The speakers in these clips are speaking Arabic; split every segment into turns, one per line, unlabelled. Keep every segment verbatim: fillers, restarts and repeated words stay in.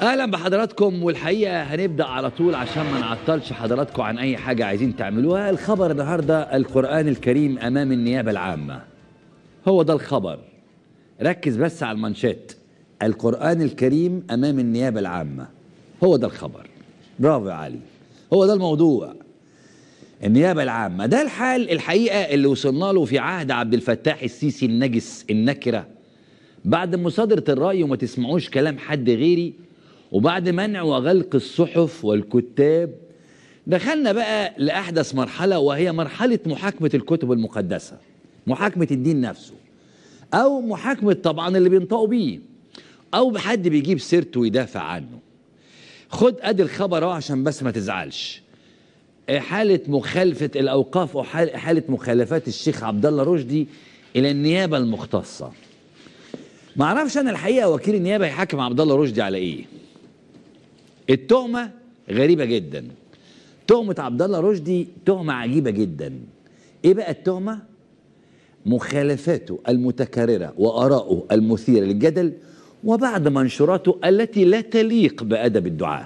اهلا بحضراتكم. والحقيقه هنبدا على طول عشان ما نعطلش حضراتكم عن اي حاجه عايزين تعملوها. الخبر النهارده القرآن الكريم امام النيابه العامه، هو ده الخبر. ركز بس على المانشيت، القرآن الكريم امام النيابه العامه، هو ده الخبر. برافو يا علي، هو ده الموضوع. النيابه العامه ده الحال الحقيقه اللي وصلنا له في عهد عبد الفتاح السيسي النجس النكره، بعد مصادره الراي وما تسمعوش كلام حد غيري، وبعد منع وغلق الصحف والكتاب، دخلنا بقى لأحدث مرحلة، وهي مرحلة محاكمة الكتب المقدسة، محاكمة الدين نفسه، أو محاكمة طبعا اللي بينطقوا بيه، أو بحد بيجيب سيرته ويدافع عنه. خد أدي الخبر أهو عشان بس ما تزعلش. حالة مخالفة الأوقاف أو حالة مخالفات الشيخ عبد الله رشدي إلى النيابة المختصة. ما أعرفش أنا الحقيقة وكيل النيابة هيحاكم عبد الله رشدي على إيه؟ التهمة غريبة جدا. تهمة عبد الله رشدي تهمة عجيبة جدا. ايه بقى التهمة؟ مخالفاته المتكررة وآراءه المثيرة للجدل، وبعد منشوراته التي لا تليق بأدب الدعاء.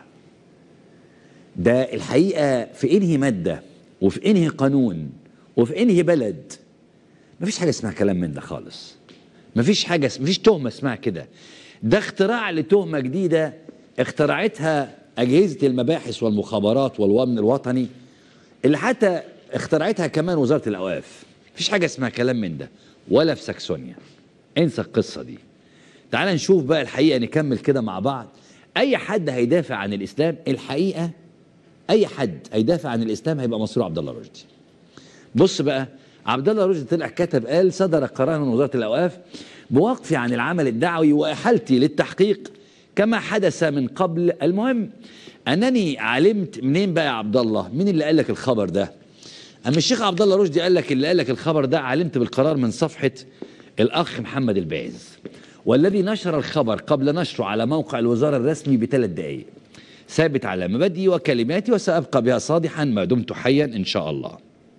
ده الحقيقة في انهي مادة وفي انهي قانون وفي انهي بلد؟ مفيش حاجة اسمها كلام من ده خالص. مفيش حاجة، مفيش تهمة اسمها كده. ده اختراع لتهمة جديدة اخترعتها أجهزة المباحث والمخابرات والأمن الوطني، اللي حتى اخترعتها كمان وزارة الأوقاف. مفيش حاجة اسمها كلام من ده ولا في ساكسونيا. انسى القصة دي. تعال نشوف بقى الحقيقة، نكمل كده مع بعض. أي حد هيدافع عن الإسلام الحقيقة، أي حد هيدافع عن الإسلام هيبقى مصروع عبد الله رشدي. بص بقى، عبد الله رشدي طلع كتب قال: صدر قرار من وزارة الأوقاف بوقفي عن العمل الدعوي وإحالتي للتحقيق كما حدث من قبل. المهم انني علمت منين بقى يا عبد الله؟ مين اللي قال لك الخبر ده؟ اما الشيخ عبد الله رشدي قال لك اللي قال لك الخبر ده. علمت بالقرار من صفحه الاخ محمد الباز، والذي نشر الخبر قبل نشره على موقع الوزاره الرسمي بثلاث دقائق. ثابت على مبادئي وكلماتي وسابقى بها صادحا ما دمت حيا ان شاء الله.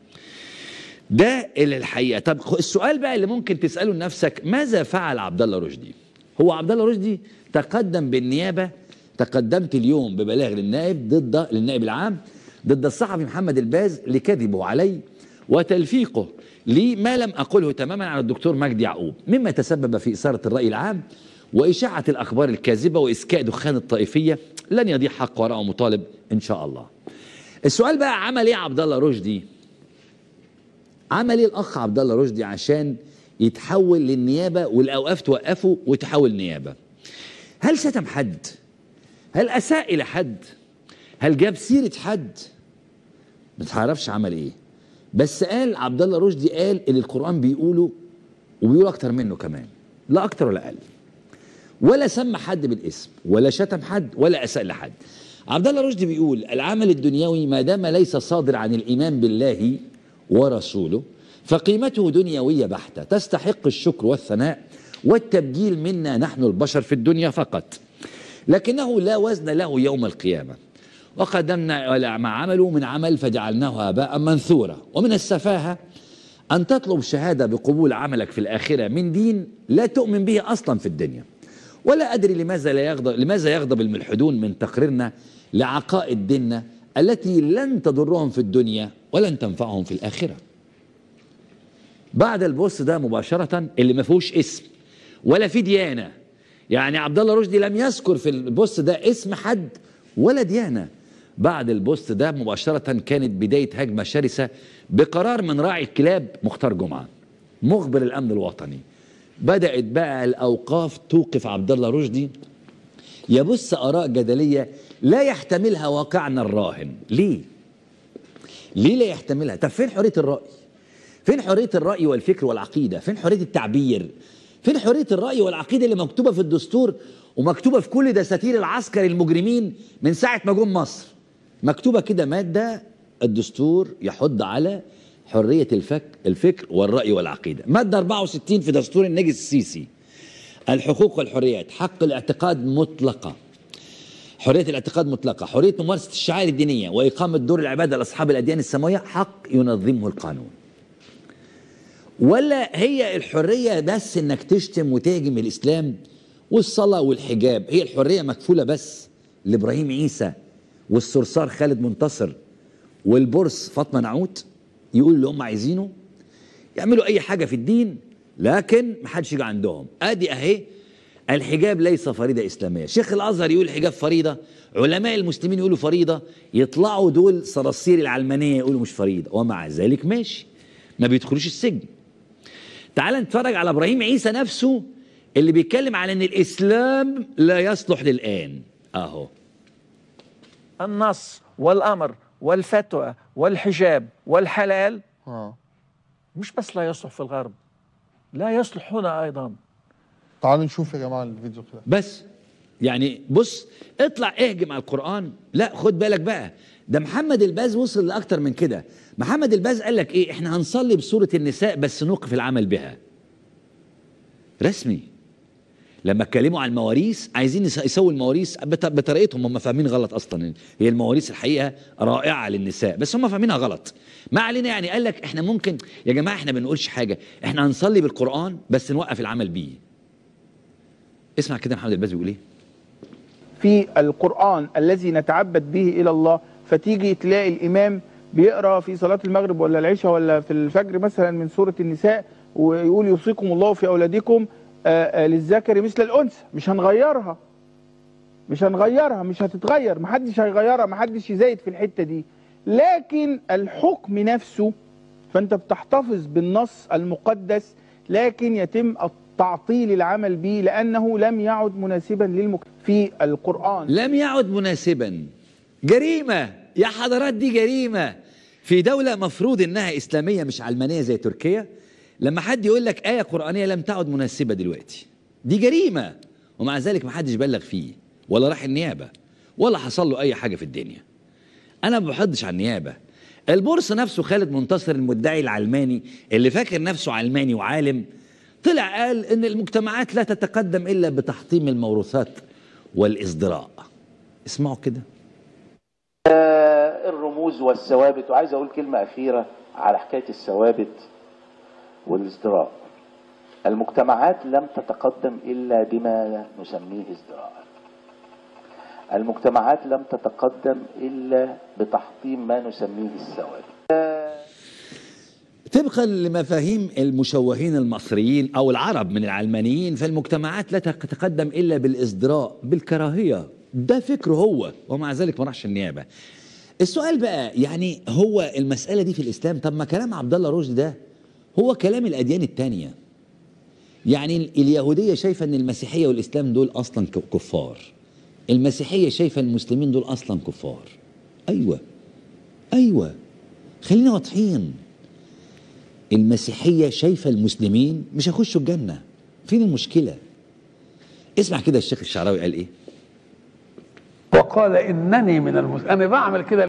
ده اللي الحقيقه. طب السؤال بقى اللي ممكن تساله لنفسك: ماذا فعل عبد الله رشدي؟ هو عبد الله رشدي تقدم بالنيابه، تقدمت اليوم ببلاغ للنائب ضد للنائب العام ضد الصحفي محمد الباز لكذبه علي وتلفيقه لي ما لم اقله تماما على الدكتور مجدي يعقوب، مما تسبب في اثاره الراي العام واشاعه الاخبار الكاذبه واسكاء دخان الطائفيه. لن يضيع حق وراءه مطالب ان شاء الله. السؤال بقى: عمل ايه عبد الله رشدي؟ عمل ايه الاخ عبد الله رشدي عشان يتحول للنيابه والاوقاف توقفه وتحول نيابه؟ هل شتم حد؟ هل اساء الى حد؟ هل جاب سيره حد؟ ما تعرفش عمل ايه، بس قال عبد الله رشدي قال اللي القرآن بيقوله وبيقول اكتر منه كمان، لا اكتر ولا اقل. ولا سمى حد بالاسم ولا شتم حد ولا اساء لحد. عبد الله رشدي بيقول: العمل الدنيوي ما دام ليس صادر عن الايمان بالله ورسوله فقيمته دنيويه بحته، تستحق الشكر والثناء والتبجيل منا نحن البشر في الدنيا فقط، لكنه لا وزن له يوم القيامة. وقدمنا ما عملوا من عمل فجعلناه هباء منثورا. ومن السفاهة أن تطلب شهادة بقبول عملك في الآخرة من دين لا تؤمن به أصلا في الدنيا. ولا أدري لماذا لا يغضب لماذا يغضب الملحدون من تقريرنا لعقائد ديننا التي لن تضرهم في الدنيا ولن تنفعهم في الآخرة. بعد البوست ده مباشرة اللي ما فيهوش اسم ولا في ديانة، يعني عبد الله رشدي لم يذكر في البوست ده اسم حد ولا ديانة. بعد البوست ده مباشرة كانت بداية هجمة شرسة بقرار من راعي الكلاب مختار جمعة مخبر الأمن الوطني. بدأت بقى الأوقاف توقف عبد الله رشدي يبث آراء جدلية لا يحتملها واقعنا الراهن. ليه؟ ليه لا يحتملها؟ طب فين حرية الرأي؟ فين حرية الرأي والفكر والعقيدة؟ فين حرية التعبير؟ فين حرية الرأي والعقيدة اللي مكتوبة في الدستور ومكتوبة في كل دساتير العسكر المجرمين من ساعة ما جم مصر؟ مكتوبة كده مادة: الدستور يحض على حرية الفك الفكر والرأي والعقيدة. مادة أربعة وستين في دستور النجس السيسي: الحقوق والحريات، حق الاعتقاد مطلقة، حرية الاعتقاد مطلقة، حرية ممارسة الشعائر الدينية وإقامة دور العبادة لأصحاب الأديان السماوية، حق ينظمه القانون. ولا هي الحرية بس انك تشتم وتهجم الاسلام والصلاة والحجاب، هي الحرية مكفولة بس لابراهيم عيسى والصرصار خالد منتصر والبرص فاطمه نعوت يقولوا اللي هم عايزينه، يعملوا اي حاجه في الدين، لكن ما حدش يجي عندهم. ادي اهي الحجاب ليس فريضه اسلاميه. شيخ الازهر يقول الحجاب فريضه، علماء المسلمين يقولوا فريضه، يطلعوا دول صراصير العلمانيه يقولوا مش فريضه، ومع ذلك ماشي ما بيدخلوش السجن. تعال نتفرج على ابراهيم عيسى نفسه اللي بيتكلم على ان الاسلام لا يصلح للان اهو.
النص والامر والفتوى والحجاب والحلال
اه
مش بس لا يصلح في الغرب، لا يصلح هنا ايضا.
تعالوا نشوف يا جماعه الفيديو كده.
بس يعني بص اطلع اهجم على القرآن، لا خد بالك بقى، ده محمد الباز وصل لاكتر من كده. محمد الباز قال لك ايه؟ احنا هنصلي بسورة النساء بس نوقف العمل بها. رسمي. لما اتكلموا عن المواريث عايزين يسووا المواريث بطريقتهم، هم فاهمين غلط اصلا. هي المواريث الحقيقه رائعه للنساء بس هم فاهمينها غلط. ما علينا يعني. قال لك احنا ممكن يا جماعه احنا ما بنقولش حاجه، احنا هنصلي بالقرآن بس نوقف العمل بيه. اسمع كده محمد الباز بيقول ايه؟
في القرآن الذي نتعبد به إلى الله، فتيجي تلاقي الإمام بيقرأ في صلاة المغرب ولا العشاء ولا في الفجر مثلا من سورة النساء ويقول يوصيكم الله في أولادكم للذكر مثل الأنثى. مش هنغيرها، مش هنغيرها، مش هتتغير، محدش هيغيرها، محدش يزايد في الحتة دي. لكن الحكم نفسه فأنت بتحتفظ بالنص المقدس، لكن يتم تعطيل العمل به لأنه لم يعد مناسبا للمجتمع. في القرآن
لم يعد مناسبا. جريمة يا حضرات، دي جريمة في دولة مفروض انها اسلامية مش علمانية زي تركيا. لما حد يقول لك آية قرآنية لم تعد مناسبة دلوقتي، دي جريمة، ومع ذلك ما حدش بلغ فيه ولا راح النيابة ولا حصل له اي حاجة في الدنيا. انا ما بحضش على النيابة. البورصة نفسه خالد منتصر المدعي العلماني اللي فاكر نفسه علماني وعالم، طلع قال ان المجتمعات لا تتقدم الا بتحطيم الموروثات والازدراء. اسمعوا كده.
الرموز والثوابت. وعايز اقول كلمة اخيرة على حكاية الثوابت والازدراء. المجتمعات لم تتقدم الا بما نسميه ازدراء. المجتمعات لم تتقدم الا بتحطيم ما نسميه الثوابت.
طبقا لمفاهيم المشوهين المصريين او العرب من العلمانيين، فالمجتمعات لا تتقدم الا بالازدراء بالكراهيه. ده فكره هو، ومع ذلك ما راحش النيابه. السؤال بقى يعني هو المساله دي في الاسلام؟ طب ما كلام عبد الله رشدي ده هو كلام الاديان الثانيه. يعني اليهوديه شايفه ان المسيحيه والاسلام دول اصلا كفار، المسيحيه شايفه المسلمين دول اصلا كفار. ايوه ايوه خلينا واضحين. المسيحية شايفة المسلمين مش هيخشوا الجنة. فين المشكلة؟ اسمع كده الشيخ الشعراوي قال ايه؟
وقال إنني من المسلمين. أنا بعمل كده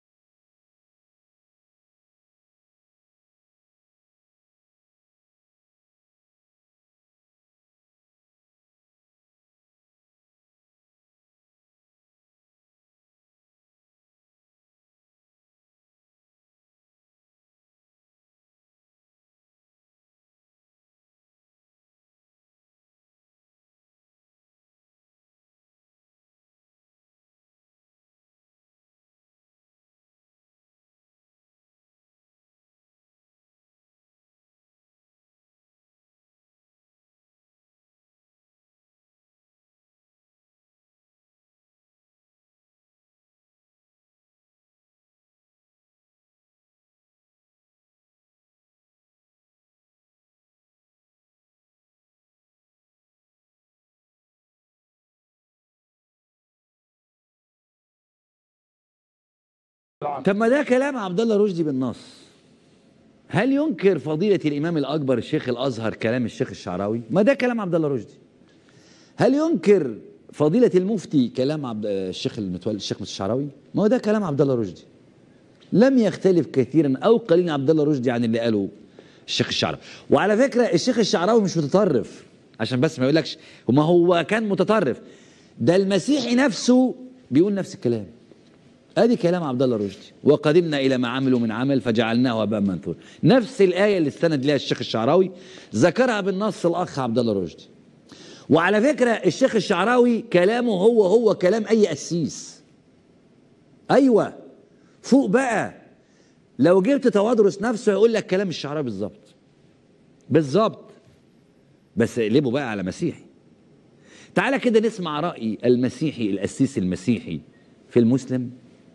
طب ما ده كلام عبد الله رشدي بالنص. هل ينكر فضيلة الإمام الأكبر الشيخ الأزهر كلام الشيخ الشعراوي؟ ما ده كلام عبد الله رشدي. هل ينكر فضيلة المفتي كلام عبد الشيخ المتولي الشيخ الشعراوي؟ ما هو ده كلام عبد الله رشدي. لم يختلف كثيرا أو قليلا عبد الله رشدي عن اللي قاله الشيخ الشعراوي. وعلى فكرة الشيخ الشعراوي مش متطرف، عشان بس ما يقولكش وما هو كان متطرف. ده المسيحي نفسه بيقول نفس الكلام. ادي كلام عبد الله رشدي. وقدمنا الى ما عملوا من عمل فجعلناه هباء منثورا. نفس الايه اللي استند لها الشيخ الشعراوي ذكرها بالنص الاخ عبد الله رشدي. وعلى فكرة الشيخ الشعراوي كلامه هو هو كلام أي قسيس. أيوة فوق بقى، لو جبت توادرس نفسه هيقول لك كلام الشعراوي بالظبط بالظبط، بس اقلبه بقى على مسيحي. تعالى كده نسمع رأي المسيحي القسيس المسيحي في المسلم.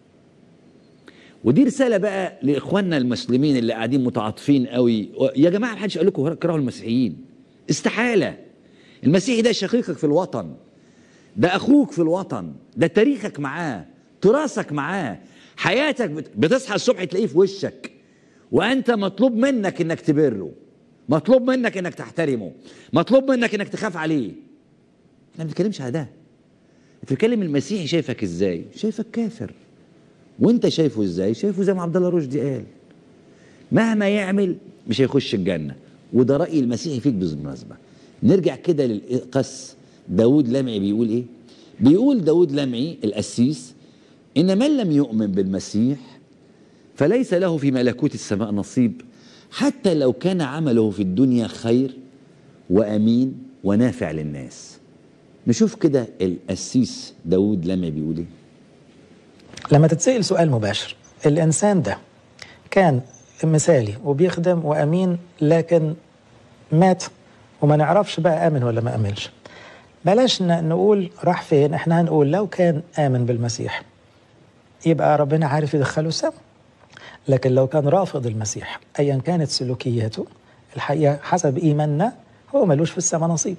ودي رسالة بقى لإخواننا المسلمين اللي قاعدين متعاطفين قوي. يا جماعة محدش قال لكم اكرهوا المسيحيين، استحالة. المسيحي ده شقيقك في الوطن، ده أخوك في الوطن، ده تاريخك معاه، تراثك معاه، حياتك بتصحى الصبح تلاقيه في وشك، وأنت مطلوب منك إنك تبره، مطلوب منك إنك تحترمه، مطلوب منك إنك تخاف عليه. احنا ما بنتكلمش على ده. انت بتتكلم المسيحي شايفك ازاي؟ شايفك كافر. وانت شايفه ازاي؟ شايفه زي ما عبد الله رشدي قال، مهما يعمل مش هيخش الجنه. وده راي المسيحي فيك بالمناسبه. نرجع كده للقس داود لمعي بيقول ايه؟ بيقول داود لمعي القسيس ان من لم يؤمن بالمسيح فليس له في ملكوت السماء نصيب، حتى لو كان عمله في الدنيا خير وامين ونافع للناس. نشوف كده القسيس داود لمعي بيقول ايه.
لما تتسأل سؤال مباشر، الإنسان ده كان مثالي وبيخدم وأمين لكن مات وما نعرفش بقى آمن ولا ما آمنش، بلاش نقول راح فين، احنا هنقول لو كان آمن بالمسيح يبقى ربنا عارف يدخله السماء. لكن لو كان رافض المسيح أيا كانت سلوكياته، الحقيقة حسب إيماننا هو ملوش في السماء نصيب،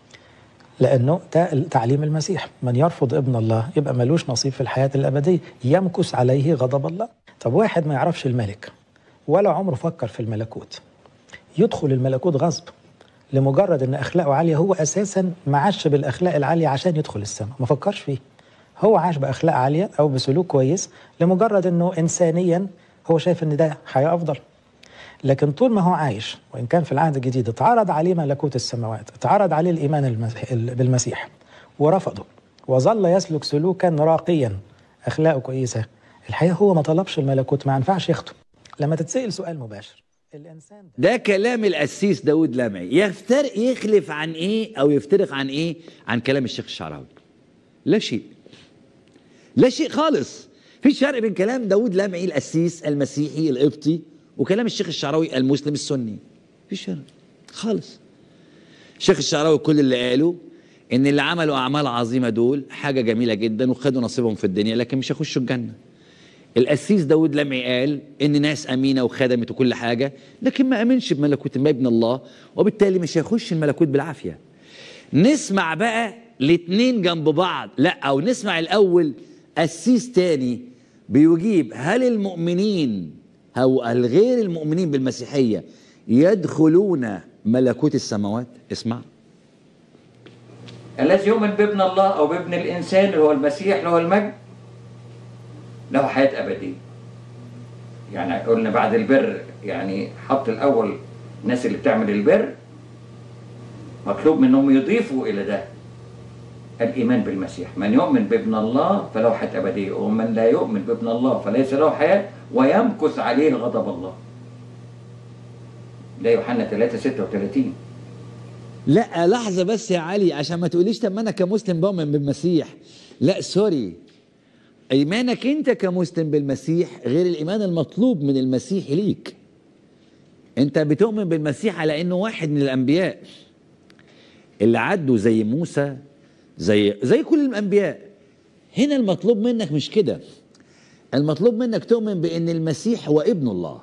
لأنه ده تعليم المسيح، من يرفض ابن الله يبقى ملوش نصيب في الحياة الأبدية، يمكث عليه غضب الله. طب واحد ما يعرفش الملك ولا عمره فكر في الملكوت، يدخل الملكوت غصب لمجرد أن أخلاقه عالية، هو أساسا ما عاش بالأخلاق العالية عشان يدخل السماء، ما فكرش فيه، هو عاش بأخلاق عالية أو بسلوك كويس لمجرد أنه إنسانيا هو شايف أن ده حياة أفضل. لكن طول ما هو عايش، وإن كان في العهد الجديد اتعرض عليه ملكوت السماوات، اتعرض عليه الإيمان بالمسيح ورفضه وظل يسلك سلوكا راقيا أخلاقه كويسة، الحقيقة هو ما طلبش الملكوت، ما ينفعش ياخده. لما تتسأل سؤال مباشر، الإنسان
ده, ده كلام القسيس داود لمعي، يفترق يخلف عن إيه أو يفترق عن إيه؟ عن كلام الشيخ الشعراوي. لا شيء، لا شيء خالص. في فرق بين كلام داود لمعي القسيس المسيحي القبطي وكلام الشيخ الشعراوي المسلم السني، مفيش فرق خالص. الشيخ الشعراوي كل اللي قاله ان اللي عملوا اعمال عظيمه دول حاجه جميله جدا وخدوا نصيبهم في الدنيا لكن مش هيخشوا الجنه. القسيس داود لمعي قال ان ناس امينه وخدمت وكل حاجه لكن ما امنش بملكوت ما ابن الله، وبالتالي مش هيخش الملكوت بالعافيه. نسمع بقى الاثنين جنب بعض، لا او نسمع الاول قسيس تاني بيجيب هل المؤمنين أو الغير المؤمنين بالمسيحية يدخلون ملكوت السماوات؟ اسمع.
الذي يؤمن بابن الله أو بابن الإنسان اللي هو المسيح اللي هو المجد له حياة أبدية. يعني قلنا بعد البر، يعني حط الأول الناس اللي بتعمل البر مطلوب منهم يضيفوا إلى ده الإيمان بالمسيح. من يؤمن بابن الله فله حياة أبدية، ومن لا يؤمن بابن الله فليس له حياة ويمكث عليه غضب الله. ده يوحنا ثلاثة ستة وثلاثين.
لا لحظة بس يا علي عشان ما تقوليش طب ما أنا كمسلم بؤمن بالمسيح. لا سوري، إيمانك أنت كمسلم بالمسيح غير الإيمان المطلوب من المسيح ليك. أنت بتؤمن بالمسيح على إنه واحد من الأنبياء اللي عدوا زي موسى، زي زي كل الأنبياء. هنا المطلوب منك مش كده، المطلوب منك تؤمن بأن المسيح هو ابن الله.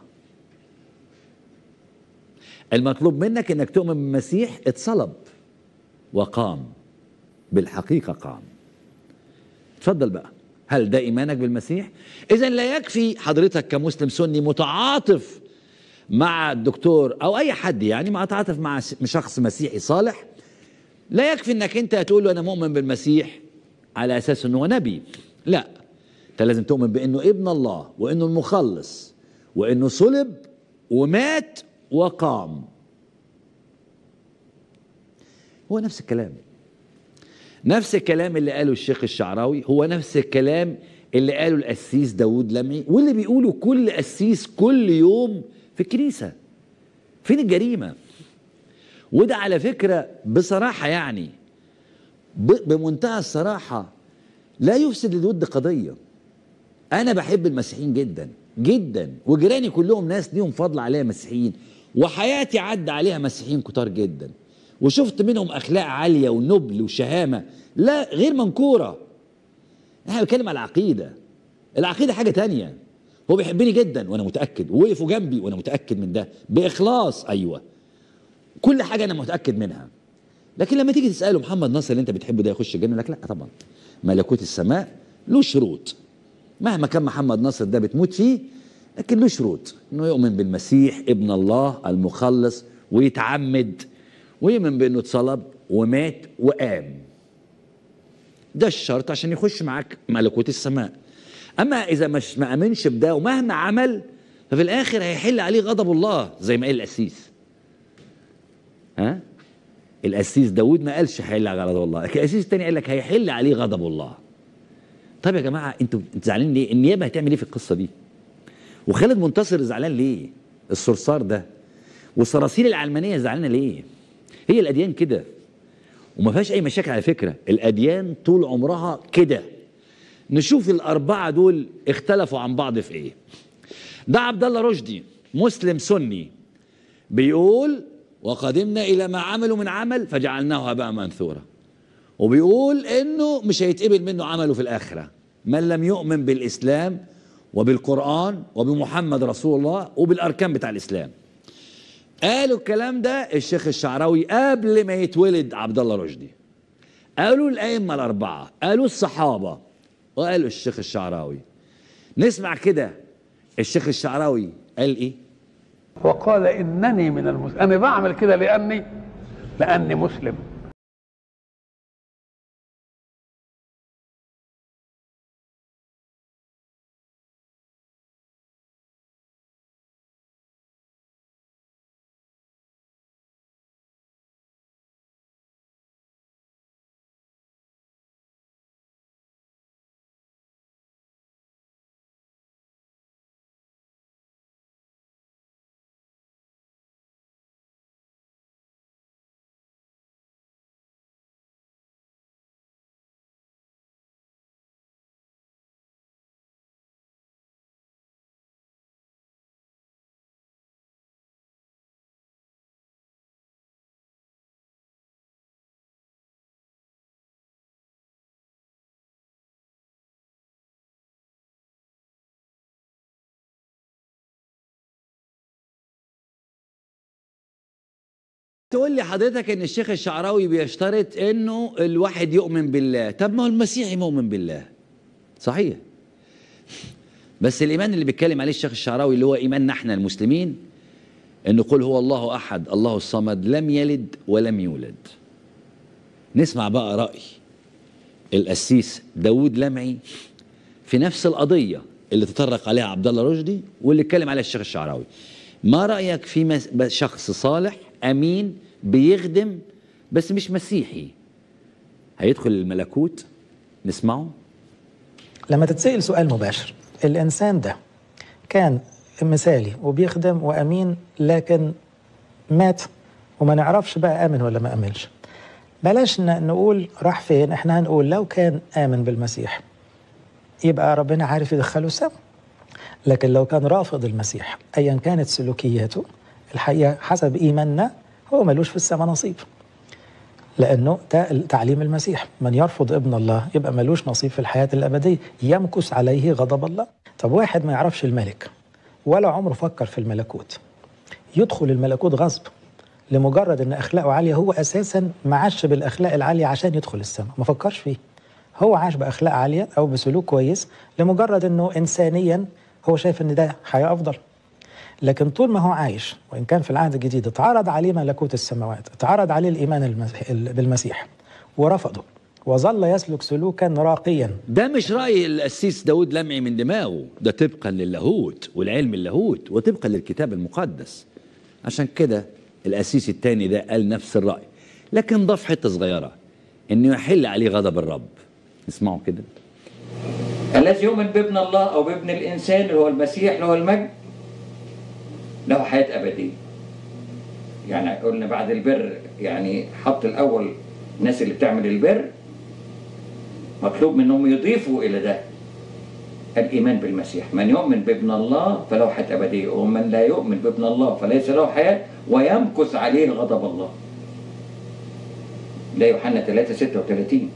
المطلوب منك أنك تؤمن بالمسيح اتصلب وقام، بالحقيقة قام. اتفضل بقى، هل ده إيمانك بالمسيح؟ إذن لا يكفي حضرتك كمسلم سني متعاطف مع الدكتور أو أي حد، يعني متعاطف مع شخص مسيحي صالح، لا يكفي أنك أنت تقول له أنا مؤمن بالمسيح على أساس أنه نبي. لا، أنت لازم تؤمن بأنه ابن الله وأنه المخلص وأنه صلب ومات وقام. هو نفس الكلام، نفس الكلام اللي قاله الشيخ الشعراوي هو نفس الكلام اللي قاله القسيس داود لمعي، واللي بيقوله كل قسيس كل يوم في الكنيسة. فين الجريمة؟ وده على فكرة بصراحة يعني بمنتهى الصراحة لا يفسد للود قضية. أنا بحب المسيحيين جدا جدا، وجيراني كلهم ناس ليهم فضل عليها مسيحيين، وحياتي عدى عليها مسيحيين كتار جدا، وشفت منهم أخلاق عالية ونبل وشهامة لا غير منكورة. احنا بنتكلم على العقيدة، العقيدة حاجة تانية. هو بيحبني جدا وأنا متأكد، ووقفوا جنبي وأنا متأكد من ده بإخلاص، أيوة كل حاجة أنا متأكد منها. لكن لما تيجي تسأله محمد ناصر اللي أنت بتحبه ده يخش الجنة؟ لك لا طبعا، ملكوت السماء له شروط. مهما كان محمد ناصر ده بتموت فيه، لكن له شروط، انه يؤمن بالمسيح ابن الله المخلص ويتعمد، ويؤمن بانه اتصلب ومات وقام. ده الشرط عشان يخش معاك ملكوت السماء. اما اذا مش ما امنش بده ومهما عمل، ففي الاخر هيحل عليه غضب الله زي ما قال القسيس. ها؟ القسيس داود ما قالش هيحل على غضب الله، لكن القسيس الثاني قال لك هيحل عليه غضب الله. طب يا جماعه انتوا زعلانين ليه؟ النيابه هتعمل ايه في القصه دي؟ وخالد منتصر زعلان ليه؟ الصرصار ده والصراصير العلمانيه زعلانه ليه؟ هي الاديان كده وما فيهاش اي مشاكل على فكره، الاديان طول عمرها كده. نشوف الاربعه دول اختلفوا عن بعض في ايه. ده عبد الله رشدي مسلم سني بيقول وقدمنا الى ما عملوا من عمل فجعلناه هباء منثورا، وبيقول انه مش هيتقبل منه عمله في الاخره من لم يؤمن بالاسلام وبالقران وبمحمد رسول الله وبالاركان بتاع الاسلام. قالوا الكلام ده الشيخ الشعراوي قبل ما يتولد عبد الله رشدي، قالوا الائمه الاربعه، قالوا الصحابه، وقالوا الشيخ الشعراوي. نسمع كده الشيخ الشعراوي قال ايه؟
وقال انني من المسلمين، انا بعمل كده لاني لاني مسلم.
تقول لي حضرتك ان الشيخ الشعراوي بيشترط انه الواحد يؤمن بالله. طب ما هو المسيحي مؤمن بالله صحيح، بس الايمان اللي بيتكلم عليه الشيخ الشعراوي اللي هو ايماننا احنا المسلمين، انه قل هو الله احد الله الصمد لم يلد ولم يولد. نسمع بقى راي القسيس داود لمعي في نفس القضيه اللي تطرق عليها عبد الله رشدي واللي اتكلم عليها الشيخ الشعراوي. ما رايك في شخص صالح امين بيخدم بس مش مسيحي هيدخل الملكوت؟ نسمعه.
لما تتسأل سؤال مباشر، الانسان ده كان مثالي وبيخدم وامين لكن مات وما نعرفش بقى امن ولا ما امنش، بلاش نقول راح فين، احنا هنقول لو كان امن بالمسيح يبقى ربنا عارف يدخله السماء. لكن لو كان رافض المسيح ايا كانت سلوكياته، الحقيقه حسب ايماننا هو ملوش في السماء نصيب، لانه ده تعليم المسيح، من يرفض ابن الله يبقى ملوش نصيب في الحياه الابديه، يمكث عليه غضب الله. طب واحد ما يعرفش الملك ولا عمره فكر في الملكوت، يدخل الملكوت غصب لمجرد ان اخلاقه عاليه، هو اساسا ما عاش بالاخلاق العاليه عشان يدخل السماء، ما فكرش فيه، هو عاش باخلاق عاليه او بسلوك كويس لمجرد انه انسانيا هو شايف ان ده حياه افضل. لكن طول ما هو عايش، وان كان في العهد الجديد اتعرض عليه ملكوت السماوات، اتعرض عليه الايمان بالمسيح ورفضه وظل يسلك سلوكا راقيا.
ده مش راي القسيس داود لمعي من دماغه، ده طبقا للاهوت والعلم اللاهوت وطبقا للكتاب المقدس. عشان كده القسيس الثاني ده قال نفس الراي، لكن ضاف حته صغيره انه يحل عليه غضب الرب. اسمعوا كده.
الذي يؤمن بابن الله او بابن الانسان اللي هو المسيح اللي هو المجد له حياه ابديه. يعني قلنا بعد البر، يعني حط الاول الناس اللي بتعمل البر مطلوب منهم يضيفوا إلى ده الإيمان بالمسيح. من يؤمن بابن الله فله حياة أبدية، ومن لا يؤمن بابن الله فليس له حياة ويمكث عليه غضب الله. ده يوحنا ثلاثة ستة وثلاثين.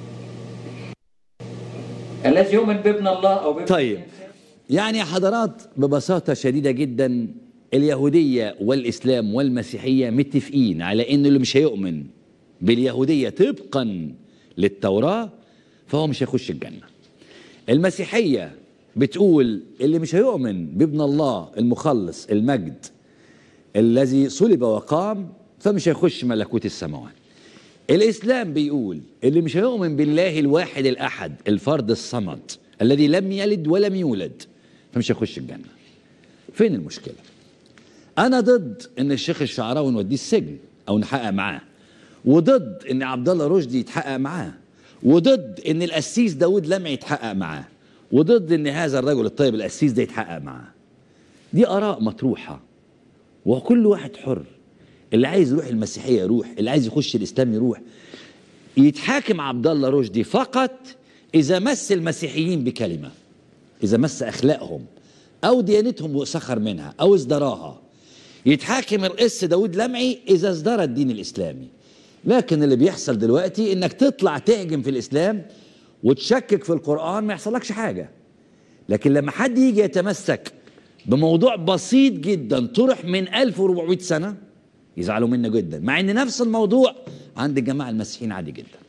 الذي يؤمن بابن الله أو بابن
طيب، يعني يا حضرات ببساطة شديدة جدا اليهودية والإسلام والمسيحية متفقين على إن اللي مش هيؤمن باليهودية طبقا للتوراة فهو مش هيخش الجنة. المسيحية بتقول اللي مش هيؤمن بابن الله المخلص المجد الذي صلب وقام فمش هيخش ملكوت السماوات. الإسلام بيقول اللي مش هيؤمن بالله الواحد الأحد الفرد الصمد الذي لم يلد ولم يولد فمش هيخش الجنة. فين المشكلة؟ أنا ضد إن الشيخ الشعراوي نوديه السجن أو نحقق معاه، وضد إن عبد الله رشدي يتحقق معاه، وضد إن القسيس داود لمعي يتحقق معاه، وضد إن هذا الرجل الطيب القسيس ده يتحقق معاه. دي آراء مطروحة وكل واحد حر. اللي عايز يروح المسيحية يروح، اللي عايز يخش الإسلام يروح. يتحاكم عبد الله رشدي فقط إذا مس المسيحيين بكلمة، إذا مس أخلاقهم أو ديانتهم وسخر منها أو ازدراها. يتحاكم القس داود لمعي إذا ازدرى الدين الإسلامي. لكن اللي بيحصل دلوقتي إنك تطلع تهجم في الإسلام وتشكك في القرآن ما يحصلكش حاجة. لكن لما حد يجي يتمسك بموضوع بسيط جدا طرح من ألف وأربعمائة سنة يزعلوا منه جدا، مع ان نفس الموضوع عند الجماعه المسيحيين عادي جدا.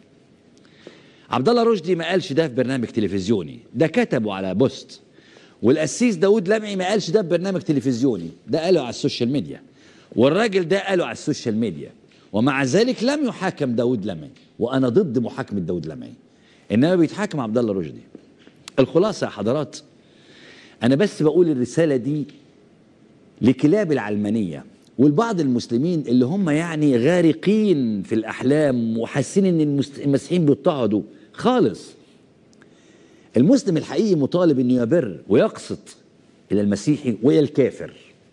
عبد الله رشدي ما قالش ده في برنامج تلفزيوني، ده كتبه على بوست. والقسيس داود لمعي ما قالش ده في برنامج تلفزيوني، ده قاله على السوشيال ميديا. والراجل ده قاله على السوشيال ميديا، ومع ذلك لم يحاكم داود لمعي، وانا ضد محاكمه داود لمعي، انما بيتحاكم عبد الله رشدي. الخلاصه يا حضرات، انا بس بقول الرساله دي لكلاب العلمانيه والبعض المسلمين اللي هم يعني غارقين في الأحلام وحاسين ان المسيحيين بيضطهدوا خالص. المسلم الحقيقي مطالب انه يبر ويقسط الى المسيحي والى الكافر.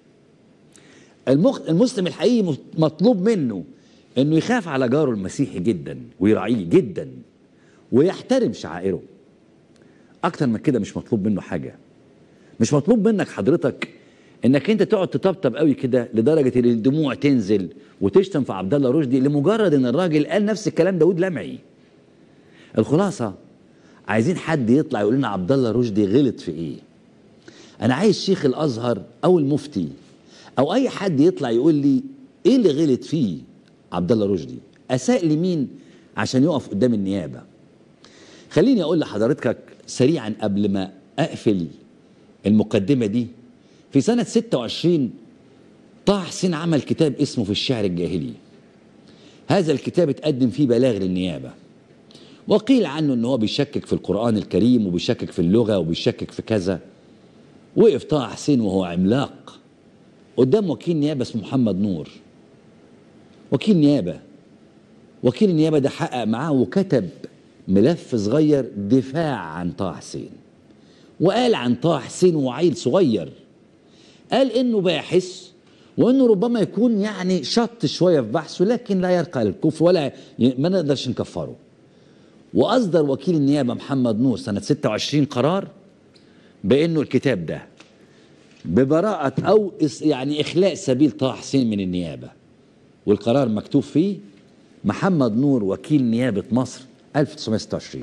المسلم الحقيقي مطلوب منه انه يخاف على جاره المسيحي جدا ويراعيه جدا ويحترم شعائره. اكتر من كده مش مطلوب منه حاجة. مش مطلوب منك حضرتك انك انت تقعد تطبطب قوي كده لدرجه ان الدموع تنزل وتشتم في عبد الله رشدي لمجرد ان الراجل قال نفس الكلام داود لمعي. الخلاصه عايزين حد يطلع يقول لنا عبد الله رشدي غلط في ايه. انا عايز شيخ الازهر او المفتي او اي حد يطلع يقول لي ايه اللي غلط فيه عبد الله رشدي، اساء لمين عشان يقف قدام النيابه. خليني اقول لحضرتك سريعا قبل ما اقفل المقدمه دي. في سنة ستة وعشرين طه حسين عمل كتاب اسمه في الشعر الجاهلي. هذا الكتاب اتقدم فيه بلاغ للنيابة، وقيل عنه ان هو بيشكك في القرآن الكريم وبيشكك في اللغة وبيشكك في كذا. وقف طه حسين وهو عملاق قدام وكيل نيابة اسمه محمد نور، وكيل نيابة. وكيل النيابة ده حقق معاه وكتب ملف صغير دفاع عن طه حسين، وقال عن طه حسين وعيل صغير، قال انه باحث وانه ربما يكون يعني شط شويه في بحثه لكن لا يرقى للكفر ولا ما نقدرش نكفره. واصدر وكيل النيابه محمد نور سنه ستة وعشرين قرار بانه الكتاب ده ببراءه او يعني اخلاء سبيل طه حسين من النيابه. والقرار مكتوب فيه محمد نور وكيل نيابه مصر ألف وتسعمائة وستة وعشرين.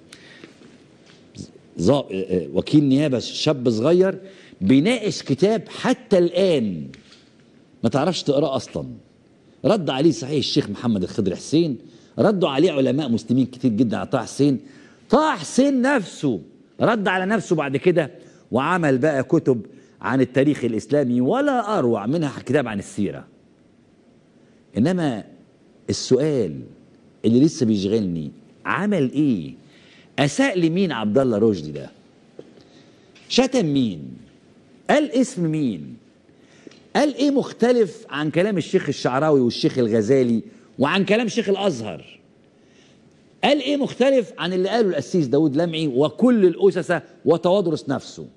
وكيل نيابه شاب صغير بيناقش كتاب حتى الآن ما تعرفش تقراه أصلا. رد عليه صحيح الشيخ محمد الخضر حسين، ردوا عليه علماء مسلمين كتير جدا على طه حسين. طه حسين نفسه رد على نفسه بعد كده وعمل بقى كتب عن التاريخ الإسلامي ولا أروع منها كتاب عن السيرة. إنما السؤال اللي لسه بيشغلني، عمل إيه؟ أساء لمين عبد الله رشدي ده؟ شتم مين؟ قال اسم مين؟ قال ايه مختلف عن كلام الشيخ الشعراوي والشيخ الغزالي وعن كلام شيخ الازهر؟ قال ايه مختلف عن اللي قاله القسيس داود لمعي وكل الاسسه وتوادرس نفسه؟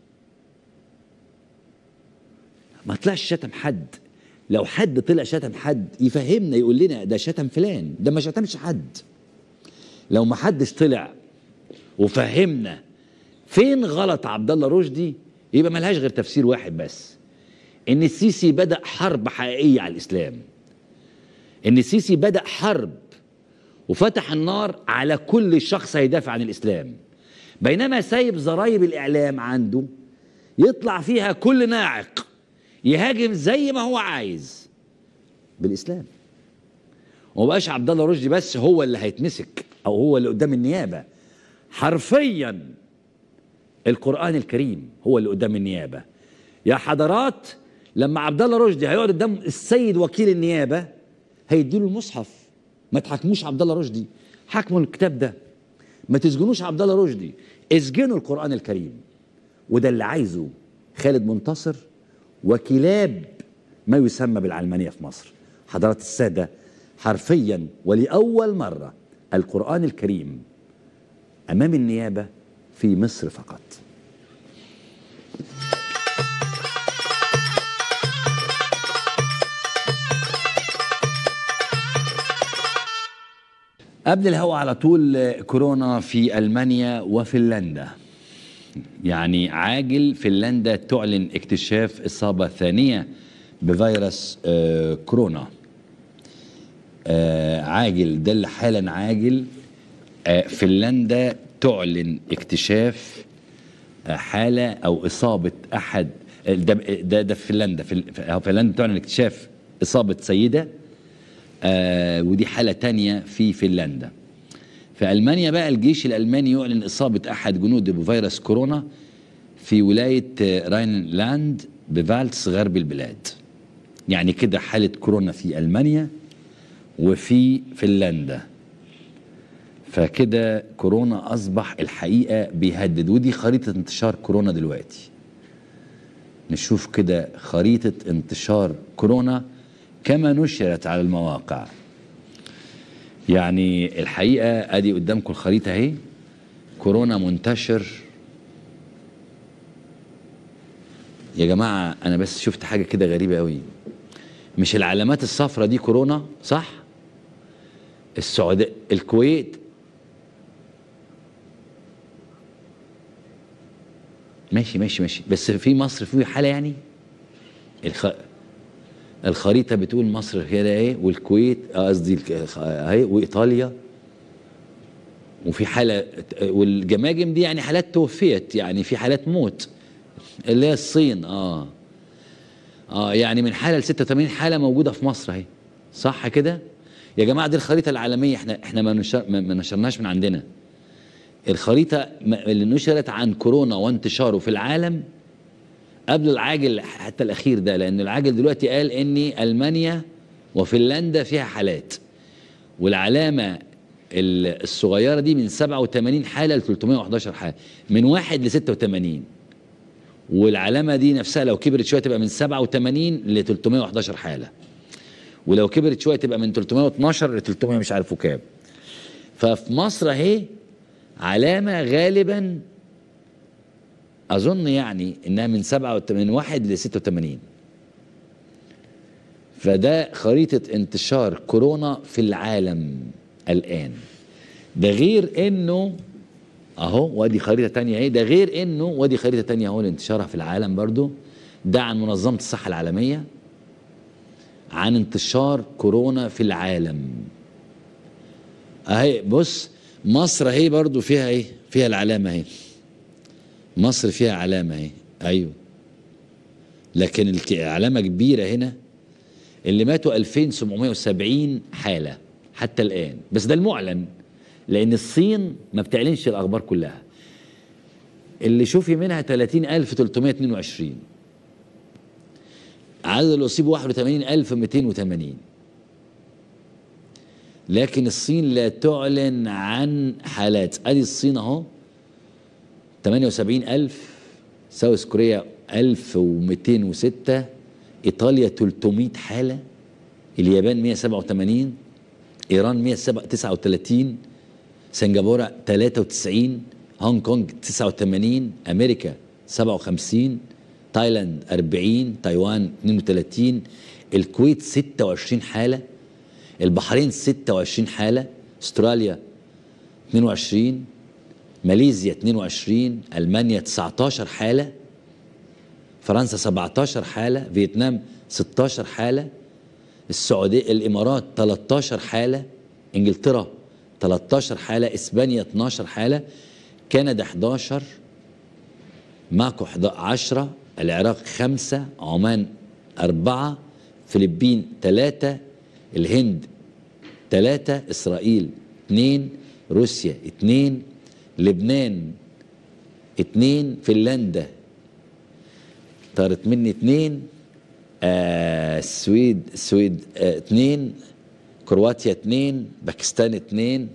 ما طلعش شتم حد. لو حد طلع شتم حد يفهمنا يقول لنا ده شتم فلان، ده ما شتمش حد. لو ما حدش طلع وفهمنا فين غلط عبد الله رشدي، يبقى ملهاش غير تفسير واحد بس، ان السيسي بدأ حرب حقيقية على الاسلام، ان السيسي بدأ حرب وفتح النار على كل شخص هيدافع عن الاسلام، بينما سايب زرايب الاعلام عنده يطلع فيها كل ناعق يهاجم زي ما هو عايز بالاسلام. ومبقاش عبد الله رشدي بس هو اللي هيتمسك او هو اللي قدام النيابه، حرفيا القرآن الكريم هو اللي قدام النيابه. يا حضرات لما عبد الله رشدي هيقعد قدام السيد وكيل النيابه هيديله المصحف، ما تحاكموش عبد الله رشدي، حاكموا الكتاب ده، ما تسجنوش عبد الله رشدي، اسجنوا القرآن الكريم. وده اللي عايزه خالد منتصر وكلاب ما يسمى بالعلمانية في مصر. حضرات السادة، حرفيا ولأول مرة القرآن الكريم أمام النيابة في مصر فقط. قبل الهوا على طول، كورونا في ألمانيا وفنلندا. يعني عاجل فنلندا تعلن اكتشاف إصابة ثانية بفيروس آه كورونا. آه عاجل ده اللي حالا عاجل. آه فنلندا تعلن اكتشاف آه حالة أو إصابة أحد، ده ده, ده في فنلندا. فنلندا تعلن اكتشاف إصابة سيدة، آه ودي حالة تانية في فنلندا. في ألمانيا بقى الجيش الألماني يعلن إصابة أحد جنوده بفيروس كورونا في ولاية راينلاند بفالتس غرب البلاد. يعني كده حالة كورونا في ألمانيا وفي فنلندا. فكده كورونا أصبح الحقيقة بيهدد. ودي خريطة انتشار كورونا دلوقتي. نشوف كده خريطة انتشار كورونا كما نشرت على المواقع. يعني الحقيقة ادي قدامكم الخريطة اهي، كورونا منتشر. يا جماعة انا بس شفت حاجة كده غريبة قوي، مش العلامات الصفراء دي كورونا صح؟ السعودية، الكويت، ماشي ماشي ماشي، بس في مصر في حالة يعني؟ الخ... الخريطة بتقول مصر كده ايه، والكويت قصدي اهي، وايطاليا، وفي حالة، والجماجم دي يعني حالات توفيت، يعني في حالات موت اللي هي الصين. اه اه يعني من حالة ل ستة وثمانين حالة موجودة في مصر اهي، صح كده؟ يا جماعة دي الخريطة العالمية، احنا احنا ما نشر ما نشرناش من عندنا. الخريطة اللي نشرت عن كورونا وانتشاره في العالم قبل العاجل حتى الأخير ده، لأن العاجل دلوقتي قال إن ألمانيا وفنلندا فيها حالات، والعلامة الصغيرة دي من سبعة وثمانين حالة ل ثلاثمائة وأحد عشر حالة، من واحد ل ستة وثمانين، والعلامة دي نفسها لو كبرت شوية تبقى من سبعة وثمانين ل ثلاثمائة وأحد عشر حالة، ولو كبرت شوية تبقى من ثلاثمائة واثناشر ل ثلاثمائة مش عارفوا كام. ففي مصر أهي علامة غالبا أظن يعني إنها من سبعة من واحد ل ستة وثمانين. فده خريطة انتشار كورونا في العالم الآن. ده غير إنه أهو، وادي خريطة تانية أهي، ده غير إنه وادي خريطة تانية أهو لانتشارها في العالم برضو. ده عن منظمة الصحة العالمية عن انتشار كورونا في العالم. أهي بص، مصر أهي برضو فيها إيه؟ فيها العلامة أهي. مصر فيها علامة اهي، ايوه، لكن علامة كبيرة هنا. اللي ماتوا ألفين وسبعمائة وسبعين حالة حتى الآن، بس ده المعلن، لأن الصين ما بتعلنش الأخبار كلها. اللي شوفي منها ثلاثين ألف وثلاثمائة واثنين وعشرين، عدد اللي أصيبوا واحد وثمانين ألف ومئتين وثمانين. لكن الصين لا تعلن عن حالات. ادي الصين اهو ثمانية وسبعين ألف، ساوث كوريا ألف ومئتين وستة، إيطاليا ثلاثمائة حالة، اليابان مئة وسبعة وثمانين، إيران مئة وتسعة وثلاثين، سنغافورة ثلاثة وتسعين، هونج كونج تسعة وثمانين، أمريكا سبعة وخمسين، تايلاند أربعين، تايوان اثنين وثلاثين، الكويت ستة وعشرين حالة، البحرين ستة وعشرين حالة، استراليا اثنين وعشرين، ماليزيا اتنين وعشرين، ألمانيا تسعتاشر حالة، فرنسا سبعتاشر حالة، فيتنام ستاشر حالة، السعودية الإمارات تلتاشر حالة، إنجلترا تلتاشر حالة، إسبانيا اتناشر حالة، كندا حداشر، ماكو عشرة، العراق خمسة، عمان أربعة، فلبين ثلاثة، الهند ثلاثة، إسرائيل اثنين، روسيا اثنين، لبنان اثنين، فنلندا طارت مني اثنين، آه السويد السويد آه اثنين، كرواتيا اثنين، باكستان اثنين.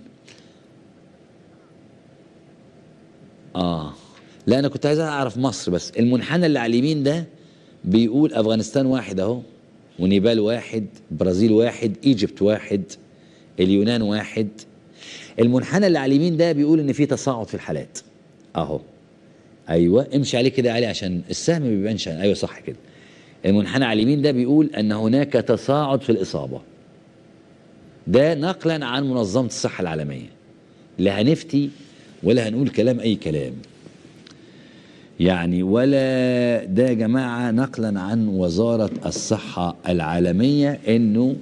اه لا انا كنت عايز اعرف مصر بس. المنحنى اللي على اليمين ده بيقول افغانستان واحد اهو، ونيبال واحد، برازيل واحد، ايجيبت واحد، اليونان واحد. المنحنى اللي على اليمين ده بيقول ان في تصاعد في الحالات اهو. ايوه امشي عليه كده يا علي عشان السهم ما بيبانش. ايوه صح كده. المنحنى على اليمين ده بيقول ان هناك تصاعد في الاصابه. ده نقلا عن منظمه الصحه العالميه. لا هنفتي ولا هنقول كلام اي كلام يعني، ولا ده يا جماعه نقلا عن وزاره الصحه العالميه انه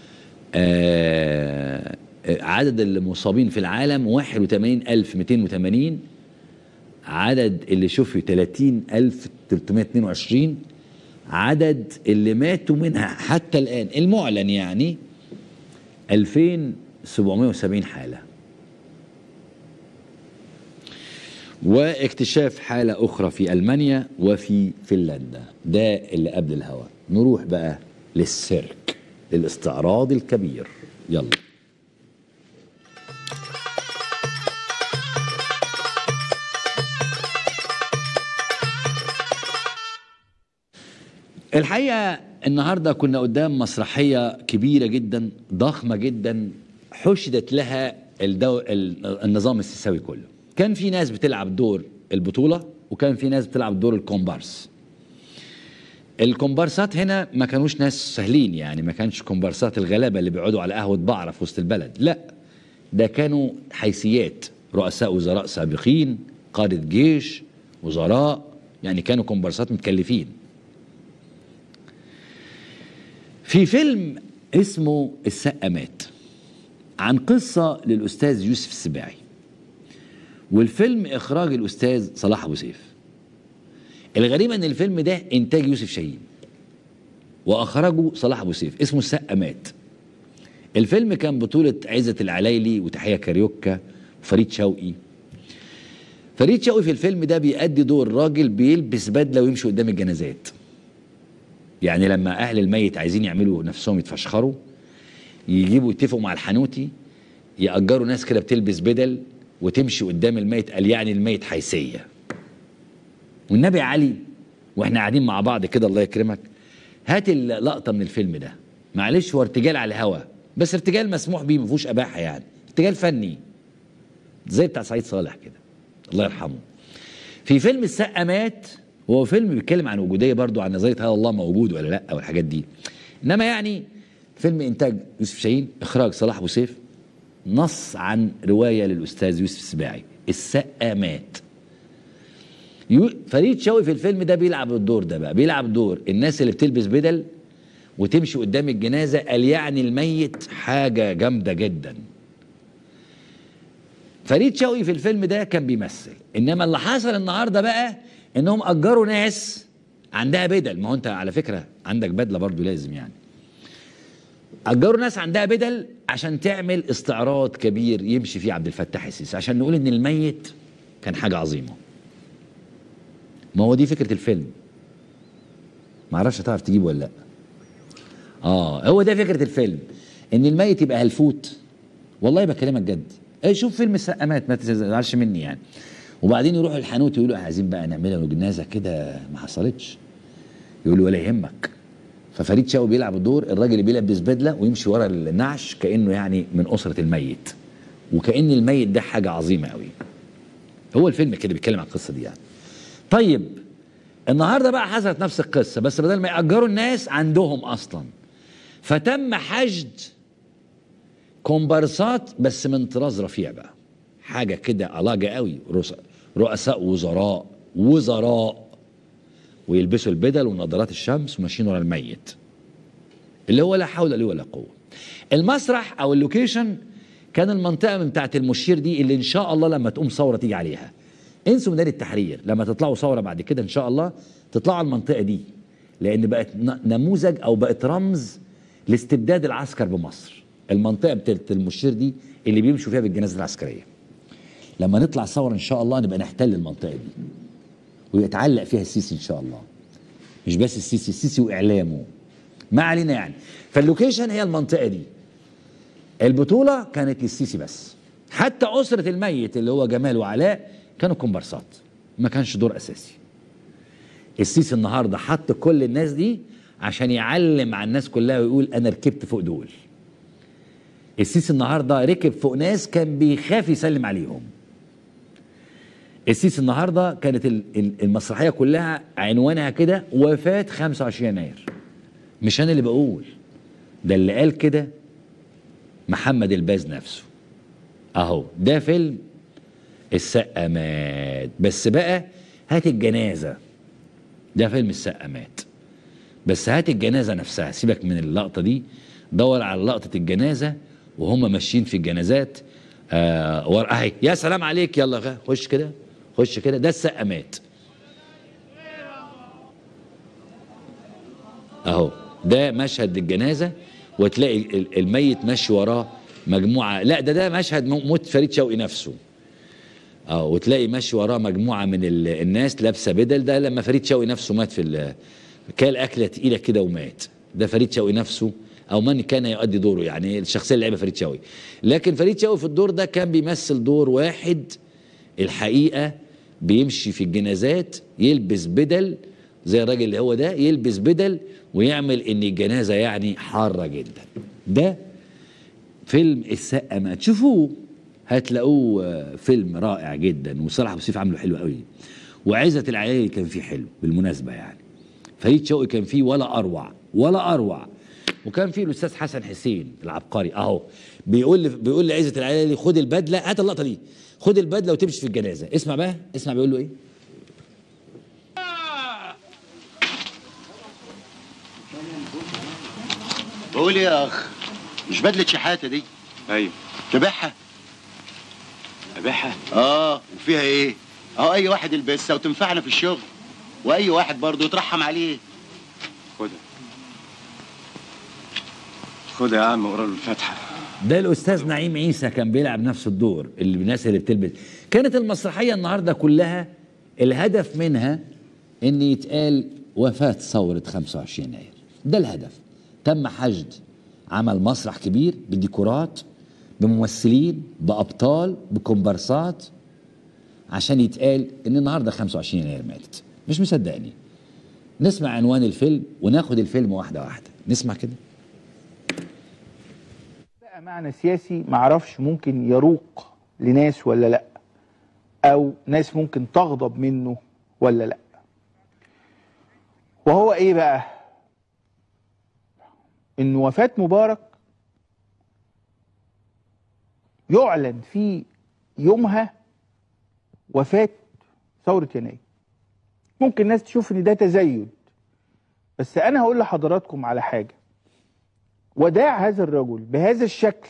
آه عدد المصابين في العالم واحد وثمانين ألف ومئتين وثمانين، عدد اللي شفوا ثلاثين ألف وثلاثمئة واثنين وعشرين، عدد اللي ماتوا منها حتى الآن المعلن يعني ألفين وسبعمئة وسبعين حالة، واكتشاف حالة أخرى في ألمانيا وفي فنلندا. ده اللي قبل الهواء. نروح بقى للسيرك، للاستعراض الكبير. يلا. الحقيقة النهاردة كنا قدام مسرحية كبيرة جدا ضخمة جدا حشدت لها الدو... النظام السيساوي كله. كان في ناس بتلعب دور البطولة وكان في ناس بتلعب دور الكومبارس. الكومبارسات هنا ما كانوش ناس سهلين يعني، ما كانش كومبارسات الغلابة اللي بيقعدوا على قهوة بعرة في وسط البلد، لا ده كانوا حيثيات، رؤساء وزراء سابقين، قادة جيش، وزراء، يعني كانوا كومبارسات متكلفين. في فيلم اسمه السقا مات عن قصة للأستاذ يوسف السباعي، والفيلم إخراج الأستاذ صلاح أبو سيف. الغريب أن الفيلم ده إنتاج يوسف شاهين وأخرجه صلاح أبو سيف، اسمه السقا مات. الفيلم كان بطولة عزت العلايلي وتحية كاريوكا وفريد شوقي. فريد شوقي في الفيلم ده بيأدي دور راجل بيلبس بدلة ويمشي قدام الجنازات. يعني لما أهل الميت عايزين يعملوا نفسهم يتفشخروا يجيبوا يتفقوا مع الحنوتي يأجروا ناس كده بتلبس بدل وتمشي قدام الميت، قال يعني الميت حيثية. والنبي علي واحنا قاعدين مع بعض كده الله يكرمك هات اللقطة من الفيلم ده، معلش هو ارتجال على الهوا بس ارتجال مسموح بيه، ما فيهوش اباحة يعني، ارتجال فني زي بتاع سعيد صالح كده الله يرحمه. في فيلم السقا مات، هو فيلم بيتكلم عن وجودية برضو، عن نظرية هل الله موجود ولا لا والحاجات دي، انما يعني فيلم انتاج يوسف شاهين، اخراج صلاح ابو سيف، نص عن رواية للأستاذ يوسف السباعي، السقا مات. فريد شوقي في الفيلم ده بيلعب الدور ده بقى، بيلعب دور الناس اللي بتلبس بدل وتمشي قدام الجنازة، قال يعني الميت حاجة جامدة جدا. فريد شوقي في الفيلم ده كان بيمثل، انما اللي حصل النهارده بقى انهم اجروا ناس عندها بدل، ما هو انت على فكرة عندك بدلة برضو لازم يعني، أجروا ناس عندها بدل عشان تعمل استعراض كبير يمشي فيه عبد الفتاح السيسي عشان نقول إن الميت كان حاجة عظيمة. ما هو دي فكرة الفيلم، ما اعرفش هتعرف تجيبه ولا لأ. آه هو ده فكرة الفيلم، إن الميت يبقى هلفوت، والله بكلمك جد. أي شوف فيلم السقا مات ما تزعلش مني يعني. وبعدين يروحوا الحانوت يقولوا عايزين بقى نعملها جنازة كده، ما حصلتش. يقولوا ولا يهمك. ففريد شوقي بيلعب الدور الراجل اللي بيلبس بدله ويمشي ورا النعش كانه يعني من اسره الميت، وكان الميت ده حاجه عظيمه قوي. هو الفيلم كده بيتكلم عن القصه دي يعني. طيب النهارده بقى حصلت نفس القصه، بس بدل ما يأجروا الناس عندهم اصلا، فتم حشد كومبارسات بس من طراز رفيع بقى. حاجه كده علاجه قوي، رؤساء وزراء وزراء ويلبسوا البدل ونظارات الشمس وماشيين ورا الميت اللي هو لا حول له ولا قوه. المسرح او اللوكيشن كان المنطقه من بتاعت المشير دي اللي ان شاء الله لما تقوم ثوره تيجي عليها. انسوا ميدان التحرير، لما تطلعوا ثوره بعد كده ان شاء الله تطلعوا على المنطقه دي، لان بقت نموذج او بقت رمز لاستبداد العسكر بمصر. المنطقه بتاعت المشير دي اللي بيمشوا فيها بالجنازه العسكريه. لما نطلع ثوره ان شاء الله نبقى نحتل المنطقه دي ويتعلق فيها السيسي ان شاء الله. مش بس السيسي، السيسي واعلامه. ما علينا يعني. فاللوكيشن هي المنطقه دي. البطوله كانت للسيسي بس. حتى اسره الميت اللي هو جمال وعلاء كانوا كومبارسات، ما كانش دور اساسي. السيسي النهارده حط كل الناس دي عشان يعلم على الناس كلها ويقول انا ركبت فوق دول. السيسي النهارده ركب فوق ناس كان بيخاف يسلم عليهم. السيسي النهارده كانت المسرحيه كلها عنوانها كده وفاه خمسة وعشرين يناير. مش انا اللي بقول، ده اللي قال كده محمد الباز نفسه. اهو ده فيلم السقا مات، بس بقى هات الجنازه. ده فيلم السقا مات، بس هات الجنازه نفسها، سيبك من اللقطه دي، دور على لقطه الجنازه وهم ماشيين في الجنازات. آه ور... اهي يا سلام عليك، يلا خش كده خش كده. ده السقا مات اهو. ده مشهد الجنازه وتلاقي الميت ماشي وراه مجموعه. لا ده ده مشهد موت فريد شوقي نفسه. اه وتلاقي ماشي وراه مجموعه من الناس لابسه بدل. ده لما فريد شوقي نفسه مات في كل اكله تقيله كده ومات. ده فريد شوقي نفسه او من كان يؤدي دوره، يعني الشخصيه اللي لعبها فريد شوقي. لكن فريد شوقي في الدور ده كان بيمثل دور واحد الحقيقه بيمشي في الجنازات يلبس بدل زي الراجل اللي هو ده، يلبس بدل ويعمل ان الجنازه يعني حاره جدا. ده فيلم السقا مات، تشوفوه هتلاقوه فيلم رائع جدا، وصلاح ابو سيف عامله حلو قوي، وعزت العلايلي كان فيه حلو بالمناسبه يعني. فريد شوقي كان فيه ولا اروع ولا اروع. وكان فيه الاستاذ حسن حسين العبقري اهو بيقول بيقول لعزت العلايلي خد البدله، هات اللقطه دي، خد البدله وتمشي في الجنازه. اسمع بقى، اسمع بيقول له ايه.
بقول ايه يا اخ، مش بدله شحاته دي؟
ايوه.
تبيعها؟
ابيعها؟
اه. وفيها ايه؟ اهو اي واحد يلبسها وتنفعنا في الشغل، واي واحد برضه يترحم عليه.
خدها خدها يا عم ورا الفاتحه.
ده الاستاذ نعيم عيسى كان بيلعب نفس الدور، اللي الناس اللي بتلبس. كانت المسرحيه النهارده كلها الهدف منها ان يتقال وفاه ثوره خمسة وعشرين يناير. ده الهدف. تم حشد عمل مسرح كبير بديكورات بممثلين بابطال بكومبارسات عشان يتقال ان النهارده خمسة وعشرين يناير ماتت. مش مصدقني. نسمع عنوان الفيلم وناخد الفيلم واحده واحده. نسمع كده.
بقى معنى سياسي معرفش ممكن يروق لناس ولا لا، او ناس ممكن تغضب منه ولا لا. وهو ايه بقى؟ ان وفاة مبارك يعلن في يومها وفاة ثورة يناير. ممكن ناس تشوف ان ده تزايد، بس انا هقول لحضراتكم على حاجة. وداع هذا الرجل بهذا الشكل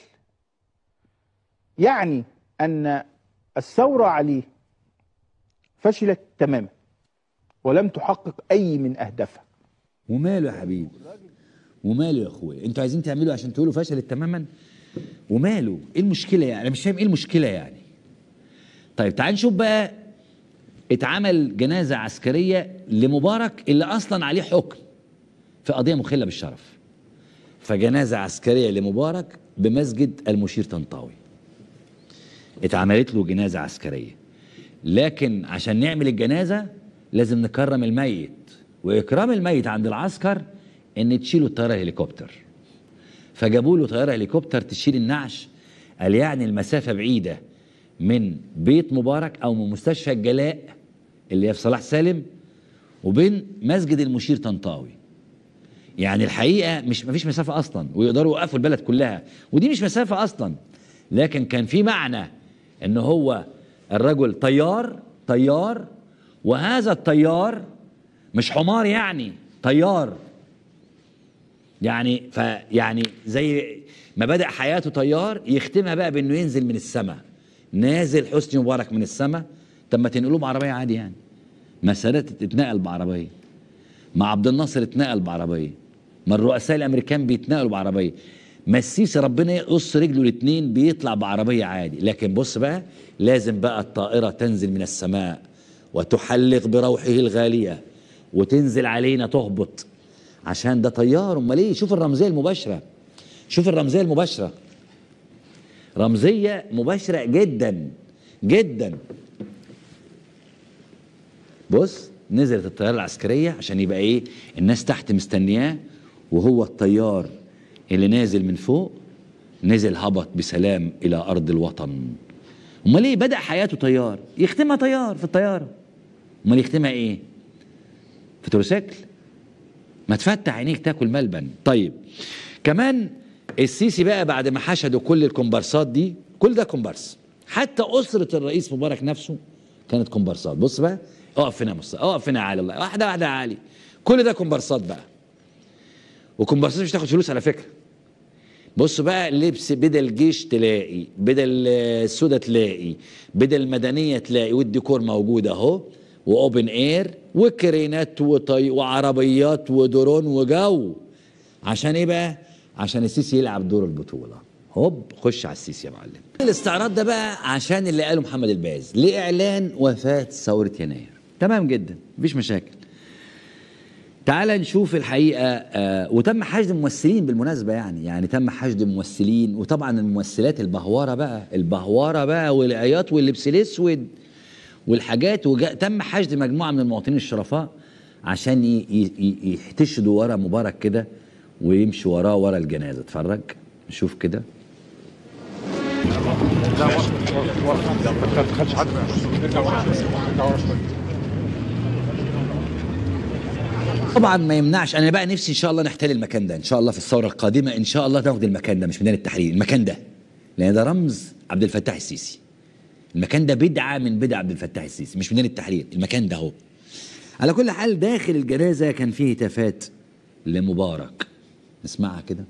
يعني ان الثورة عليه فشلت تماما ولم تحقق اي من اهدافها.
وماله يا حبيبي؟ وماله يا اخويا؟ انتوا عايزين تعملوا عشان تقولوا فشلت تماما؟ وماله؟ ايه المشكله يعني؟ انا مش فاهم ايه المشكله يعني. طيب تعال نشوف بقى. اتعمل جنازه عسكريه لمبارك اللي اصلا عليه حكم في قضيه مخله بالشرف. فجنازه عسكريه لمبارك بمسجد المشير طنطاوي. اتعملت له جنازه عسكريه. لكن عشان نعمل الجنازه لازم نكرم الميت، واكرام الميت عند العسكر ان تشيلوا الطياره هليكوبتر. فجابوا له طياره هليكوبتر تشيل النعش. قال يعني المسافه بعيده من بيت مبارك او من مستشفى الجلاء اللي هي في صلاح سالم وبين مسجد المشير طنطاوي. يعني الحقيقه مش مفيش مسافه اصلا، ويقدروا يوقفوا البلد كلها، ودي مش مسافه اصلا. لكن كان في معنى ان هو الرجل طيار طيار، وهذا الطيار مش حمار، يعني طيار، يعني فيعني زي ما بدأ حياته طيار يختمها بقى بانه ينزل من السماء. نازل حسني مبارك من السماء، طب ما تنقلوه بعربيه عادي يعني. ما سادات اتنقل بعربيه، مع عبد الناصر اتنقل بعربيه، ما الرؤساء الامريكان بيتنقلوا بعربيه، ما السيسي ربنا يقص رجله الاثنين بيطلع بعربيه عادي. لكن بص بقى، لازم بقى الطائره تنزل من السماء وتحلق بروحه الغاليه وتنزل علينا تهبط، عشان ده طيار. امال ايه؟ شوف الرمزيه المباشره، شوف الرمزيه المباشره، رمزيه مباشره جدا جدا. بص، نزلت الطياره العسكريه عشان يبقى ايه؟ الناس تحت مستنياه، وهو الطيار اللي نازل من فوق نزل هبط بسلام الى ارض الوطن. امال ايه؟ بدا حياته طيار، يختمها طيار في الطياره. امال يختمها ايه؟ في تروسيكل؟ ما تفتح عينيك تاكل ملبن. طيب كمان السيسي بقى بعد ما حشدوا كل الكومبارسات دي، كل ده كومبارس، حتى اسره الرئيس مبارك نفسه كانت كومبارسات. بص بقى، اقف هنا مصر، اقف هنا يا علي، الله واحده واحده يا علي، كل ده كومبارسات بقى. وكومبارسات مش تاخد فلوس على فكره. بص بقى، لبس بدل جيش تلاقي، بدل السودا تلاقي، بدل مدنيه تلاقي، والديكور موجود اهو، واوبن اير وكرينات وطي وعربيات ودرون وجو. عشان ايه بقى؟ عشان السيسي يلعب دور البطوله. هوب، خش على السيسي يا معلم. الاستعراض ده بقى عشان اللي قاله محمد الباز لاعلان وفاه ثوره يناير. تمام جدا، مفيش مشاكل. تعال نشوف الحقيقه. آه وتم حشد ممثلين بالمناسبه، يعني يعني تم حشد ممثلين، وطبعا الممثلات البهواره بقى، البهواره بقى والعياط واللبس الاسود والحاجات، وتم حشد مجموعه من المواطنين الشرفاء عشان يحتشدوا ورا مبارك كده ويمشوا وراه ورا الجنازه. اتفرج نشوف كده. طبعا ما يمنعش، انا بقى نفسي ان شاء الله نحتل المكان ده ان شاء الله في الثوره القادمه، ان شاء الله ناخد المكان ده، مش ميدان التحرير، المكان ده، لان ده رمز عبد الفتاح السيسي. المكان ده بدعه من بدع عبد الفتاح السيسي، مش ميدان التحرير، المكان ده اهو. على كل حال، داخل الجنازه كان فيه هتافات لمبارك، نسمعها كده.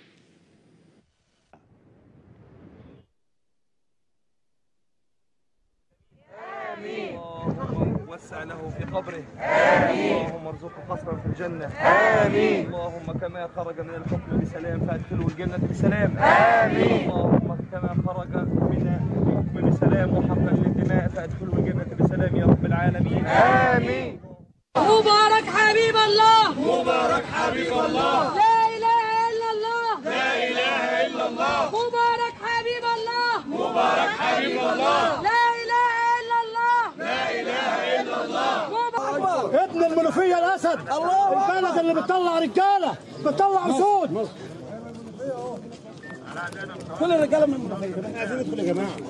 آمين. اللهم وسع له في قبره. آمين. اللهم ارزقه قصرا في الجنة. آمين. اللهم كما خرج من الحكم بسلام فادخله الجنة بسلام. آمين. اللهم كما خرج من الحكم بسلام وحقن للدماء فادخله الجنة بسلام يا رب العالمين. آمين.
مبارك حبيب الله،
مبارك حبيب الله،
لا إله إلا الله،
لا إله إلا الله،
مبارك حبيب الله،
مبارك حبيب الله،
لا إله إلا الله،
لا إله إلا الله.
ابن المنوفية الأسد، البلد اللي بتطلع رجالة، بتطلع أسود. كل الرجالة من المنوفية، احنا عايزين ندخل يا جماعة.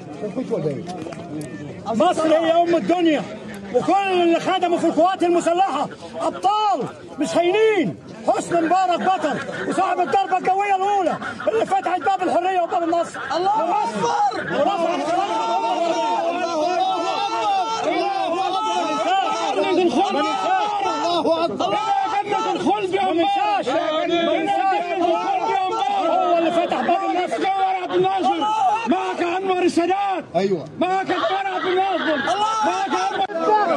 مصر هي أم الدنيا، وكل اللي خدموا في القوات المسلحة أبطال مش هينين. حسني مبارك بطل وصاحب الضربة الجوية الأولى اللي فتحت باب الحرية وباب النصر. الله أكبر! الله أكبر! الله أكبر! جنة الخلد يا أمبار! هو اللي فتح باب النصر. جوهر عبد الناصر معك أنور السادات. أيوه معك جوهر عبد الناصر. معك أنور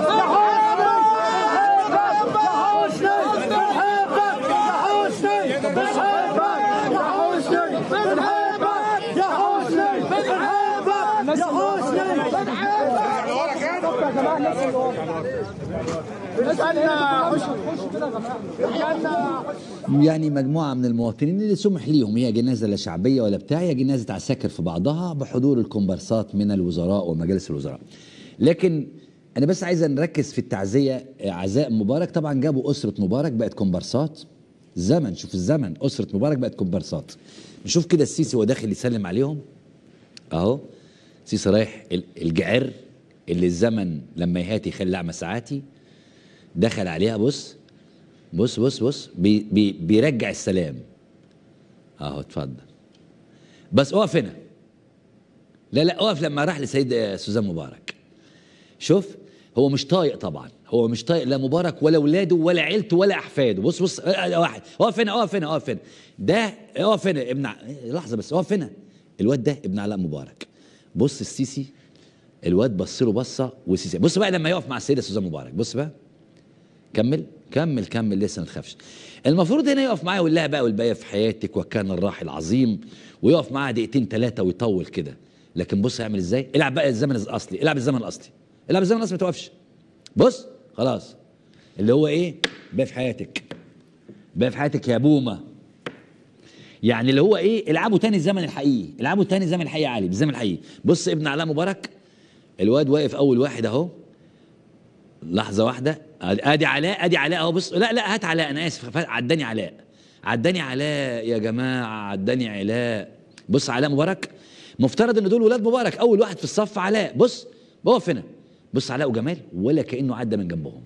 يعني مجموعة من المواطنين اللي سمح ليهم، هي جنازة لا شعبية ولا بتاع، هي جنازة عساكر في بعضها بحضور الكومبارسات من الوزراء ومجالس الوزراء. لكن أنا بس عايز نركز في التعزية، عزاء مبارك. طبعا جابوا أسرة مبارك بقت كومبارسات. الزمن، شوف الزمن، أسرة مبارك بقت كومبارسات. نشوف كده السيسي وهو داخل يسلم عليهم أهو. السيسي رايح الجعر اللي الزمن لما يهاتي يخلي أعمى ساعاتي، دخل عليها. بص بص بص بص بي بي بيرجع السلام اهو. اتفضل، بس اقف هنا لا لا اقف لما راح لسيد سوزان مبارك. شوف هو مش طايق طبعا، هو مش طايق لا مبارك ولا اولاده ولا عيلته ولا احفاده. بص بص واحد اقف هنا اقف هنا اقف هنا ده اقف هنا ابن ع... لحظه بس اقف هنا. الواد ده ابن علاء مبارك. بص السيسي الواد بص له بصه والسيسي بص بقى لما يقف مع السيده سوزان مبارك. بص بقى كمل كمل كمل لسه ما تخافش. المفروض هنا يقف معايا ويقول لها بقى والباقي في حياتك وكان الراحل العظيم، ويقف معاها دقيقتين ثلاثه ويطول كده. لكن بص هيعمل ازاي؟ العب بقى الزمن الاصلي، العب الزمن الاصلي، العب الزمن الاصلي ما توقفش. بص خلاص اللي هو ايه؟ بقى في حياتك، بقى في حياتك يا بومه. يعني اللي هو ايه؟ العبوا تاني الزمن الحقيقي، العبوا تاني الزمن الحقيقي يا علي، بالزمن الحقيقي. بص ابن علاء مبارك الواد واقف اول واحد اهو. لحظه واحده ادي علاء ادي علاء اهو. بص لا لا هات علاء انا اسف عداني علاء عداني علاء يا جماعه عداني علاء. بص علاء مبارك مفترض ان دول ولاد مبارك، اول واحد في الصف علاء. بص بقف هنا بص علاء وجمال ولا كانه عدى من جنبهم،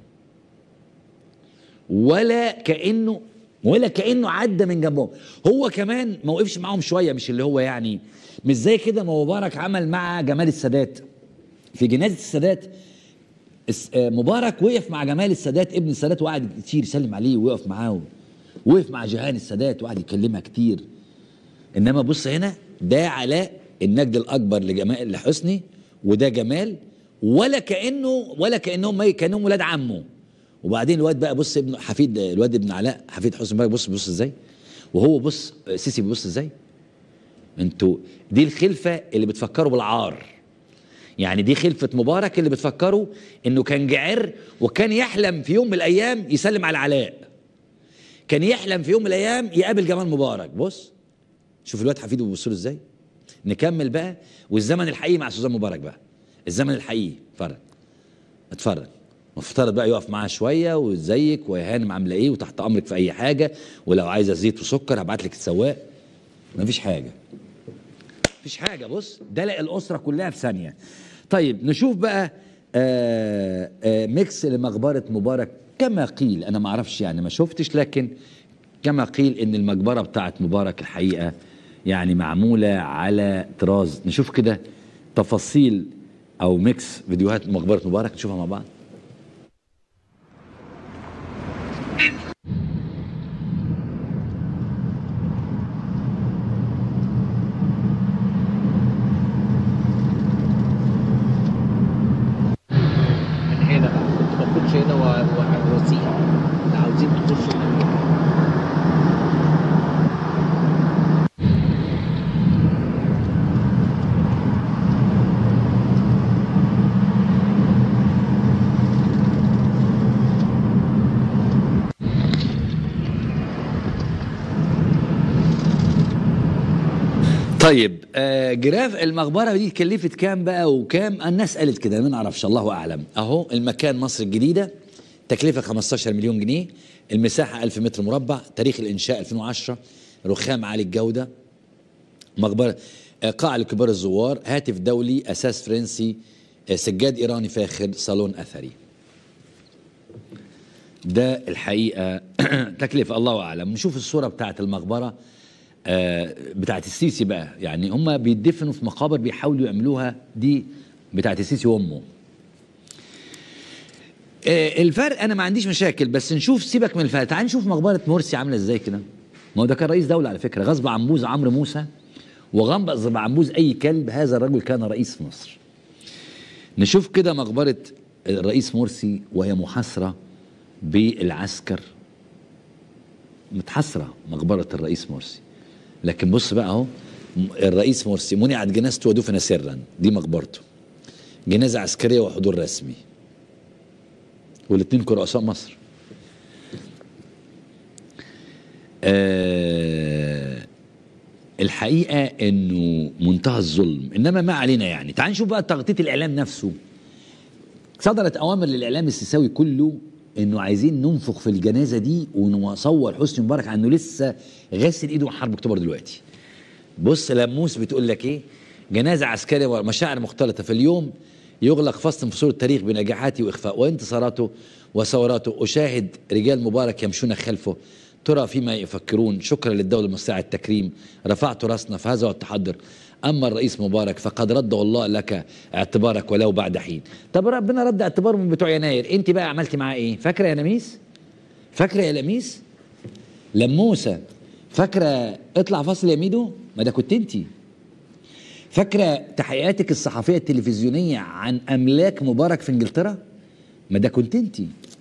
ولا كانه ولا كانه عدى من جنبهم. هو كمان ما وقفش معاهم شويه، مش اللي هو يعني مش زي كده ما مبارك عمل مع جمال السادات في جنازه السادات. مبارك وقف مع جمال السادات ابن السادات وقعد كتير يسلم عليه ويقف معاه، وقف مع جيهان السادات وقعد يكلمها كتير. انما بص هنا ده علاء النجد الاكبر لجمال لحسني، وده جمال ولا كانه ولا كانهم كانهم ولاد عمه. وبعدين الواد بقى بص ابن حفيد الواد ابن علاء حفيد حسني مبارك بص بص ازاي، وهو بص سيسي بيبص ازاي. انتوا دي الخلفه اللي بتفكروا بالعار، يعني دي خلفه مبارك اللي بتفكروا انه كان جعر وكان يحلم في يوم من الايام يسلم على علاء، كان يحلم في يوم من الايام يقابل جمال مبارك. بص شوف الواد حفيده بيبص له ازاي. نكمل بقى والزمن الحقيقي مع سوزان مبارك بقى، الزمن الحقيقي. اتفرج اتفرج مفترض بقى يقف معاها شويه وازيك ويا هانم عامله ايه وتحت امرك في اي حاجه، ولو عايزه زيت وسكر هبعت لك السواق. مفيش حاجه مفيش حاجه. بص دلق الاسره كلها في ثانيه. طيب نشوف بقى آآ آآ ميكس لمقبره مبارك كما قيل، انا ما اعرفش يعني ما شفتش، لكن كما قيل ان المقبره بتاعت مبارك الحقيقه يعني معموله على طراز. نشوف كده تفاصيل او ميكس فيديوهات مقبره مبارك نشوفها مع بعض.
هنا بقى كنت بخش هنا ووسيع اللي عاوزين تخشوا هنا.
طيب آه جراف المقبره دي كلفت كام بقى وكام؟ الناس قالت كده ما نعرفش الله اعلم. اهو المكان مصر الجديده تكلفه خمستاشر مليون جنيه، المساحه ألف متر مربع، تاريخ الانشاء ألفين وعشرة، رخام عالي الجوده، مقبره آه قاعه لكبار الزوار، هاتف دولي، اساس فرنسي، آه سجاد ايراني فاخر، صالون اثري. ده الحقيقه تكلفه الله اعلم. نشوف الصوره بتاعت المقبره آه بتاعت السيسي بقى، يعني هم بيدفنوا في مقابر بيحاولوا يعملوها دي بتاعت السيسي وامه. آه الفرق انا ما عنديش مشاكل، بس نشوف سيبك من الفرق. تعال نشوف مقبره مرسي عامله ازاي كده. ما هو ده كان رئيس دوله على فكره، غصب عن بوز عمرو موسى وغصب عن بوز اي كلب، هذا الرجل كان رئيس في مصر. نشوف كده مقبره الرئيس مرسي وهي محاصره بالعسكر، متحاصره مقبره الرئيس مرسي. لكن بص بقى اهو الرئيس مرسي منعت جنازته ودفن سرا، دي مقبرته، جنازه عسكريه وحضور رسمي، والاثنين رؤساء مصر. آه الحقيقه انه منتهى الظلم، انما ما علينا يعني. تعال نشوف بقى تغطيه الاعلام نفسه. صدرت اوامر للاعلام السيساوي كله انه عايزين ننفخ في الجنازه دي ونصور حسني مبارك عنه لسه غاسل ايده من حرب اكتوبر دلوقتي. بص لموس بتقول لك ايه؟ جنازه عسكريه ومشاعر مختلطه في اليوم يغلق فصل فصول التاريخ بنجاحاته واخفاء وانتصاراته وثوراته، اشاهد رجال مبارك يمشون خلفه ترى فيما يفكرون، شكرا للدوله المصريه على التكريم، رفعت راسنا فهذا هو التحضر. أما الرئيس مبارك فقد رده الله لك اعتبارك ولو بعد حين. طب ربنا رد اعتباره من بتوع يناير، أنت بقى عملتي معاه إيه؟ فاكرة يا لميس؟ فاكرة يا لميس؟ لموسة، فاكرة اطلع فاصل يا ميدو؟ ما ده كنت أنت. فاكرة تحقيقاتك الصحفية التلفزيونية عن أملاك مبارك في إنجلترا؟ ما ده كنت أنت.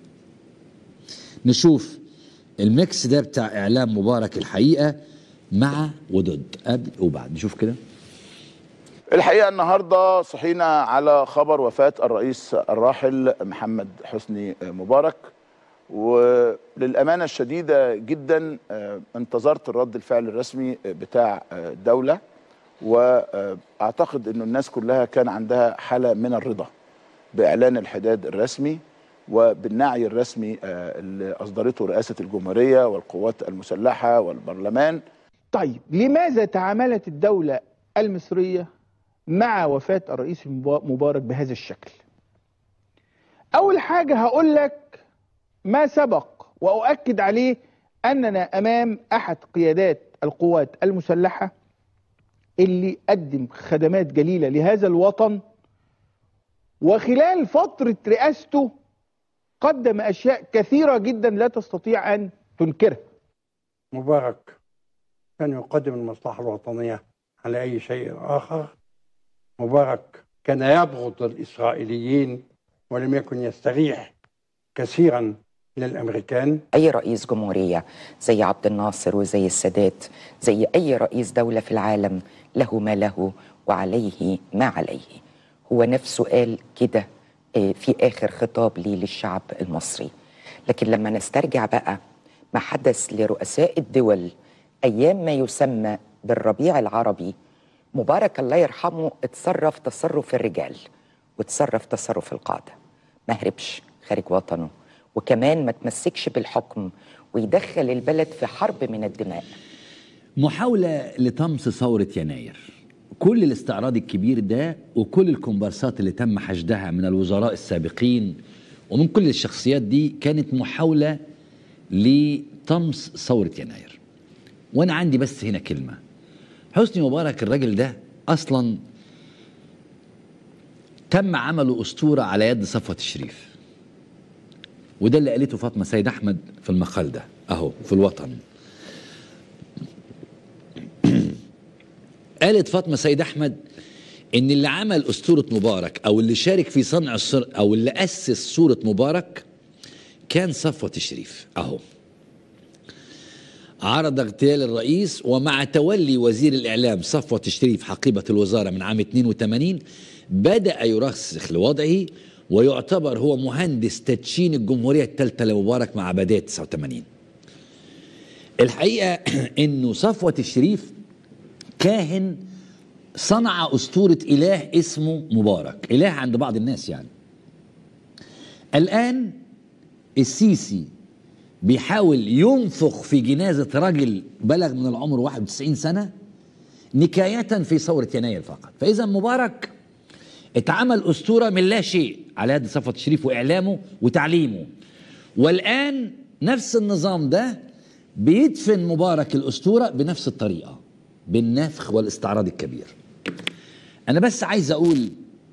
نشوف الميكس ده بتاع إعلام مبارك الحقيقة مع وضد، قبل وبعد، نشوف كده.
الحقيقة النهاردة صحينا على خبر وفاة الرئيس الراحل محمد حسني مبارك، وللأمانة الشديدة جدا انتظرت الرد الفعل الرسمي بتاع الدولة، وأعتقد أن الناس كلها كان عندها حالة من الرضا بإعلان الحداد الرسمي وبالنعي الرسمي اللي أصدرته رئاسة الجمهورية والقوات المسلحة والبرلمان.
طيب لماذا تعاملت الدولة المصرية مع وفاة الرئيس مبارك بهذا الشكل؟ أول حاجة هقول لك ما سبق وأؤكد عليه، أننا أمام أحد قيادات القوات المسلحة اللي قدم خدمات جليلة لهذا الوطن، وخلال فترة رئاسته قدم أشياء كثيرة جدا لا تستطيع أن تنكرها.
مبارك كان يقدم المصلحة الوطنية على أي شيء آخر. مبارك كان يبغض الإسرائيليين ولم يكن يستريح كثيرا للأمريكان.
أي رئيس جمهورية زي عبد الناصر وزي السادات، زي أي رئيس دولة في العالم، له ما له وعليه ما عليه. هو نفسه قال كده في آخر خطاب لي للشعب المصري. لكن لما نسترجع بقى ما حدث لرؤساء الدول أيام ما يسمى بالربيع العربي، مبارك الله يرحمه اتصرف تصرف الرجال وتصرف تصرف القادة، ما هربش خارج وطنه، وكمان ما تمسكش بالحكم ويدخل البلد في حرب من الدماء.
محاولة لطمس ثورة يناير، كل الاستعراض الكبير ده وكل الكومبارسات اللي تم حشدها من الوزراء السابقين ومن كل الشخصيات دي كانت محاولة لطمس ثورة يناير. وانا عندي بس هنا كلمة، حسني مبارك الراجل ده اصلا تم عمله اسطورة على يد صفوة الشريف، وده اللي قالته فاطمة سيد احمد في المقال ده اهو في الوطن. قالت فاطمة سيد احمد ان اللي عمل اسطورة مبارك او اللي شارك في صنع الصر او اللي اسس صورة مبارك كان صفوة الشريف. اهو عرض اغتيال الرئيس ومع تولي وزير الاعلام صفوة الشريف حقيبة الوزارة من عام اثنين وثمانين بدأ يرسخ لوضعه، ويعتبر هو مهندس تدشين الجمهورية الثالثة لمبارك مع بداية تسعة وثمانين. الحقيقة انه صفوة الشريف كاهن صنع أسطورة إله اسمه مبارك، إله عند بعض الناس يعني. الآن السيسي بيحاول ينفخ في جنازة رجل بلغ من العمر واحد وتسعين سنة نكاية في ثورة يناير فقط. فإذا مبارك اتعمل أسطورة من لا شيء على يد صفوة الشريف وإعلامه وتعليمه، والآن نفس النظام ده بيدفن مبارك الأسطورة بنفس الطريقة، بالنفخ والاستعراض الكبير. أنا بس عايز أقول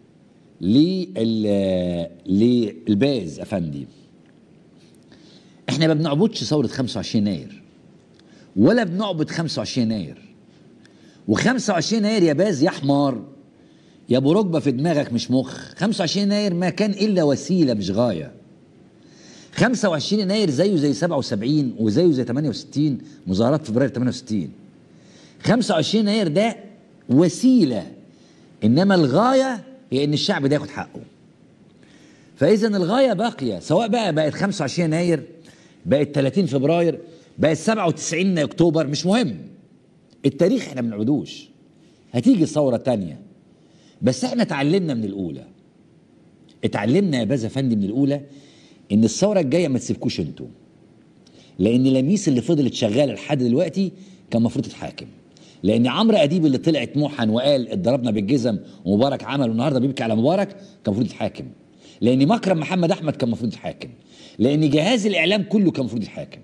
للباز أفندي، إحنا ما بنعبدش ثورة خمسة وعشرين يناير ولا بنعبد خمسة وعشرين يناير. وخمسة وعشرين يناير يا باز يا حمار يا ابو ركبه في دماغك مش مخ، خمسة وعشرين يناير ما كان إلا وسيلة مش غاية. خمسة وعشرين يناير زيه زي سبعة وسبعين وزيه زي ثمانية وستين مظاهرات فبراير ثمانية وستين. خمسة وعشرين يناير ده وسيلة، إنما الغاية هي إن الشعب ده ياخد حقه. فإذا الغاية باقية، سواء بقى بقت خمسة وعشرين يناير، بقت ثلاثين فبراير، بقت سبعة وتسعين أكتوبر، مش مهم. التاريخ إحنا ما بنعبدوش. هتيجي ثورة تانية، بس إحنا اتعلمنا من الأولى. اتعلمنا يا باز أفندي من الأولى إن الثورة الجاية ما تسيبكوش أنتوا. لأن لميس اللي فضلت شغالة لحد دلوقتي كان المفروض تتحاكم. لان عمرو اديب اللي طلعت موحن وقال اتضربنا بالجزم ومبارك عمل والنهارده بيبكي على مبارك كان المفروض يتحاكم. لان مكرم محمد احمد كان المفروض يتحاكم. لان جهاز الاعلام كله كان المفروض يتحاكم.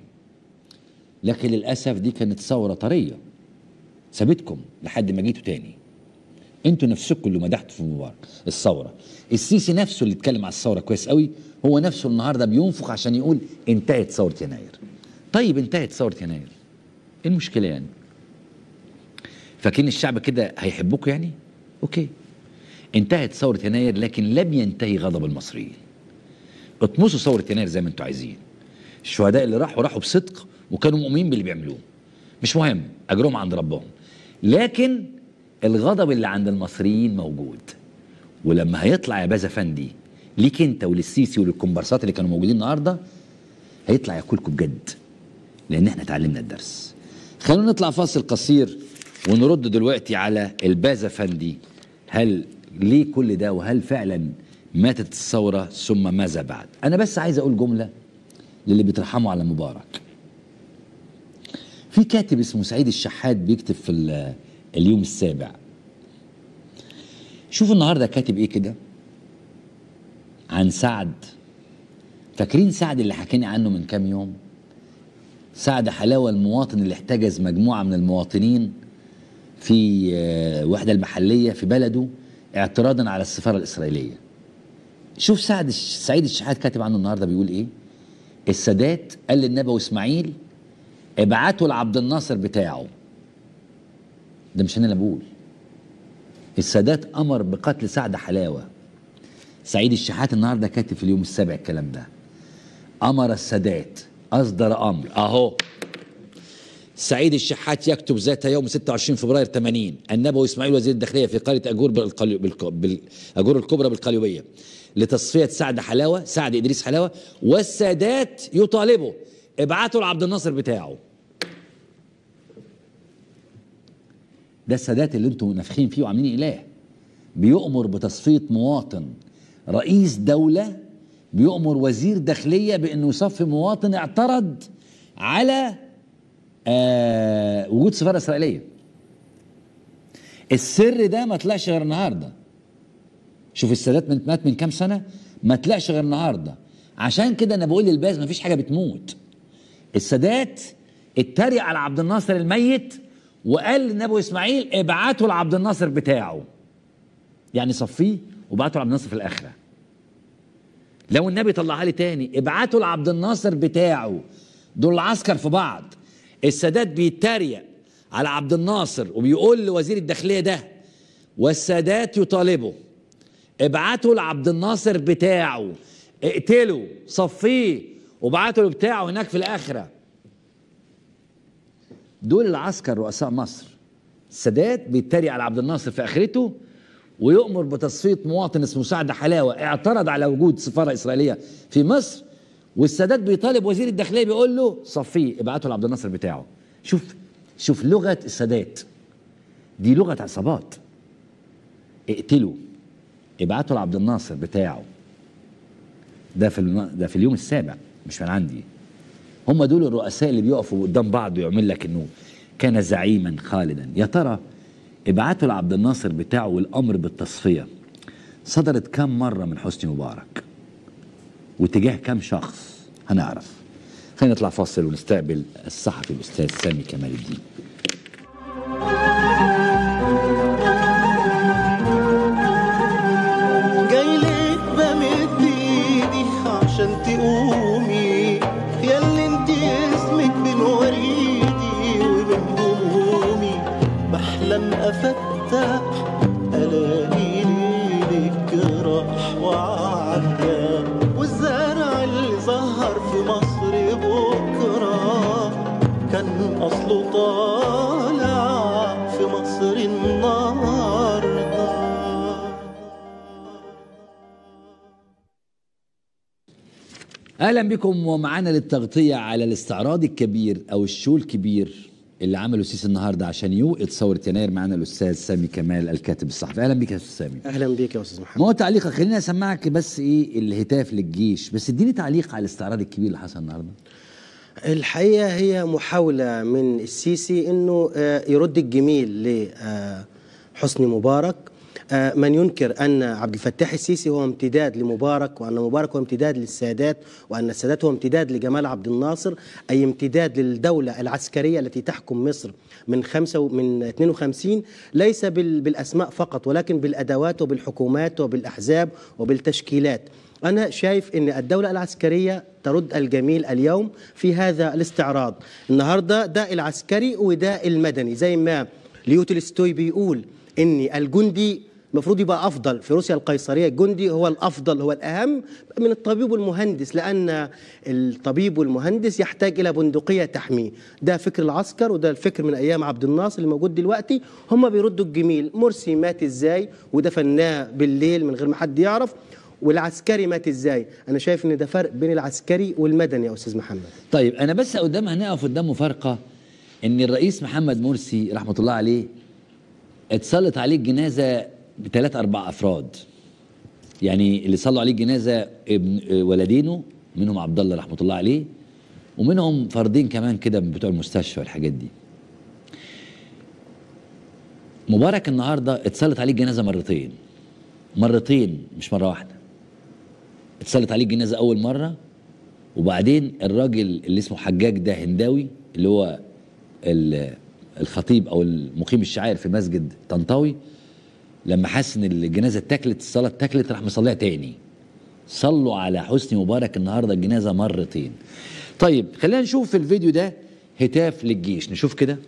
لكن للاسف دي كانت ثوره طريه سابتكم لحد ما جيتوا تاني. انتوا نفسكم اللي مدحتوا في مبارك الثوره. السيسي نفسه اللي اتكلم على الثوره كويس قوي، هو نفسه النهارده بينفخ عشان يقول انتهت ثوره يناير. طيب انتهت ثوره يناير، ايه المشكله يعني؟ فاكرين الشعب كده هيحبوكوا يعني؟ اوكي. انتهت ثوره يناير لكن لم ينتهي غضب المصريين. اطمسوا ثوره يناير زي ما انتوا عايزين. الشهداء اللي راحوا راحوا بصدق وكانوا مؤمنين باللي بيعملوه. مش مهم، اجرهم عند ربهم. لكن الغضب اللي عند المصريين موجود. ولما هيطلع يا باز افندي ليك انت وللسيسي وللكمبارسات اللي كانوا موجودين النهارده، هيطلع ياكلكم بجد. لان احنا اتعلمنا الدرس. خلونا نطلع فاصل قصير ونرد دلوقتي على الباز افندي. هل ليه كل ده وهل فعلا ماتت الثوره ثم ماذا بعد؟ انا بس عايز اقول جمله للي بيترحموا على مبارك. في كاتب اسمه سعيد الشحات بيكتب في اليوم السابع. شوفوا النهارده كاتب ايه كده عن سعد. فاكرين سعد اللي حكينا عنه من كام يوم؟ سعد حلاوه المواطن اللي احتجز مجموعه من المواطنين في وحده المحليه في بلده اعتراضا على السفاره الاسرائيليه. شوف سعد سعيد الشحات كاتب عنه النهارده بيقول ايه؟ السادات قال للنبوي اسماعيل ابعته لعبد الناصر بتاعه. ده مش انا اللي بقول. السادات امر بقتل سعد حلاوه. سعيد الشحات النهارده كاتب في اليوم السابع الكلام ده. امر السادات، اصدر امر اهو. سعيد الشحات يكتب ذات يوم ستة وعشرين فبراير ثمانين النبوي اسماعيل وزير الداخليه في قريه اجور بالقلي... بالك... اجور الكبرى بالقليوبيه لتصفيه سعد حلاوه سعد ادريس حلاوه، والسادات يطالبه ابعته لعبد الناصر بتاعه. ده السادات اللي انتم نافخين فيه وعاملين اله. بيؤمر بتصفيه مواطن رئيس دوله، بيؤمر وزير داخليه بانه يصفي مواطن اعترض على آه وجود سفاره اسرائيليه. السر ده ما طلعش غير النهارده. شوف السادات من مات من كام سنه، ما طلعش غير النهارده. عشان كده انا بقول للباز ما فيش حاجه بتموت. السادات اتريق على عبد الناصر الميت وقال للنبوي اسماعيل ابعته لعبد الناصر بتاعه. يعني صفيه وبعته لعبد الناصر في الاخره. لو النبي طلعها لي تاني ابعته لعبد الناصر بتاعه. دول العسكر في بعض. السادات بيتريق على عبد الناصر وبيقول لوزير الداخليه ده، والسادات يطالبه ابعته لعبد الناصر بتاعه، اقتله صفيه وبعته له بتاعه هناك في الاخره. دول العسكر رؤساء مصر. السادات بيتريق على عبد الناصر في اخرته ويؤمر بتصفيه مواطن اسمه سعد حلاوه اعترض على وجود سفاره اسرائيليه في مصر، والسادات بيطالب وزير الداخليه بيقول له صفيه ابعته لعبد الناصر بتاعه. شوف شوف لغه السادات دي لغه عصابات. اقتله ابعته لعبد الناصر بتاعه. ده في الم... ده في اليوم السابع مش من عندي. هم دول الرؤساء اللي بيقفوا قدام بعض ويعمل لك انه كان زعيما خالدا. يا ترى ابعته لعبد الناصر بتاعه والامر بالتصفيه صدرت كم مره من حسني مبارك؟ واتجاه كم شخص؟ هنعرف. خلينا نطلع فاصل ونستقبل الصحفي الاستاذ سامي كمال الدين.
جاي لك بمد ايدي عشان تقومي، ياللي انت اسمك بين وريدي وبين همومي. بحلم افتح الاقي ليلك راح وعدى، والزرع اللي ظهر في مصر بكره كان اصله طالع في مصر النهارده.
اهلا بكم ومعانا للتغطيه على الاستعراض الكبير او الشو الكبير اللي عمله السيسي النهارده عشان يوقظ ثوره يناير. معانا الاستاذ سامي كمال الكاتب الصحفي. اهلا بك يا استاذ سامي.
اهلا بك يا استاذ محمد.
ما هو تعليقك، خليني اسمعك بس ايه الهتاف للجيش، بس اديني تعليق على الاستعراض الكبير اللي حصل النهارده.
الحقيقه هي محاوله من السيسي انه يرد الجميل لحسني مبارك آه، من ينكر أن عبد الفتاح السيسي هو امتداد لمبارك، وأن مبارك هو امتداد للسادات، وأن السادات هو امتداد لجمال عبد الناصر، أي امتداد للدولة العسكرية التي تحكم مصر من خمسة من اثنين وخمسين، ليس بال- بالأسماء فقط ولكن بالأدوات وبالحكومات وبالأحزاب وبالتشكيلات. أنا شايف أن الدولة العسكرية ترد الجميل اليوم في هذا الاستعراض. النهاردة ده العسكري وده المدني، زي ما ليو تولستوي بيقول ان الجندي المفروض يبقى افضل في روسيا القيصريه، الجندي هو الافضل هو الاهم من الطبيب والمهندس، لان الطبيب والمهندس يحتاج الى بندقيه تحميه. ده فكر العسكر وده الفكر من ايام عبد الناصر اللي موجود دلوقتي. هم بيردوا الجميل، مرسي مات ازاي ودفناه بالليل من غير ما حد يعرف، والعسكري مات ازاي. انا شايف ان ده فرق بين العسكري والمدني يا استاذ محمد.
طيب انا بس قدام هنقف قدام مفارقه ان الرئيس محمد مرسي رحمه الله عليه اتسلط عليه الجنازه بثلاث اربع افراد. يعني اللي صلوا عليه الجنازه ابن ولدينه، منهم عبد الله رحمه الله عليه، ومنهم فردين كمان كده من بتوع المستشفى والحاجات دي. مبارك النهارده اتسلط عليه الجنازه مرتين مرتين مش مره واحده. اتسلط عليه الجنازه اول مره، وبعدين الراجل اللي اسمه حجاج ده هنداوي اللي هو الخطيب او المقيم الشعائر في مسجد طنطاوي، لما حس ان الجنازه اتاكلت، الصلاه اتاكلت، راح مصليها تاني. صلوا على حسني مبارك النهارده الجنازه مرتين. طيب خلينا نشوف في الفيديو ده هتاف للجيش، نشوف كده.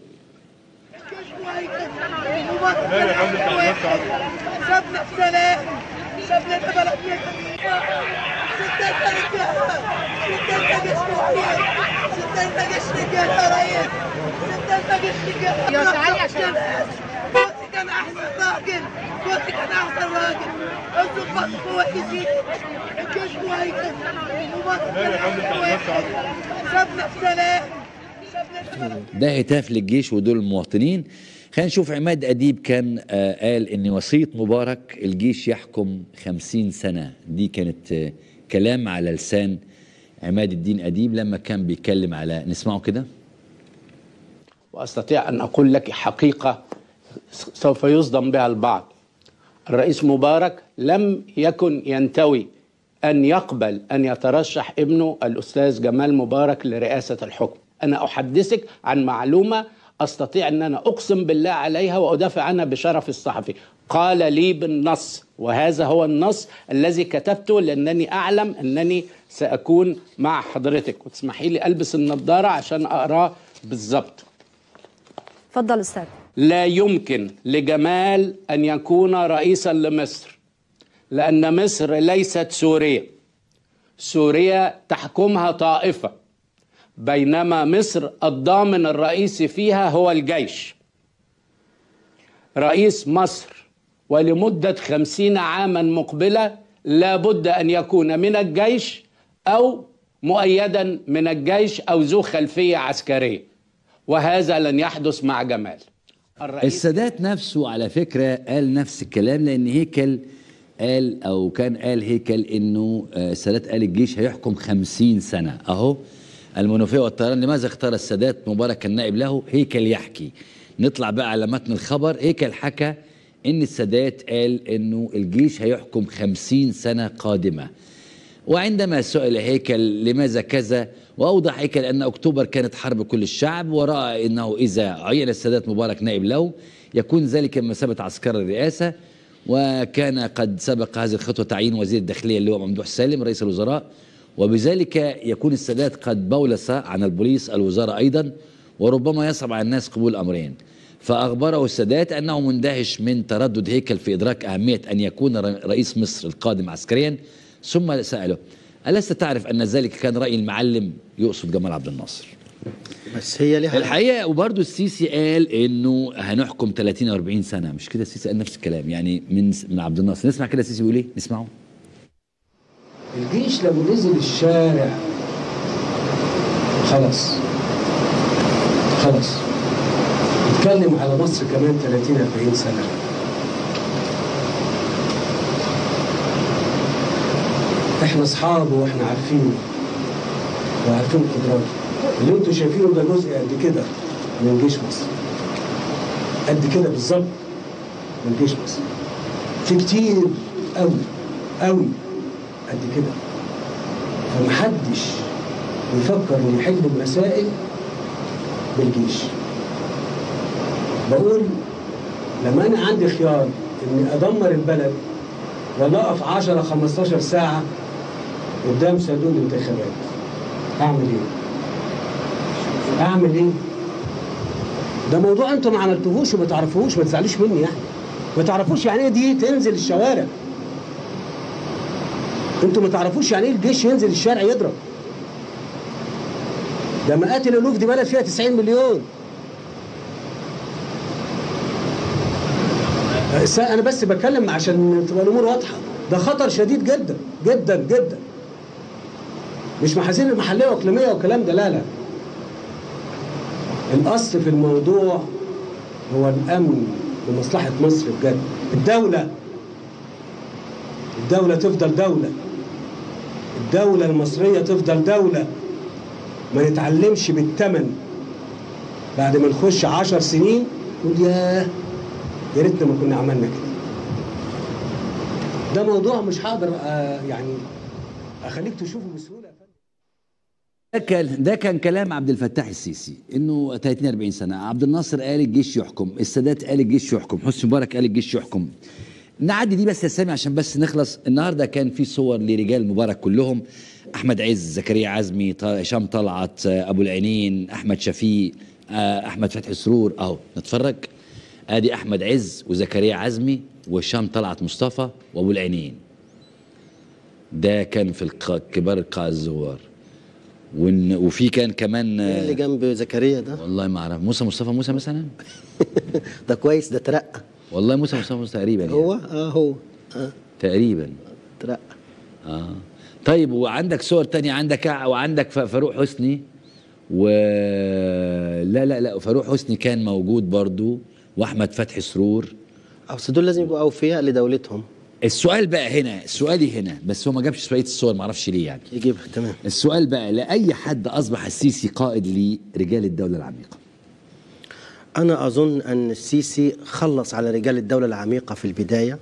شبنا بسلام، شبنا بلدنا، ستة رجالة، ستة جيش محيط، ستة جيش رجالة يا ريس، ستة جيش رجالة. يا تعالي عشان كنت كان أحسن راجل، كنت كان أحسن راجل، الضباط كويسين، الجيش كويس، ومصر كويس، شبنا بسلام.
ده هتاف للجيش ودول المواطنين. خلينا نشوف عماد أديب كان آه قال إن وصية مبارك الجيش يحكم خمسين سنة. دي كانت آه كلام على لسان عماد الدين أديب لما كان بيتكلم على، نسمعه كده.
وأستطيع أن أقول لك حقيقة سوف يصدم بها البعض. الرئيس مبارك لم يكن ينتوي أن يقبل أن يترشح ابنه الأستاذ جمال مبارك لرئاسة الحكم. أنا أحدثك عن معلومة أستطيع أن أنا أقسم بالله عليها وأدافع عنها بشرف الصحفي. قال لي بالنص، وهذا هو النص الذي كتبته لأنني أعلم أنني سأكون مع حضرتك، وتسمحي لي ألبس النظارة عشان أقراه بالضبط.
اتفضل أستاذ.
لا يمكن لجمال أن يكون رئيسا لمصر، لأن مصر ليست سوريا. سوريا تحكمها طائفة، بينما مصر الضامن الرئيسي فيها هو الجيش. رئيس مصر ولمدة خمسين عاما مقبلة لابد أن يكون من الجيش أو مؤيدا من الجيش أو ذو خلفية عسكرية، وهذا لن يحدث مع جمال.
السادات نفسه على فكرة قال نفس الكلام، لأن هيكل قال أو كان قال هيكل إنه السادات قال الجيش هيحكم خمسين سنة. أهو المنوفية والطيران، لماذا اختار السادات مبارك النائب له؟ هيكل يحكي. نطلع بقى على متن الخبر. هيكل حكى ان السادات قال انه الجيش هيحكم خمسين سنة قادمة، وعندما سئل هيكل لماذا كذا، واوضح هيكل ان اكتوبر كانت حرب كل الشعب، ورأى انه اذا عين السادات مبارك نائب له يكون ذلك بمثابة عسكر الرئاسة، وكان قد سبق هذه الخطوة تعيين وزير الداخلية اللي هو ممدوح سالم رئيس الوزراء، وبذلك يكون السادات قد بولس عن البوليس الوزارة أيضا، وربما يصعب على الناس قبول أمرين. فأخبره السادات أنه مندهش من تردد هيكل في إدراك أهمية أن يكون رئيس مصر القادم عسكريا، ثم سأله: ألست تعرف أن ذلك كان رأي المعلم؟ يقصد جمال عبد الناصر.
بس هي ليها
الحقيقة. وبرضه السيسي قال إنه هنحكم ثلاثين أربعين سنة، مش كده؟ السيسي قال نفس الكلام يعني من من عبد الناصر. نسمع كده السيسي بيقول إيه؟ نسمعه.
الجيش لو نزل الشارع خلاص خلاص اتكلم على مصر كمان ثلاثين أربعين سنة. احنا اصحاب واحنا عارفين وعارفين قدراته. اللي انتوا شايفينه ده جزء قد كده من جيش مصر، قد كده بالظبط من جيش مصر. في كتير قوي قوي قد كده، فمحدش بيفكر انه يحل المسائل بالجيش. بقول لما انا عندي خيار اني ادمر البلد ولا اقف عشرة خمستاشر ساعه قدام صندوق الانتخابات، اعمل ايه؟ اعمل ايه؟ ده موضوع انتم ما عملتوهوش وما تعرفوهوش، ما تزعلوش مني يعني. ما تعرفوش يعني ايه دي تنزل الشوارع. انتم ما تعرفوش يعني ايه الجيش ينزل الشارع يضرب. ده مئات الالوف، دي بلد فيها تسعين مليون. انا بس بتكلم عشان تبقى الامور واضحه، ده خطر شديد جدا جدا جدا. مش محاذير المحليه واقليميه والكلام ده، لا لا. الاصل في الموضوع هو الامن ومصلحه مصر بجد. الدوله الدوله تفضل دوله، الدوله المصريه تفضل دوله. ما نتعلمش بالثمن بعد ما نخش عشر سنين نقول ياه يا ريتنا ما كنا عملنا كده. ده موضوع مش هقدر يعني اخليك تشوفه بسهوله.
ده كان ده كان كلام عبد الفتاح السيسي، انه ثلاثين أربعين سنه. عبد الناصر قال الجيش يحكم، السادات قال الجيش يحكم، حسني مبارك قال الجيش يحكم. نعدي دي بس يا سامي عشان بس نخلص. النهارده كان في صور لرجال مبارك كلهم: احمد عز، زكريا عزمي، هشام طلعت، ابو العينين، احمد شفيق، احمد فتحي سرور. اهو نتفرج، ادي احمد عز وزكريا عزمي وهشام طلعت مصطفى وابو العينين. ده كان في كبار القاء الزوار. وفي كان كمان
اللي جنب زكريا ده
والله ما اعرف، موسى مصطفى موسى مثلا.
ده كويس، ده ترقى
والله. موسى مصطفى موسى تقريبا يعني.
هو اه هو اه
تقريبا
ترقى.
اه طيب، وعندك صور تانية، عندك وعندك فاروق حسني و لا لا لا فاروق حسني كان موجود برضو، واحمد فتحي سرور.
اصل دول لازم يبقوا اوفياء لدولتهم.
السؤال بقى هنا، سؤالي هنا بس هو ما جابش بقيه الصور، ما اعرفش ليه يعني.
يجيبها تمام.
السؤال بقى، لاي حد اصبح السيسي قائد لرجال الدوله العميقه؟
انا اظن ان السيسي خلص على رجال الدوله العميقه في البدايه،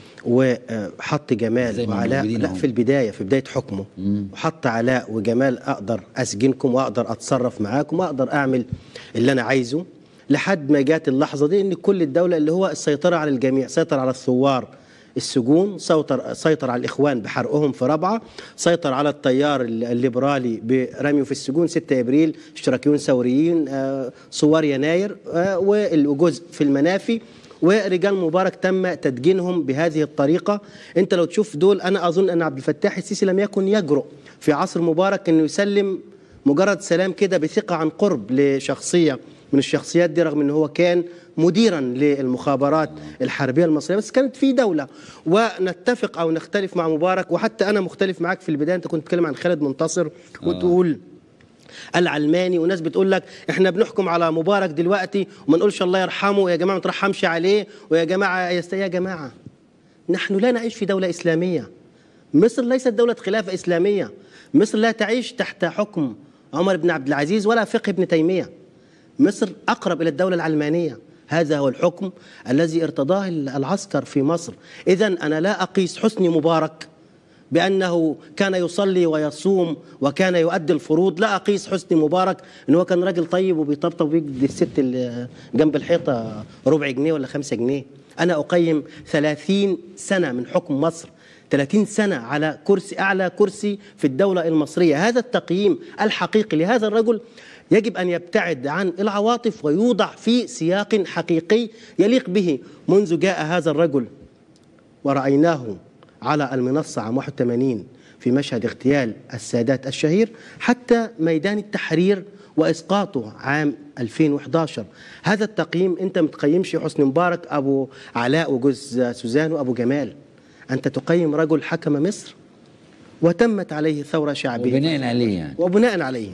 وحط جمال وعلاء. لا، في البدايه في بدايه حكمه مم. وحط علاء وجمال، اقدر اسجنكم واقدر اتصرف معاكم واقدر اعمل اللي انا عايزه، لحد ما جات اللحظه دي ان كل الدوله اللي هو السيطره على الجميع. سيطر على الثوار السجون، سيطر سيطر على الاخوان بحرقهم في رابعه، سيطر على التيار الليبرالي برميه في السجون ستة ابريل، اشتراكيون ثوريين، ثوار يناير، والجزء في المنافي. ورجال مبارك تم تدجينهم بهذه الطريقه. انت لو تشوف دول، انا اظن ان عبد الفتاح السيسي لم يكن يجرؤ في عصر مبارك انه يسلم مجرد سلام كده بثقه عن قرب لشخصيه من الشخصيات دي، رغم ان هو كان مديرا للمخابرات الحربيه المصريه. بس كانت في دوله. ونتفق او نختلف مع مبارك، وحتى انا مختلف معاك في البدايه. انت كنت تتكلم عن خالد منتصر وتقول العلماني، وناس بتقول لك احنا بنحكم على مبارك دلوقتي وما نقولش الله يرحمه، يا جماعه ما ترحمش عليه، ويا جماعه يست... يا جماعه نحن لا نعيش في دوله اسلاميه. مصر ليست دوله خلافه اسلاميه. مصر لا تعيش تحت حكم عمر بن عبد العزيز ولا فقه ابن تيميه. مصر اقرب الى الدوله العلمانيه. هذا هو الحكم الذي ارتضاه العسكر في مصر. اذا انا لا اقيس حسني مبارك بأنه كان يصلي ويصوم وكان يؤدي الفروض. لا أقيس حسني مبارك أنه كان راجل طيب وبيطبطب ويجدي الست اللي جنب الحيطة ربع جنيه ولا خمسة جنيه. أنا أقيم ثلاثين سنة من حكم مصر، ثلاثين سنة على كرسي، أعلى كرسي في الدولة المصرية. هذا التقييم الحقيقي لهذا الرجل يجب أن يبتعد عن العواطف ويوضع في سياق حقيقي يليق به. منذ جاء هذا الرجل ورأيناه على المنصة عام واحد وثمانين في مشهد اغتيال السادات الشهير، حتى ميدان التحرير وإسقاطه عام ألفين وإحدى عشر. هذا التقييم أنت ما تقيمش حسني مبارك أبو علاء وجوز سوزان وأبو جمال، أنت تقيم رجل حكم مصر وتمت عليه ثورة شعبية
وبناء عليه يعني.
وبناء عليه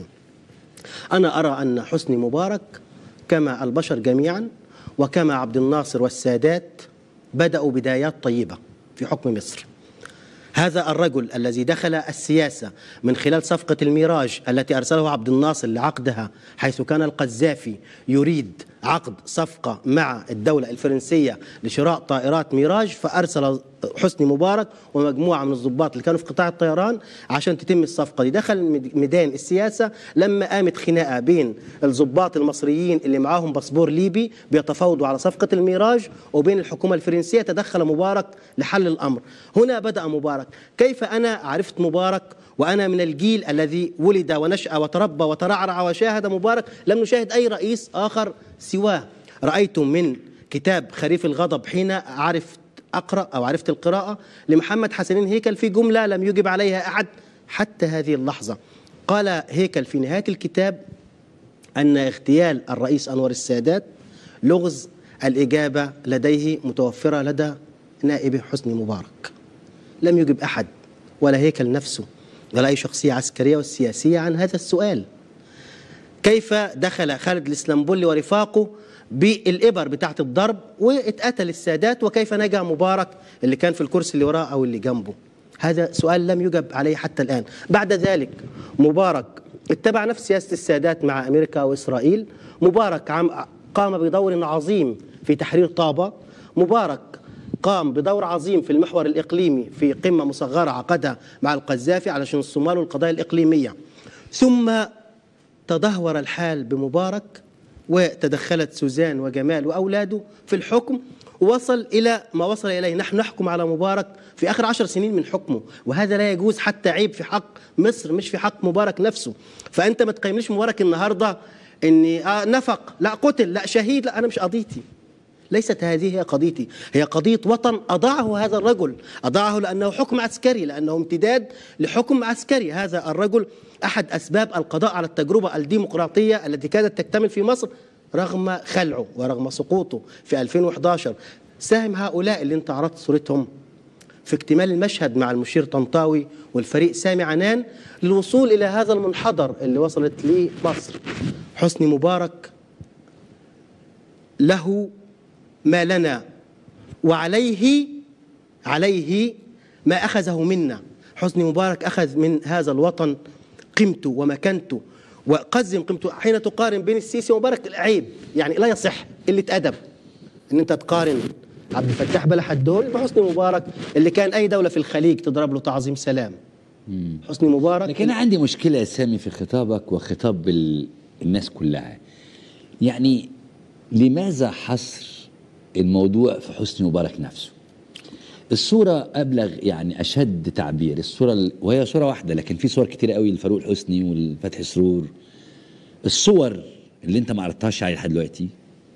أنا أرى أن حسني مبارك كما البشر جميعا وكما عبد الناصر والسادات بدأوا بدايات طيبة في حكم مصر. هذا الرجل الذي دخل السياسة من خلال صفقة الميراج التي أرسله عبد الناصر لعقدها، حيث كان القذافي يريد عقد صفقة مع الدولة الفرنسية لشراء طائرات ميراج، فأرسل حسني مبارك ومجموعة من الضباط اللي كانوا في قطاع الطيران عشان تتم الصفقة دي. دخل ميدان السياسة لما قامت خناقة بين الضباط المصريين اللي معاهم باسبور ليبي بيتفاوضوا على صفقة الميراج وبين الحكومة الفرنسية. تدخل مبارك لحل الأمر. هنا بدأ مبارك. كيف أنا عرفت مبارك وأنا من الجيل الذي ولد ونشأ وتربى وترعرع وشاهد مبارك؟ لم نشاهد أي رئيس آخر سواه. رأيت من كتاب خريف الغضب حين عرفت أقرأ أو عرفت القراءة لمحمد حسنين هيكل في جملة لم يجب عليها أحد حتى هذه اللحظة. قال هيكل في نهاية الكتاب أن اغتيال الرئيس أنور السادات لغز الإجابة لديه متوفرة لدى نائبه حسني مبارك. لم يجب أحد ولا هيكل نفسه ولا أي شخصية عسكرية والسياسية عن هذا السؤال. كيف دخل خالد الإسلامبولي ورفاقه بالإبر بتاعت الضرب واتقتل السادات، وكيف نجا مبارك اللي كان في الكرسي اللي وراه أو اللي جنبه؟ هذا سؤال لم يجب عليه حتى الآن. بعد ذلك مبارك اتبع نفس سياسة السادات مع أمريكا وإسرائيل. مبارك قام بدور عظيم في تحرير طابة. مبارك قام بدور عظيم في المحور الإقليمي في قمة مصغرة عقدها مع القذافي علشان الصومال والقضايا الإقليمية. ثم تدهور الحال بمبارك وتدخلت سوزان وجمال وأولاده في الحكم، ووصل إلى ما وصل إليه. نحن نحكم على مبارك في آخر عشر سنين من حكمه، وهذا لا يجوز، حتى عيب في حق مصر مش في حق مبارك نفسه. فأنت ما تقيمليش مبارك النهاردة إني آه نفق، لا قتل، لا شهيد، لا أنا مش قضيتي. ليست هذه هي قضيتي، هي قضية وطن أضاعه هذا الرجل. أضاعه لأنه حكم عسكري، لأنه امتداد لحكم عسكري. هذا الرجل أحد أسباب القضاء على التجربة الديمقراطية التي كادت تكتمل في مصر رغم خلعه ورغم سقوطه في ألفين وإحدى عشر. ساهم هؤلاء اللي انت عرضت صورتهم في اكتمال المشهد مع المشير طنطاوي والفريق سامي عنان للوصول إلى هذا المنحدر اللي وصلت ليه مصر. حسني مبارك له ما لنا وعليه عليه ما أخذه منا. حسني مبارك أخذ من هذا الوطن قيمته ومكانته وقزم قيمته. حين تقارن بين السيسي ومبارك العيب، يعني لا يصح، قلة أدب إن أنت تقارن عبد الفتاح بلح الدول بحسني مبارك اللي كان أي دولة في الخليج تضرب له تعظيم سلام.
مم.
حسني مبارك.
لكن أنا عندي مشكلة يا سامي في خطابك وخطاب الناس كلها. يعني لماذا حصر الموضوع في حسني مبارك نفسه؟ الصورة أبلغ، يعني أشد تعبير. الصورة وهي صورة واحدة لكن في صور كتير قوي لفاروق حسني والفتح سرور. الصور اللي أنت ما عرضتهاش عليها لحد دلوقتي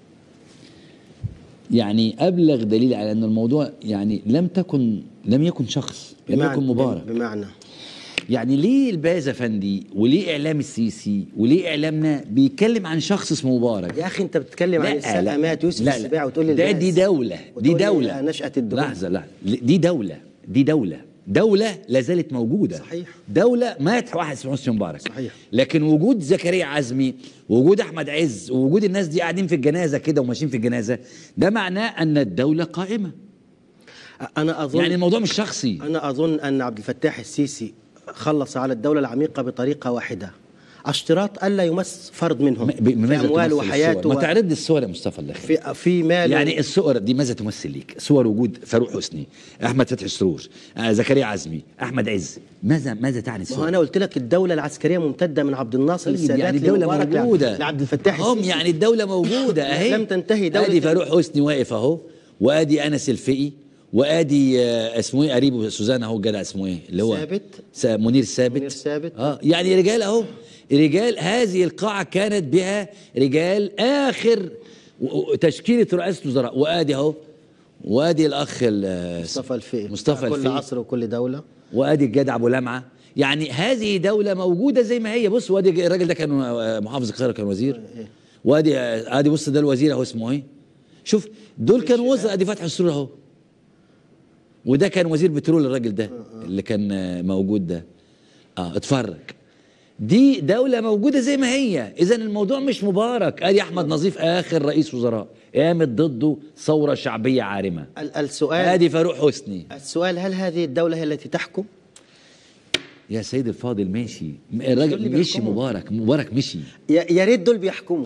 يعني أبلغ دليل على أن الموضوع يعني لم تكن لم يكن شخص، لم يكن مبارك.
بمعنى
يعني ليه الباز افندي وليه اعلام السيسي وليه اعلامنا بيتكلم عن شخص اسمه مبارك؟
يا اخي انت بتتكلم عن السلامات يوسف السباع وتقول لي
ده دي دوله دي دوله
نشأة الدول.
لحظه لحظه دي دوله دي دوله دوله لا زالت موجوده.
صحيح.
دوله مات واحد اسمه حسني مبارك.
صحيح.
لكن وجود زكريا عزمي ووجود احمد عز ووجود الناس دي قاعدين في الجنازه كده وماشيين في الجنازه، ده معناه ان الدوله قائمه.
انا اظن
يعني الموضوع مش شخصي.
انا اظن ان عبد الفتاح السيسي خلص على الدولة العميقة بطريقة واحدة، اشتراط ألا يمس فرد منهم في أمواله وحياته.
ما و... تعرض الصور يا مصطفى الله
في في ماله.
يعني الصور دي ماذا تمثل ليك؟ صور وجود فاروق حسني، أحمد فتحي سرور، آه زكريا عزمي، أحمد عز، ماذا ماذا تعني الصور؟
ما أنا قلت لك الدولة العسكرية ممتدة من عبد الناصر للسادات
يعني الدولة موجودة
لعبد الفتاح
هم
السيسي.
يعني الدولة موجودة أهي.
لم تنتهي دولة.
أدي فاروق حسني واقف أهو، وأدي أنس الفقي، وادي اسمه ايه قريبه سوزان اهو الجدع اسمه ايه اللي هو
ثابت
منير ثابت
منير ثابت
اه يعني رجال اهو، رجال هذه القاعه كانت بها رجال اخر تشكيله رئاسه وزراء. وادي اهو، وادي الاخ
مصطفى الفقي
مصطفى الفقي
كل عصر وكل دوله،
وادي الجدع ابو لمعه. يعني هذه دوله موجوده زي ما هي. بص وادي الراجل ده كان محافظ القاهره كان وزير، وادي ادي بص ده الوزير اهو اسمه ايه، شوف دول كانوا وزراء. ادي فتحي السرور اهو، وده كان وزير بترول الراجل ده اللي كان موجود ده. اه اتفرج، دي دولة موجودة زي ما هي. اذا الموضوع مش مبارك. ادي احمد نظيف اخر رئيس وزراء قامت ضده ثورة شعبية عارمة.
السؤال
ادي فاروق حسني.
السؤال هل هذه الدولة هي التي تحكم؟
يا سيد الفاضل ماشي، الراجل مشي مبارك، مبارك مشي.
يا ريت دول بيحكموا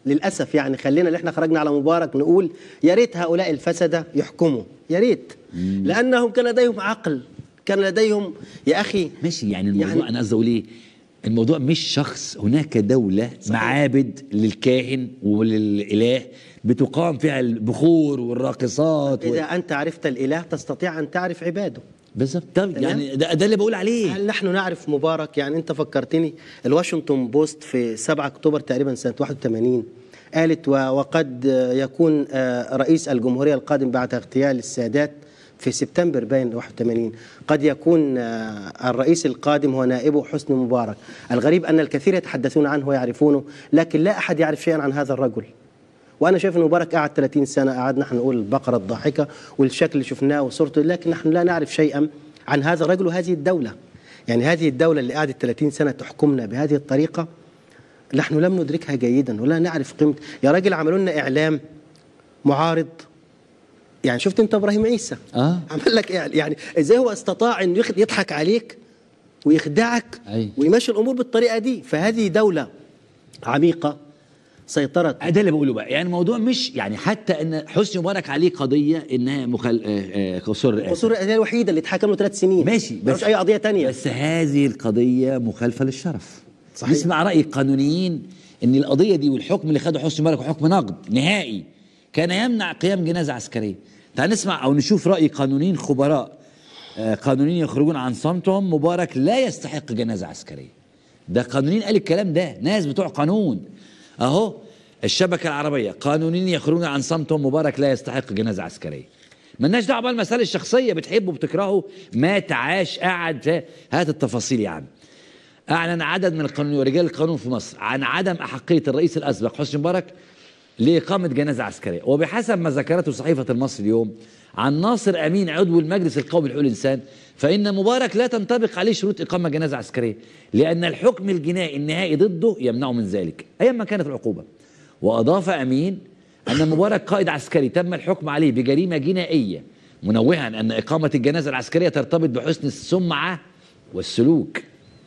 للاسف يعني خلينا اللي احنا خرجنا على مبارك نقول يا ريت هؤلاء الفسده يحكموا، يا ريت، لانهم كان لديهم عقل، كان لديهم يا اخي
ماشي. يعني الموضوع يعني انا قصدي اقول ايه؟ الموضوع مش شخص، هناك دولة صحيح. معابد للكاهن وللإله بتقام فيها البخور والراقصات
إذا و... أنت عرفت الإله تستطيع أن تعرف عباده.
بالظبط. طب يعني ده, ده اللي بقول عليه.
هل نحن نعرف مبارك؟ يعني أنت فكرتني، الواشنطن بوست في سبعة أكتوبر تقريبا سنة واحد وثمانين قالت وقد يكون رئيس الجمهورية القادم بعد اغتيال السادات في سبتمبر باين واحد وثمانين قد يكون الرئيس القادم هو نائبه حسني مبارك. الغريب أن الكثير يتحدثون عنه ويعرفونه، لكن لا أحد يعرف شيئا عن هذا الرجل. وأنا شايف أن مبارك قعد ثلاثين سنة، قعدنا نحن نقول البقرة الضاحكة والشكل اللي شفناه وصورته، لكن نحن لا نعرف شيئا عن هذا الرجل وهذه الدولة. يعني هذه الدولة اللي قعدت ثلاثين سنة تحكمنا بهذه الطريقة نحن لم ندركها جيدا ولا نعرف قيمة. يا راجل عملوا لنا إعلام معارض، يعني شفت انت ابراهيم عيسى
اه
عمل لك يعني ازاي هو استطاع انه يضحك عليك ويخدعك
أي.
ويمشي الامور بالطريقه دي. فهذه دوله عميقه سيطرت.
ده اللي بقوله بقى. يعني الموضوع مش يعني حتى ان حسني مبارك عليه قضيه انها مخل... قصور الرئاسه،
قصور الرئاسه الوحيده اللي اتحكم له ثلاث سنين
ماشي، بس
مش اي قضيه ثانيه.
بس هذه القضيه مخالفه للشرف.
صحيح.
نسمع راي القانونيين ان القضيه دي والحكم اللي خده حسني مبارك حكم نقد نهائي كان يمنع قيام جنازه عسكريه. تعال نسمع او نشوف راي قانونيين خبراء قانونيين يخرجون عن صمتهم. مبارك لا يستحق جنازه عسكريه. ده قانونيين قال الكلام ده، ناس بتوع قانون اهو. الشبكه العربيه قانونيين يخرجون عن صمتهم، مبارك لا يستحق جنازه عسكريه. مالناش دعوه بالمسائل الشخصيه، بتحبه بتكرهه مات عاش قعد، هات التفاصيل يا عم. اعلن عدد من القانونيين ورجال القانون في مصر عن عدم احقيه الرئيس الاسبق حسني مبارك لإقامة جنازة عسكرية، وبحسب ما ذكرته صحيفة المصري اليوم عن ناصر أمين عضو المجلس القومي لحقوق الإنسان، فإن مبارك لا تنطبق عليه شروط إقامة جنازة عسكرية لأن الحكم الجنائي النهائي ضده يمنعه من ذلك أيما كانت العقوبة. وأضاف أمين أن مبارك قائد عسكري تم الحكم عليه بجريمة جنائية، منوها أن إقامة الجنازة العسكرية ترتبط بحسن السمعة والسلوك.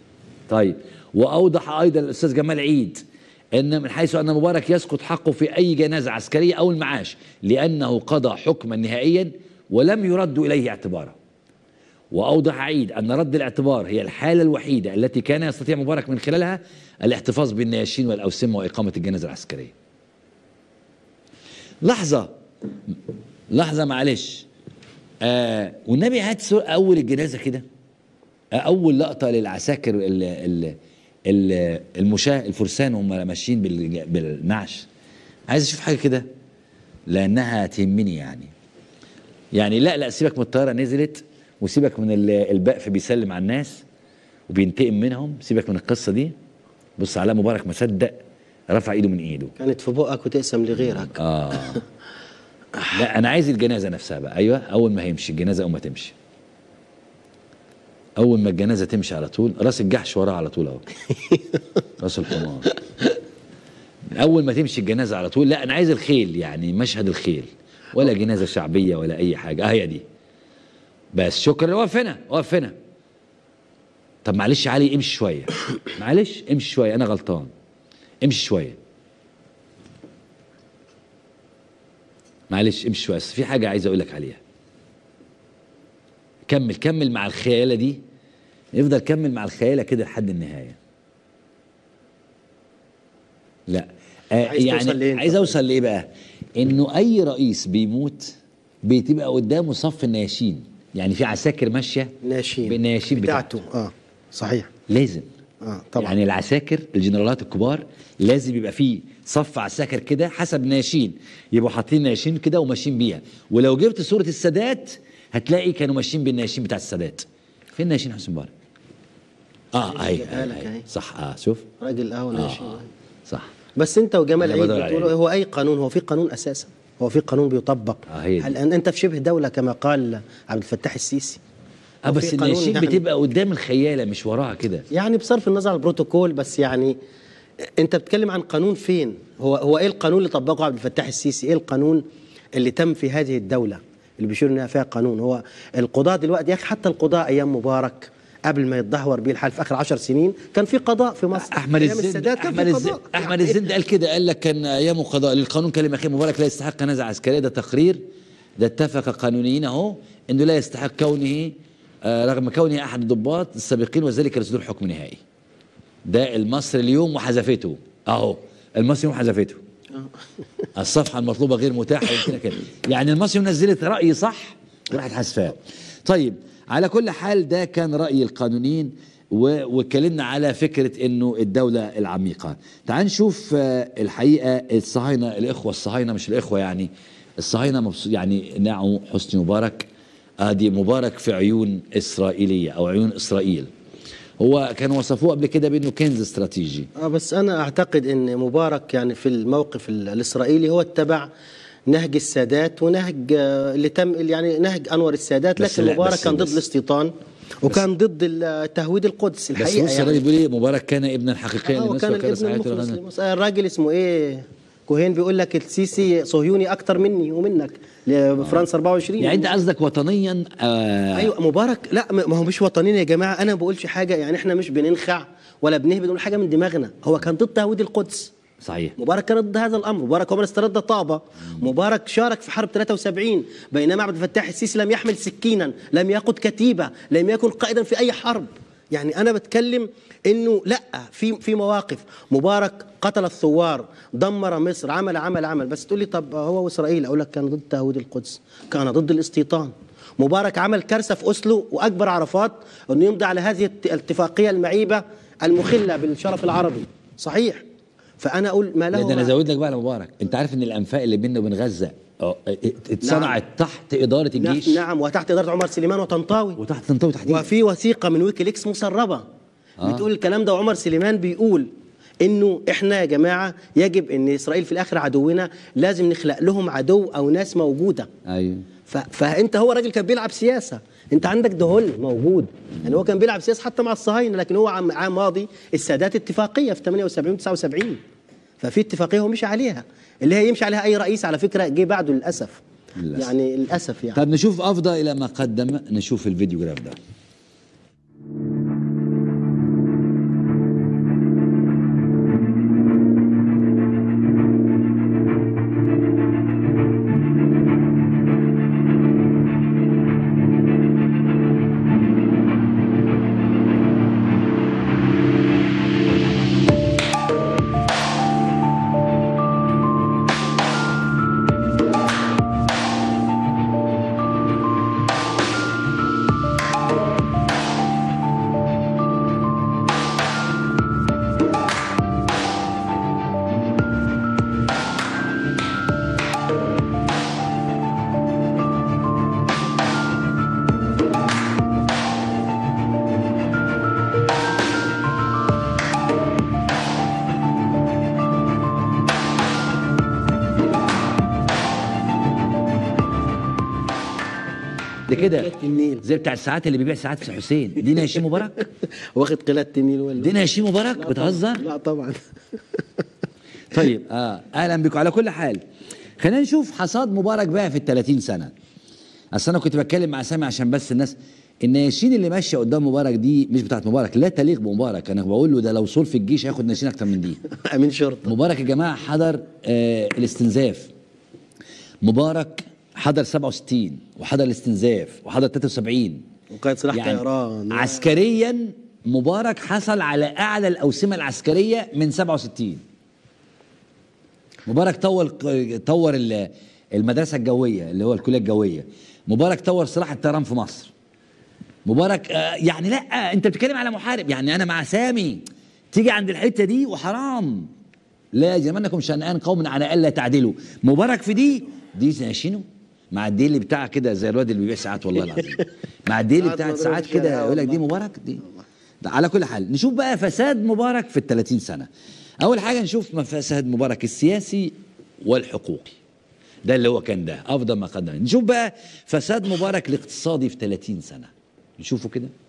طيب، وأوضح أيضا الأستاذ جمال عيد إن من حيث أن مبارك يسقط حقه في أي جنازة عسكرية أو المعاش لأنه قضى حكما نهائيا ولم يرد إليه اعتباره. وأوضح عيد أن رد الاعتبار هي الحالة الوحيدة التي كان يستطيع مبارك من خلالها الاحتفاظ بالنياشين والأوسمة وإقامة الجنازة العسكرية. لحظة لحظة معلش، آه والنبي هات أول الجنازة كده، آه أول لقطة للعساكر ال ال المشاة الفرسان وهم ماشيين بالنعش. عايز اشوف حاجه كده لانها تهمني يعني. يعني لا لا سيبك من الطياره نزلت، وسيبك من البقف بيسلم على الناس وبينتقم منهم، سيبك من القصه دي. بص على مبارك ما صدق رفع ايده من ايده،
كانت في بقك وتقسم لغيرك.
اه لا انا عايز الجنازه نفسها بقى. ايوه اول ما هيمشي الجنازه، اول ما تمشي، اول ما الجنازه تمشي على طول راس الجحش وراها على طول اهو راس الحمار. اول ما تمشي الجنازه على طول. لا انا عايز الخيل، يعني مشهد الخيل، ولا جنازه شعبيه ولا اي حاجه. اه هي دي بس. شكرا. واقف هنا واقف هنا. طب معلش يا علي امشي شويه، معلش امشي شويه، انا غلطان، امشي شويه معلش امشي شويه. بس في حاجه عايز اقول لك عليها. كمل كمل مع الخيالة دي، افضل كمل مع الخيالة كده لحد النهاية. لا آه
عايز
يعني عايز اوصل لايه بقى؟ انه اي رئيس بيموت بتبقى قدامه صف النياشين، يعني في عساكر ماشيه
ناشين
بالنياشين
بتاعته. بتاعته اه صحيح
لازم.
اه طبعا.
يعني العساكر الجنرالات الكبار لازم يبقى فيه صف عساكر كده حسب نياشين، يبقوا حاطين نياشين كده وماشيين بيها. ولو جبت صورة السادات هتلاقي كانوا ماشيين بالنياشين بتاع السادات. فين نياشين حسني مبارك؟ اه اهي صح. اه شوف
راجل اه ناشين
آه. صح.
بس انت وجمال عيد بتقولوا هو اي قانون، هو في قانون اساسا، هو في قانون بيطبق.
آه هي
هل انت في شبه دوله كما قال عبد الفتاح السيسي؟
اه بس النياشين يعني بتبقى قدام الخياله مش وراها كده،
يعني بصرف النظر عن البروتوكول. بس يعني انت بتتكلم عن قانون فين؟ هو هو ايه القانون اللي طبقه عبد الفتاح السيسي؟ ايه القانون اللي تم في هذه الدوله اللي بيشير انها فيها قانون؟ هو القضاء دلوقتي يا اخي، حتى القضاء ايام مبارك قبل ما يتدهور بيه الحال في اخر عشر سنين كان في قضاء في مصر.
احمد
أيام
الزند
السادات كان
احمد
في
الزند
قضاء.
احمد الزند قال كده، قال لك كان ايامه قضاء للقانون كلمه اخي مبارك لا يستحق نزعه عسكريه. ده تقرير، ده اتفق قانونيين اهو انه لا يستحق كونه آه رغم كونه احد الضباط السابقين وذلك لصدور حكم نهائي. ده المصري اليوم وحذفته اهو، المصري اليوم حذفته. الصفحه المطلوبه غير متاحه يمكن كده، يعني المصري نزلت راي صح وراحت حذفاه. طيب على كل حال ده كان راي القانونيين، واتكلمنا على فكره انه الدوله العميقه. تعال نشوف الحقيقه الصهاينه، الاخوه الصهاينه مش الاخوه يعني الصهاينه يعني نعوا حسني مبارك، ادي مبارك في عيون اسرائيليه او عيون اسرائيل. هو كانوا وصفوه قبل كده بانه كنز استراتيجي.
اه بس انا اعتقد ان مبارك يعني في الموقف الاسرائيلي هو اتبع نهج السادات ونهج اللي تم يعني نهج انور السادات، لكن مبارك كان ضد الاستيطان وكان ضد تهويد القدس الحقيقه.
بس يعني بيقول ايه مبارك كان ابنا حقيقيا
آه
لمصر
كان
وكان
الابن المخلص. الراجل اسمه ايه كوهين بيقول لك السيسي صهيوني اكتر مني ومنك لفرنسا أربعة وعشرين.
يعني انت قصدك وطنيا؟ آه
ايوه مبارك لا ما هو مش وطنيا يا جماعه، انا ما بقولش حاجه يعني احنا مش بننخع ولا بنهبد نقول حاجه من دماغنا. هو كان ضد تهويد القدس
صحيح.
مبارك كان ضد هذا الامر، مبارك هو من استرد طابه، مبارك شارك في حرب ثلاثة وسبعين بينما عبد الفتاح السيسي لم يحمل سكينا، لم يقود كتيبه، لم يكن قائدا في اي حرب. يعني انا بتكلم انه لا في في مواقف مبارك قتل الثوار، دمر مصر، عمل عمل عمل بس تقول لي طب هو واسرائيل، اقول لك كان ضد تهويد القدس، كان ضد الاستيطان. مبارك عمل كارثه في اوسلو واجبر عرفات انه يمضي على هذه الاتفاقيه المعيبه المخله بالشرف العربي، صحيح. فانا اقول ما له.
ده انا ازود لك بقى لمبارك، انت عارف ان الانفاق اللي بيننا وبين غزه اتصنعت نعم. تحت اداره الجيش.
نعم وتحت اداره عمر سليمان وطنطاوي
وتحت طنطاوي تحديدا.
وفي وثيقه من ويكيليكس مسربه آه. بتقول الكلام ده، وعمر سليمان بيقول انه احنا يا جماعه يجب ان اسرائيل في الاخر عدونا، لازم نخلق لهم عدو او ناس موجوده.
ايوه
فانت هو راجل كان بيلعب سياسه، انت عندك دهول موجود، يعني هو كان بيلعب سياسه حتى مع الصهاينه، لكن هو عام ماضي السادات اتفاقيه في ثمانية وسبعين وتسعة وسبعين، ففي اتفاقيه هو مشي عليها اللي هي يمشي عليها اي رئيس على فكره جه بعده للاسف. للأسف. يعني للاسف يعني.
طب نشوف افضل الى ما قدم، نشوف الفيديو جراف ده. ده كده زي بتاع الساعات اللي بيبيع ساعات في حسين. دي ناشي مبارك
واخد قلادة النيل ولا
دي ناشي مبارك؟ بتهزر؟
لا طبعا.
طيب اه اهلا بكم. على كل حال خلينا نشوف حصاد مبارك بقى في ال ثلاثين سنه. اصل انا كنت بتكلم مع سامي عشان بس الناس، الناشين اللي ماشيه قدام مبارك دي مش بتاعت مبارك، لا تليق بمبارك. انا بقول له ده لو صول في الجيش هياخد ناشين اكتر من دي.
امين شرطه.
مبارك يا جماعه حضر آه الاستنزاف، مبارك حضر سبعة وستين وحضر الاستنزاف وحضر ثلاثة وسبعين
وقائد سلاح
يعني
طيران.
عسكريا مبارك حصل على اعلى الاوسمه العسكريه من سبعة وستين. مبارك طور طور المدرسه الجويه اللي هو الكليه الجويه. مبارك طور سلاح الطيران في مصر. مبارك آه يعني لا انت بتتكلم على محارب. يعني انا مع سامي تيجي عند الحته دي وحرام، لا يجرمنكم شنآن قوم على الا تعدلوا. مبارك في دي دي ناشينه مع الديل بتاع كده زي الواد اللي بيبيع ساعات والله العظيم مع الديل بتاع ساعات كده يقول لك دي مبارك دي. على كل حال نشوف بقى فساد مبارك في ال ثلاثين سنه. اول حاجه نشوف فساد مبارك السياسي والحقوقي، ده اللي هو كان ده افضل ما قدم. نشوف بقى فساد مبارك الاقتصادي في ثلاثين سنه، نشوفه كده.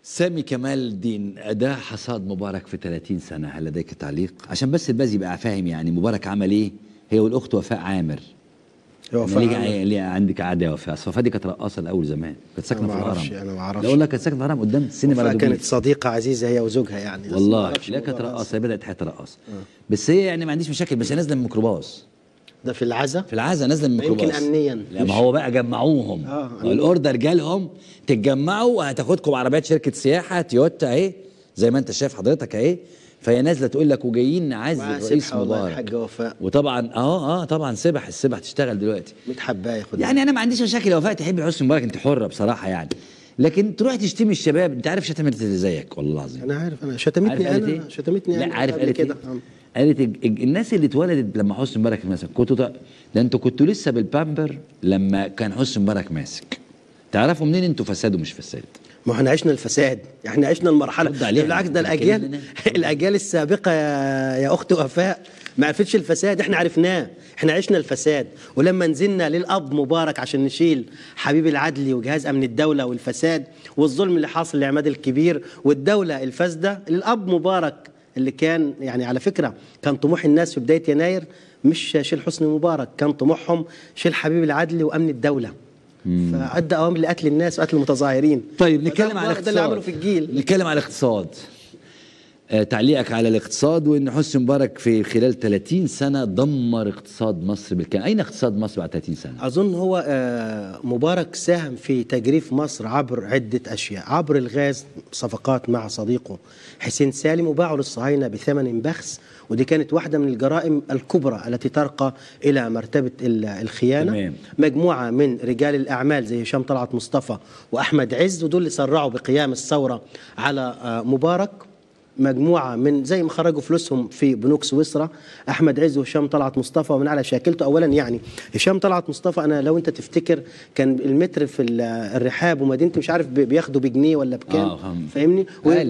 سامي كمال الدين، ده حصاد مبارك في ثلاثين سنة، هل لديك تعليق؟ عشان بس الباز يبقى فاهم يعني مبارك عمل ايه؟ هي والاخت وفاء عامر. وفاء ليه ليه عندك عاده يا وفاء؟ وفاء دي كانت رقاصه الاول زمان، كانت ساكنه في الهرم.
انا ما اعرفش.
لا والله كانت ساكنه في الهرم قدام السينما.
وفاء كانت صديقه عزيزه هي وزوجها يعني.
والله لا كانت رقاصه، هي بدات حياتها رقاصه. بس هي يعني ما عنديش مشاكل، بس هي نازله من الميكروباص.
ده في العزا؟
في العزا نازله من الميكروباص.
يمكن امنيا.
لا ما هو بقى جمعوهم. اه الاوردر جالهم تتجمعوا وهتاخدكم عربيات شركه سياحه تويوتا اهي زي ما انت شايف حضرتك اهي. فهي نازله تقول لك وجايين نعزي الرئيس مبارك.
الحاجه وفاء.
وطبعا اه اه طبعا سبح السبح تشتغل دلوقتي.
متحباه خد.
يعني انا ما عنديش مشاكل يا وفاء تحبي حسني مبارك، انت حره بصراحه يعني. لكن تروح تشتمي الشباب، انت عارف شتمت اللي زيك والله العظيم.
انا عارف، انا شتمتني انا إيه؟ شتمتني
لا
انا
عارف قالت كده. قالت الناس اللي اتولدت لما حسني مبارك ماسك كنتوا ده, ده انتوا كنتوا لسه بالبامبر لما كان حسني مبارك ماسك. تعرفوا منين انتوا فساد ومش فساد؟
ما احنا عشنا الفساد، احنا عشنا المرحله. بالعكس ده الاجيال الاجيال السابقه يا, يا اخت وفاء ما عرفتش الفساد، احنا عرفناه، احنا عشنا الفساد. ولما نزلنا للاب مبارك عشان نشيل حبيب العدلي وجهاز امن الدوله والفساد والظلم اللي حاصل لعماد الكبير والدوله الفاسده، للاب مبارك اللي كان يعني على فكره كان طموح الناس في بدايه يناير مش شيل حسني مبارك، كان طموحهم شيل حبيب العدلي وامن الدوله. فأدى أوامر لقتل الناس وقتل المتظاهرين.
طيب نتكلم على الاقتصاد.
ده اللي عمله في الجيل.
نتكلم على الاقتصاد. آه تعليقك على الاقتصاد وإن حسني مبارك في خلال ثلاثين سنة دمر اقتصاد مصر بالكامل، أين اقتصاد مصر بعد ثلاثين سنة؟
أظن هو آه مبارك ساهم في تجريف مصر عبر عدة أشياء، عبر الغاز صفقات مع صديقه حسين سالم وباعه للصهاينة بثمن بخس، ودي كانت واحدة من الجرائم الكبرى التي ترقى إلى مرتبة الخيانة. تمام. مجموعة من رجال الأعمال زي هشام طلعت مصطفى وأحمد عز، ودول اللي سرعوا بقيام الثورة على مبارك. مجموعة من زي ما خرجوا فلوسهم في بنوك سويسرا، أحمد عز وهشام طلعت مصطفى، ومن على شاكلته. أولا يعني هشام طلعت مصطفى أنا لو أنت تفتكر كان المتر في الرحاب ومدينتي مش عارف بياخدوا بجنيه ولا بكام. آه فاهمني؟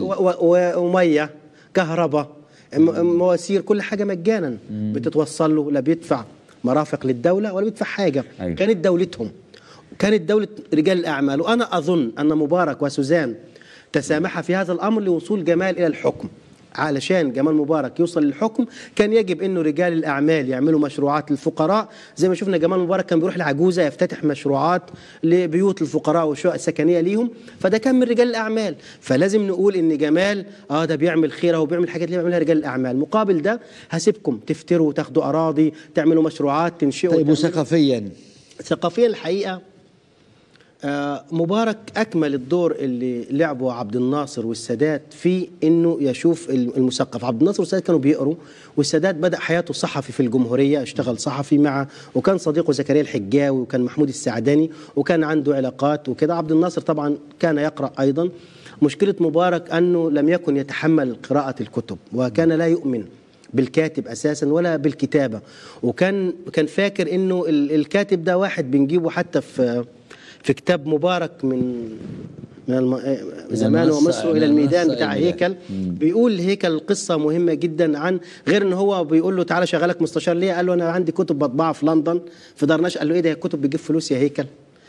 ومية كهرباء مواسير كل حاجه مجانا بتتوصل له، لا بيدفع مرافق للدوله ولا بيدفع حاجه. أيوة. كانت دولتهم، كانت دوله رجال الاعمال. وانا اظن ان مبارك وسوزان تسامحا في هذا الامر لوصول جمال الى الحكم. علشان جمال مبارك يوصل للحكم كان يجب انه رجال الاعمال يعملوا مشروعات للفقراء، زي ما شفنا جمال مبارك كان بيروح لعجوزه يفتتح مشروعات لبيوت الفقراء وشقق سكنيه ليهم، فده كان من رجال الاعمال. فلازم نقول ان جمال اه ده بيعمل خيره وبيعمل حاجات اللي بيعملها رجال الاعمال، مقابل ده هسيبكم تفتروا وتاخدوا اراضي تعملوا مشروعات تنشئوا.
طيب وثقافيا؟
ثقافيا الحقيقه آه مبارك أكمل الدور اللي لعبه عبد الناصر والسادات في إنه يشوف المثقف. عبد الناصر والسادات كانوا بيقروا، والسادات بدأ حياته صحفي في الجمهورية، اشتغل صحفي مع وكان صديقه زكريا الحجاوي وكان محمود السعداني وكان عنده علاقات وكده. عبد الناصر طبعا كان يقرأ أيضا. مشكلة مبارك أنه لم يكن يتحمل قراءة الكتب وكان لا يؤمن بالكاتب اساسا ولا بالكتابه، وكان كان فاكر انه الكاتب ده واحد بنجيبه حتى في في كتاب مبارك من من الم... زمان ومصر الى الميدان بتاع هيكل. بيقول هيكل قصه مهمه جدا عن غير ان هو بيقول له تعالى شغلك مستشار ليه؟ قال له انا عندي كتب بطبعها في لندن في دار نشر. قال له ايه ده الكتب بتجيب فلوس يا هيكل؟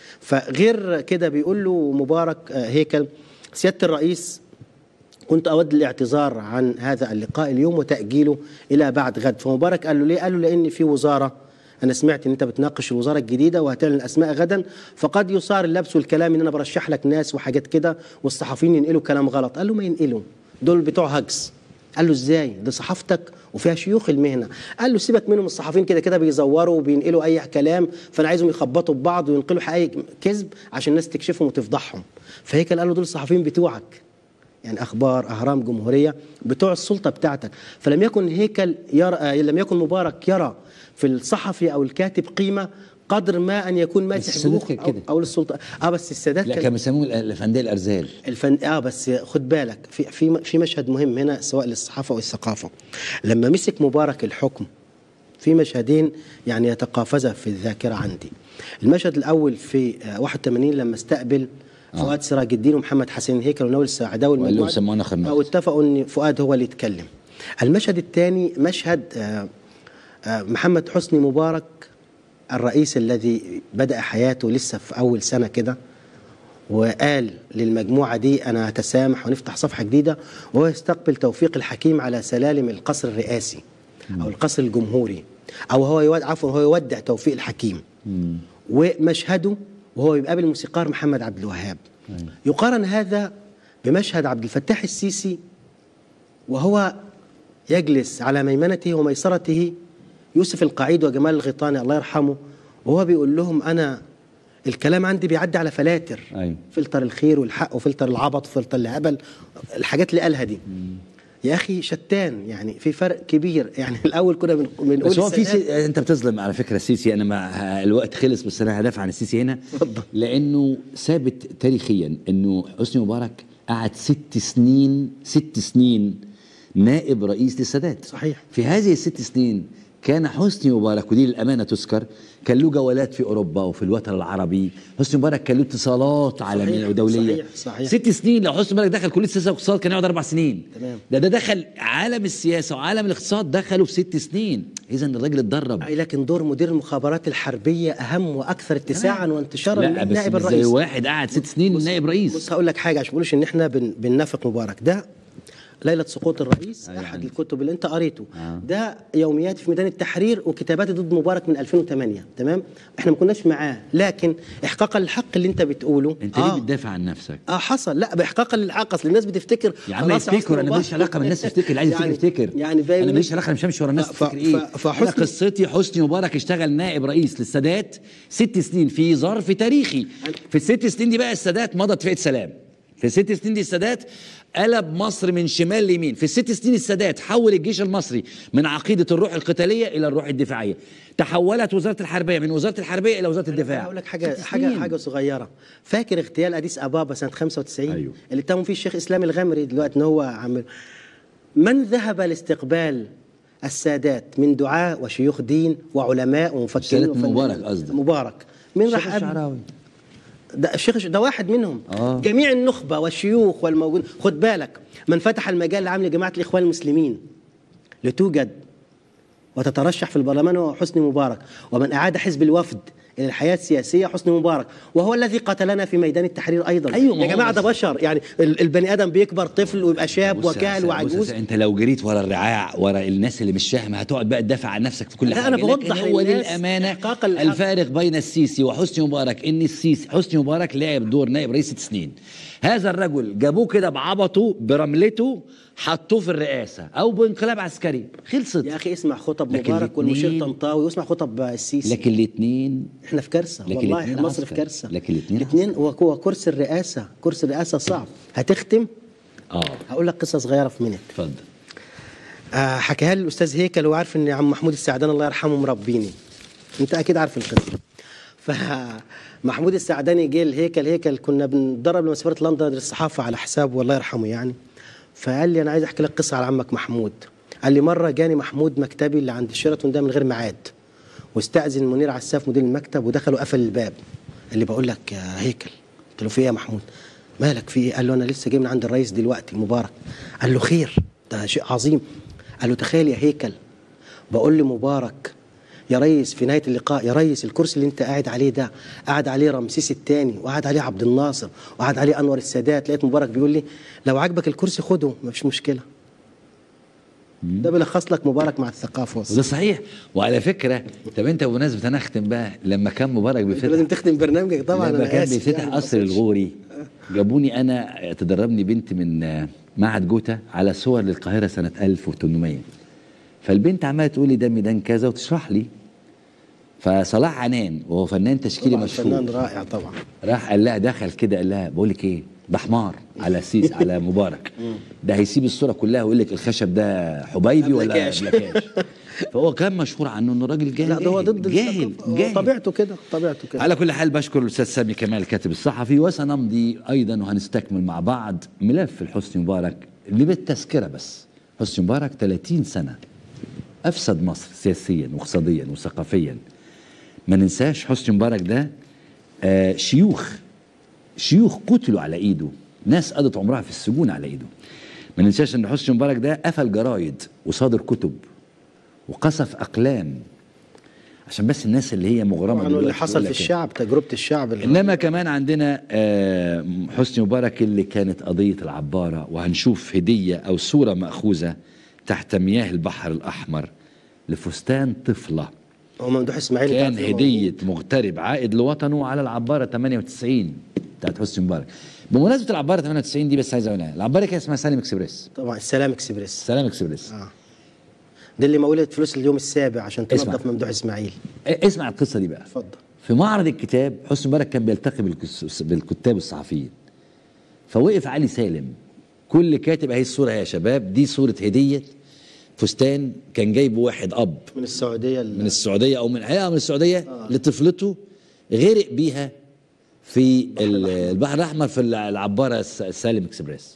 فغير كده بيقول له مبارك هيكل سياده الرئيس كنت أود الاعتذار عن هذا اللقاء اليوم وتأجيله إلى بعد غد. فمبارك قال له ليه؟ قال له لأن في وزارة أنا سمعت إن أنت بتناقش الوزارة الجديدة وهتعلن الأسماء غدا، فقد يصار اللبس والكلام إن أنا برشح لك ناس وحاجات كده والصحفيين ينقلوا كلام غلط. قال له ما ينقلوا، دول بتوع هجس. قال له إزاي؟ ده صحافتك وفيها شيوخ المهنة. قال له سيبك منهم، الصحفيين كده كده بيزوروا وبينقلوا أي كلام، فأنا عايزهم يخبطوا ببعض وينقلوا حقائق كذب عشان الناس تكشفهم وتفضحهم. فهيك قال له دول الصحفيين بتوعك، يعني أخبار أهرام جمهورية بتوع السلطة بتاعتك. فلم يكن هيكل يرى، لم يكن مبارك يرى في الصحفي أو الكاتب قيمة قدر ما أن يكون ماسح بوخ أو, أو للسلطة. اه بس السادات
لا كانوا بيسموه الفندق الأرزال.
الفن اه بس خد بالك في في في مشهد مهم هنا سواء للصحافة والثقافة. لما مسك مبارك الحكم في مشهدين يعني يتقافزا في الذاكرة عندي. المشهد الأول في واحد وثمانين لما استقبل آه. فؤاد سراج الدين ومحمد حسين هيكل ونوال السعداوي
والمجموعة
أو اتفقوا ان فؤاد هو اللي يتكلم. المشهد الثاني مشهد آآ آآ محمد حسني مبارك الرئيس الذي بدأ حياته لسه في أول سنة كده، وقال للمجموعة دي أنا هتسامح ونفتح صفحة جديدة، وهو يستقبل توفيق الحكيم على سلالم القصر الرئاسي أو القصر الجمهوري، أو هو يود عفوا هو يودع توفيق الحكيم.
مم.
ومشهده وهو بيقابل الموسيقار محمد عبد الوهاب.
أيوة.
يقارن هذا بمشهد عبد الفتاح السيسي وهو يجلس على ميمنته وميسرته يوسف القعيد وجمال الغيطاني الله يرحمه، وهو بيقول لهم أنا الكلام عندي بيعدي على فلاتر.
أيوة.
فلتر الخير والحق وفلتر العبط وفلتر الهبل، الحاجات اللي قالها دي. مم. يا أخي شتان، يعني في فرق كبير. يعني الأول كنا بنقول
بس هو في سي... أنت بتظلم على فكرة السيسي. أنا ما الوقت خلص بس أنا هدافع عن السيسي هنا، لأنه ثابت تاريخيا إنه حسني مبارك قعد ست سنين ست سنين نائب رئيس للسادات.
صحيح.
في هذه الست سنين كان حسني مبارك، ودي للأمانة تذكر، كان له جولات في أوروبا وفي الوطن العربي. حسني مبارك كان له اتصالات عالمية ودولية.
صحيح. صحيح.
ست سنين. لو حسني مبارك دخل كلية السياسة والاقتصاد كان يقعد أربع سنين.
تمام.
ده ده دخل عالم السياسة وعالم الاقتصاد دخله في ست سنين. إذا الراجل اتدرب.
أي لكن دور مدير المخابرات الحربية أهم وأكثر اتساعا وانتشارا
لا
من
بس
نائب
زي
الرئيس.
واحد قعد ست سنين نائب رئيس.
بص هقول لك حاجة عشان ما نقولش إن إحنا بن بننافق مبارك. ده ليلة سقوط الرئيس،
أيوة.
أحد الكتب اللي أنت قريته.
آه.
ده يومياتي في ميدان التحرير وكتاباتي ضد مبارك من ألفين وثمانية. تمام. إحنا ما كناش معاه، لكن إحقاقا للحق اللي أنت بتقوله.
أنت
آه.
ليه بتدافع عن نفسك؟
اه حصل. لا باحقاقا للحق، اصل الناس بتفتكر
يا عم يفتكر. انا ماليش علاقه بالناس تفتكر، اللي عايز يفتكر
يعني
يفتكر.
يعني فاهم.
انا ماليش علاقه، انا مش همشي ورا الناس تفتكر ايه. انا قصتي حسني مبارك اشتغل نائب رئيس للسادات ست سنين في ظرف تاريخي. في الست سنين دي بقى السادات مضى اتفاقيه سلام. في الست سنين دي السادات قلب مصر من شمال ليمين. في الست سنين السادات حول الجيش المصري من عقيده الروح القتاليه الى الروح الدفاعيه. تحولت وزاره الحربيه من وزاره الحربيه الى وزاره الدفاع.
اقول لك حاجه حاجه حاجه صغيره. فاكر اغتيال اديس ابابا سنه خمسة وتسعين؟
أيوه.
اللي اتهم فيه الشيخ اسلام الغامري دلوقتي ان هو عامل. من ذهب لاستقبال السادات من دعاة وشيوخ دين وعلماء ومفكرين
السادات مبارك قصدك.
مبارك. مين
الشيخ
راح
الشعراوي.
ده الشيخ ده واحد منهم.
آه.
جميع النخبه والشيوخ والموجود. خد بالك من فتح المجال لعمل جماعه الاخوان المسلمين لتوجد وتترشح في البرلمان هو حسني مبارك، ومن اعاد حزب الوفد الى الحياه السياسيه حسني مبارك، وهو الذي قتلنا في ميدان التحرير ايضا.
أيوة
يا جماعه ده بشر، يعني البني ادم بيكبر طفل ويبقى شاب وكاهل وعجوز.
انت لو جريت ورا الرعاع ورا الناس اللي مش فاهمه هتقعد بقى تدافع عن نفسك في كل
لا
حاجه.
انا بوضح
هو
للناس
للامانه الفارق بين السيسي وحسني مبارك ان السيسي حسني مبارك لعب دور نائب رئيس ست سنين. هذا الرجل جابوه كده بعبطه برملته حطوه في الرئاسه او بانقلاب عسكري. خلصت
يا اخي. اسمع خطب مبارك والمشير طنطاوي واسمع خطب السيسي.
لكن الاثنين
احنا في كارثه والله. مصر في كارثه.
لكن الاثنين
الاثنين هو كرسي الرئاسه. كرسي الرئاسه صعب. هتختم.
اه
هقول لك قصه صغيره في منت.
اتفضل.
آه حكاها لي الاستاذ هيكل، وعارف ان عم محمود السعداني الله يرحمه مربيني. انت اكيد عارف القصه. فمحمود السعداني جه الهيكل. هيكل كنا بنتدرب لمسافه لندن ندرس الصحافه على حسابه والله يرحمه يعني. فقال لي انا عايز احكي لك قصه على عمك محمود. قال لي مره جاني محمود مكتبي اللي عند الشيراتون ده من غير ميعاد، واستأذن منير عساف مدير المكتب ودخل وقفل الباب. اللي بقول لك يا هيكل. قلت له في ايه يا محمود؟ مالك في ايه؟ قال له انا لسه جاي من عند الرئيس دلوقتي مبارك. قال له خير؟ ده شيء عظيم. قال له تخيل يا هيكل بقول لي مبارك يا ريس في نهايه اللقاء، يا ريس الكرسي اللي انت قاعد عليه ده قاعد عليه رمسيس الثاني وقعد عليه عبد الناصر وقعد عليه انور السادات. لقيت مبارك بيقول لي لو عجبك الكرسي خده مفيش مشكله. ده بيلخص لك مبارك مع الثقافه والصحة.
ده صحيح. وعلى فكره طب انت بمناسبه انا اختم بقى، لما كان مبارك بيفتح
لازم تختم برنامجك طبعا.
لما
أنا
كان
آسف
بيفتح
يعني
قصر الغوري جابوني انا تدربني بنت من معهد جوتا على صور للقاهره سنه ألف وثمانمائة. فالبنت عماله تقول لي ده ميدان كذا وتشرح لي. فصلاح عنان وهو فنان تشكيلي مشهور،
فنان رائع طبعا،
راح قال لها دخل كده قال لها بقول لك ايه ده حمار على سيس على مبارك، ده هيسيب الصوره كلها ويقول لك الخشب ده حبيبي ولا بلاكاش. فهو كان مشهور عنه انه راجل جاهل.
لا ده هو ضد
جاهل جاهل
طبيعته كده طبيعته كده.
على كل حال بشكر الاستاذ سامي كمال الكاتب الصحفي، وسنمضي ايضا وهنستكمل مع بعض ملف الحسني مبارك اللي بالتذكره بس. حسني مبارك ثلاثين سنه افسد مصر سياسيا واقتصاديا وثقافيا. ما ننساش حسني مبارك ده آه شيوخ شيوخ قتلوا على ايده، ناس قضت عمرها في السجون على ايده. ما ننساش ان حسني مبارك ده قفل جرايد وصادر كتب وقصف اقلام عشان بس الناس اللي هي مغرمه
اللي حصل في الشعب، تجربه الشعب.
انما كمان عندنا آه حسني مبارك اللي كانت قضيه العباره، وهنشوف هديه او صوره ماخوذه تحت مياه البحر الاحمر لفستان طفله.
هو ممدوح اسماعيل
كان هديه مغترب عائد لوطنه على العباره ثمانية وتسعين بتاعت حسني مبارك. بمناسبه العباره ثمانية وتسعين دي بس عايز اقولها، العباره كانت اسمها سالم اكسبريس.
طبعا السلام اكسبريس.
سلام اكسبريس.
اه ده اللي مولد فلوس اليوم السابع عشان تنظف ممدوح اسماعيل.
اسمع القصه دي بقى.
اتفضل.
في معرض الكتاب حسني مبارك كان بيلتقي بالكتاب والصحفيين، فوقف علي سالم، كل كاتب اهي الصوره يا شباب، دي صوره هديه فستان كان جايبه واحد اب
من السعوديه
من السعوديه او من حقيقه من السعوديه آه. لطفلته غرق بيها في البحر الاحمر في العباره سالم اكسبريس.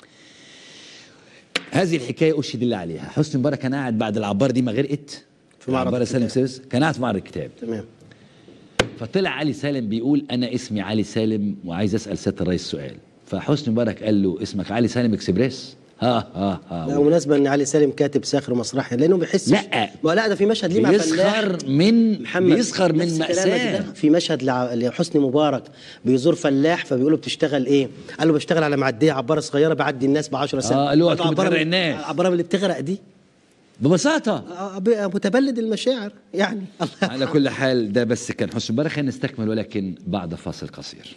هذه الحكايه اشهد الله عليها. حسني مبارك كان قاعد بعد العباره دي ما غرقت
في معرض
العباره سالم اكسبريس، كان قاعد في معرض الكتاب.
تمام.
فطلع علي سالم بيقول انا اسمي علي سالم وعايز اسال سياده الرئيس سؤال. فحسني مبارك قال له اسمك علي سالم اكسبريس؟ ها ها ها.
لا مناسبة ان علي سالم كاتب ساخر مسرحي لانه بيحس.
لا
ما لا ده في مشهد ليه مع فلاح
بيسخر من
محمد
بيسخر من مأساة.
في مشهد لحسني مبارك بيزور فلاح فبيقول له بتشتغل ايه؟ قال له بشتغل على معديه عباره صغيره بعدي الناس ب عشرة سنت.
اه قال له بتغرق الناس.
العباره اللي بتغرق دي
ببساطه
آه متبلد المشاعر يعني.
على كل حال ده بس كان حسني مبارك. خلينا نستكمل ولكن بعد فاصل قصير.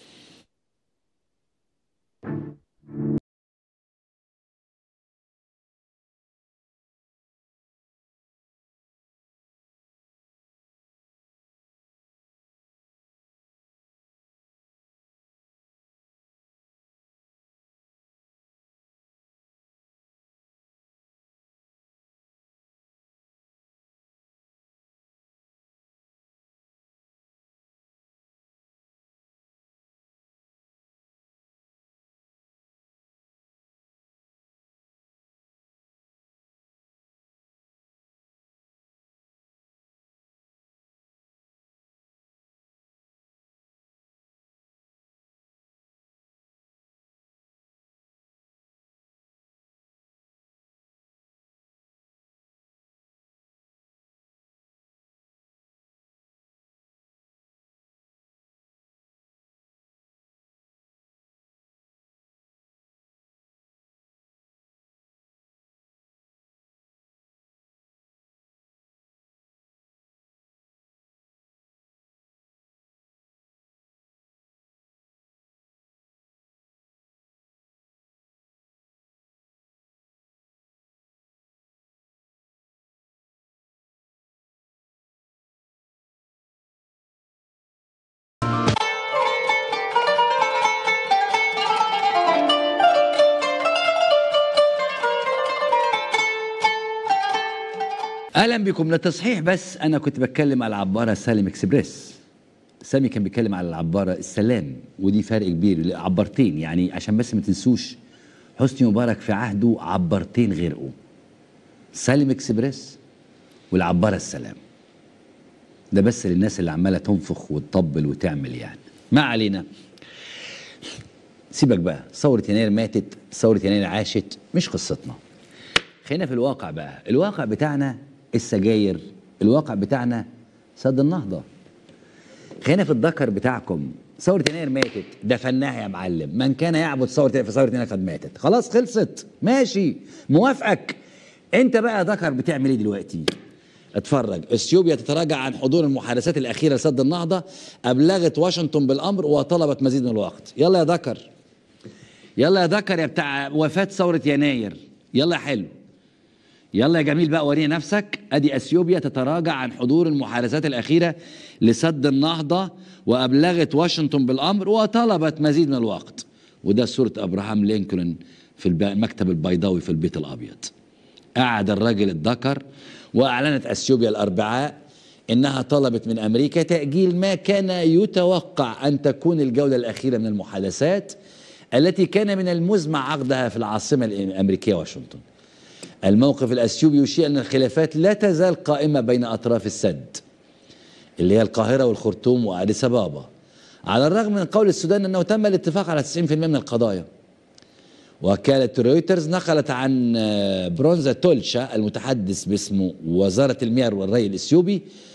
اهلا بكم. لتصحيح بس، انا كنت بتكلم على العباره سالم اكسبريس، سامي كان بيتكلم على العباره السلام، ودي فرق كبير، عبارتين يعني عشان بس ما تنسوش. حسني مبارك في عهده عبارتين غرقوا، سالم اكسبريس والعباره السلام. ده بس للناس اللي عماله تنفخ وتطبل وتعمل يعني. ما علينا، سيبك بقى. ثوره يناير ماتت، ثوره يناير عاشت، مش قصتنا. خلينا في الواقع بقى. الواقع بتاعنا السجاير، الواقع بتاعنا سد النهضه. خلينا في الذكر بتاعكم. ثوره يناير ماتت، دفناها يا معلم. من كان يعبد ثوره في ثوره يناير قد ماتت. خلاص خلصت، ماشي، موافقك. انت بقى ذكر بتعمل ايه دلوقتي؟ اتفرج. اثيوبيا تتراجع عن حضور المحادثات الاخيره لسد النهضه، ابلغت واشنطن بالامر وطلبت مزيد من الوقت. يلا يا ذكر، يلا يا ذكر يا بتاع وفاه ثوره يناير، يلا يا حلو، يلا يا جميل بقى وريني نفسك. ادي اثيوبيا تتراجع عن حضور المحادثات الاخيره لسد النهضه وابلغت واشنطن بالامر وطلبت مزيد من الوقت. وده صوره ابراهام لينكولن في المكتب البيضاوي في البيت الابيض. قعد الراجل الذكر، واعلنت اثيوبيا الاربعاء انها طلبت من امريكا تاجيل ما كان يتوقع ان تكون الجوله الاخيره من المحادثات التي كان من المزمع عقدها في العاصمه الامريكيه واشنطن. الموقف الاثيوبي يشير ان الخلافات لا تزال قائمه بين اطراف السد اللي هي القاهره والخرطوم واديس ابابا، على الرغم من قول السودان انه تم الاتفاق على تسعين بالمئة من القضايا. وكالة رويترز نقلت عن برونزا تولشا المتحدث باسم وزارة المياه والري الإثيوبي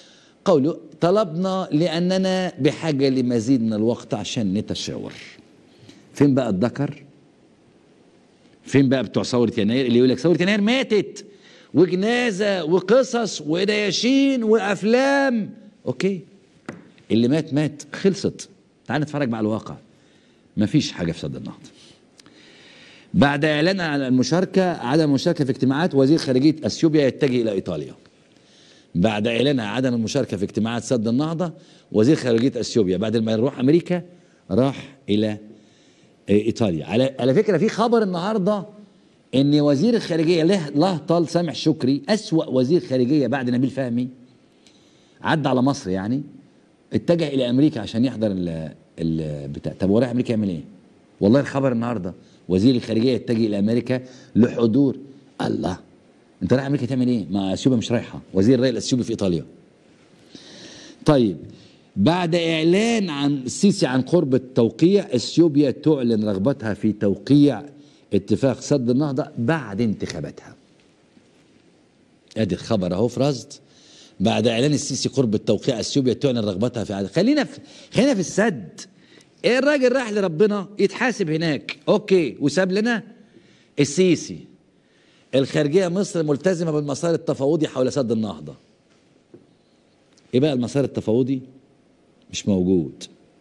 قوله طلبنا لأننا بحاجة لمزيد من الوقت عشان نتشاور. فين بقى الذكر؟ فين بقى بتوع ثورة يناير اللي يقول لك ثورة يناير ماتت وجنازة وقصص ودياشين وأفلام؟ أوكي، اللي مات مات، خلصت. تعال نتفرج بقى على الواقع. مفيش حاجة في سد النهضة. بعد إعلان عن المشاركة عدم المشاركة في اجتماعات وزير خارجية أثيوبيا يتجه إلى إيطاليا. بعد إعلان عدم المشاركة في اجتماعات سد النهضة وزير خارجية أثيوبيا بعد ما يروح أمريكا راح إلى إيطاليا. على على فكرة في خبر النهاردة إن وزير الخارجية له له طال سامح شكري أسوأ وزير خارجية بعد نبيل فهمي عدى على مصر، يعني اتجه إلى أمريكا عشان يحضر ال البتاع. طب هو رايح أمريكا يعمل إيه؟ والله الخبر النهارده وزير الخارجية يتجه إلى أمريكا لحضور. الله، أنت رايح أمريكا تعمل إيه؟ ما أثيوبيا مش رايحة، وزير الري الأثيوبي في إيطاليا. طيب، بعد إعلان عن السيسي عن قرب التوقيع أثيوبيا تعلن رغبتها في توقيع اتفاق سد النهضة بعد انتخاباتها. أدي الخبر أهو في رصد. بعد إعلان السيسي قرب التوقيع أثيوبيا تعلن رغبتها في عدد. خلينا في خلينا في السد. إيه الراجل راح لربنا يتحاسب هناك، أوكي، وساب لنا السيسي. الخارجية مصر ملتزمة بالمسار التفاوضي حول سد النهضة. إيه بقى المسار التفاوضي؟ مش موجود.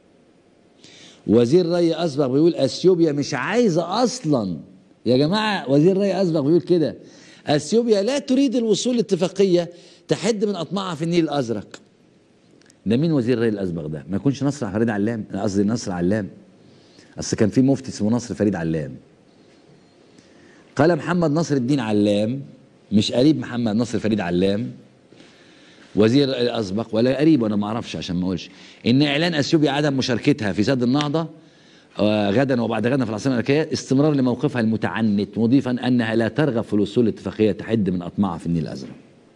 وزير ري أسبق بيقول أثيوبيا مش عايزة أصلا. يا جماعة وزير ري أسبق بيقول كده، أثيوبيا لا تريد الوصول لاتفاقية تحد من أطماعها في النيل الأزرق. ده مين وزير الري الأسبق ده؟ ما يكونش نصر فريد علام، قصدي نصر علام. أصل كان في مفتي اسمه نصر فريد علام. قال محمد نصر الدين علام، مش قريب محمد نصر فريد علام وزير الأسبق، ولا قريب، وانا ما اعرفش عشان ما اقولش، ان اعلان اثيوبيا عدم مشاركتها في سد النهضه آه غدا وبعد غدا في العاصمه الامريكيه استمرار لموقفها المتعنت، مضيفا انها لا ترغب في الوصول لاتفاقيه تحد من اطماعها في النيل الازرق.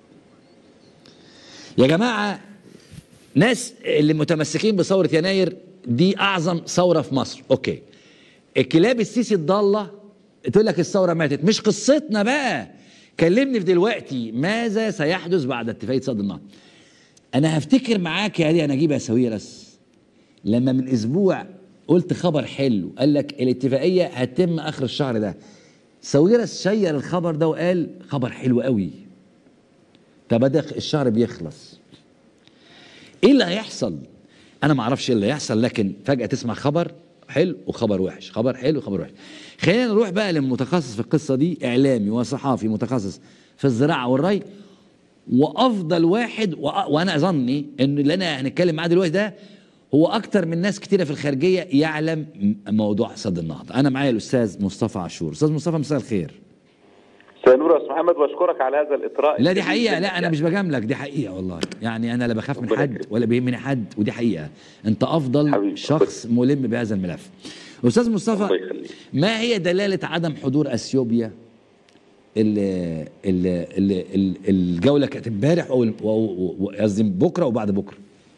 يا جماعه، ناس اللي متمسكين بثوره يناير دي اعظم ثوره في مصر، اوكي. الكلاب السيسي الضاله تقول لك الثوره ماتت، مش قصتنا بقى. كلمني في دلوقتي ماذا سيحدث بعد اتفاقيه سد النهضه. انا هفتكر معاك يا نجيب يا ساويرس لما من اسبوع قلت خبر حلو، قال لك الاتفاقيه هتتم اخر الشهر ده. ساويرس شير الخبر ده وقال خبر حلو قوي. طب ده الشهر بيخلص، ايه اللي هيحصل؟ انا ما اعرفش ايه اللي هيحصل، لكن فجاه تسمع خبر حلو وخبر وحش، خبر حلو وخبر وحش. خلينا نروح بقى للمتخصص في القصه دي، اعلامي وصحافي متخصص في الزراعه والري، وافضل واحد و... وانا اظني ان اللي انا هنتكلم معاه دلوقتي ده هو اكتر من ناس كتيره في الخارجيه يعلم موضوع سد النهضه. انا معايا الاستاذ مصطفى عاشور. استاذ مصطفى، مساء الخير.
مساء النور يا استاذ محمد، واشكرك على هذا الاطراء.
لا دي حقيقه، لا انا مش بجاملك، دي حقيقه والله. يعني انا لا بخاف من حد ولا بيهمني حد، ودي حقيقه. انت افضل شخص ملم بهذا الملف. استاذ مصطفى، ما هي دلاله عدم حضور اثيوبيا الجوله كانت امبارح او قصدي بكره وبعد بكره؟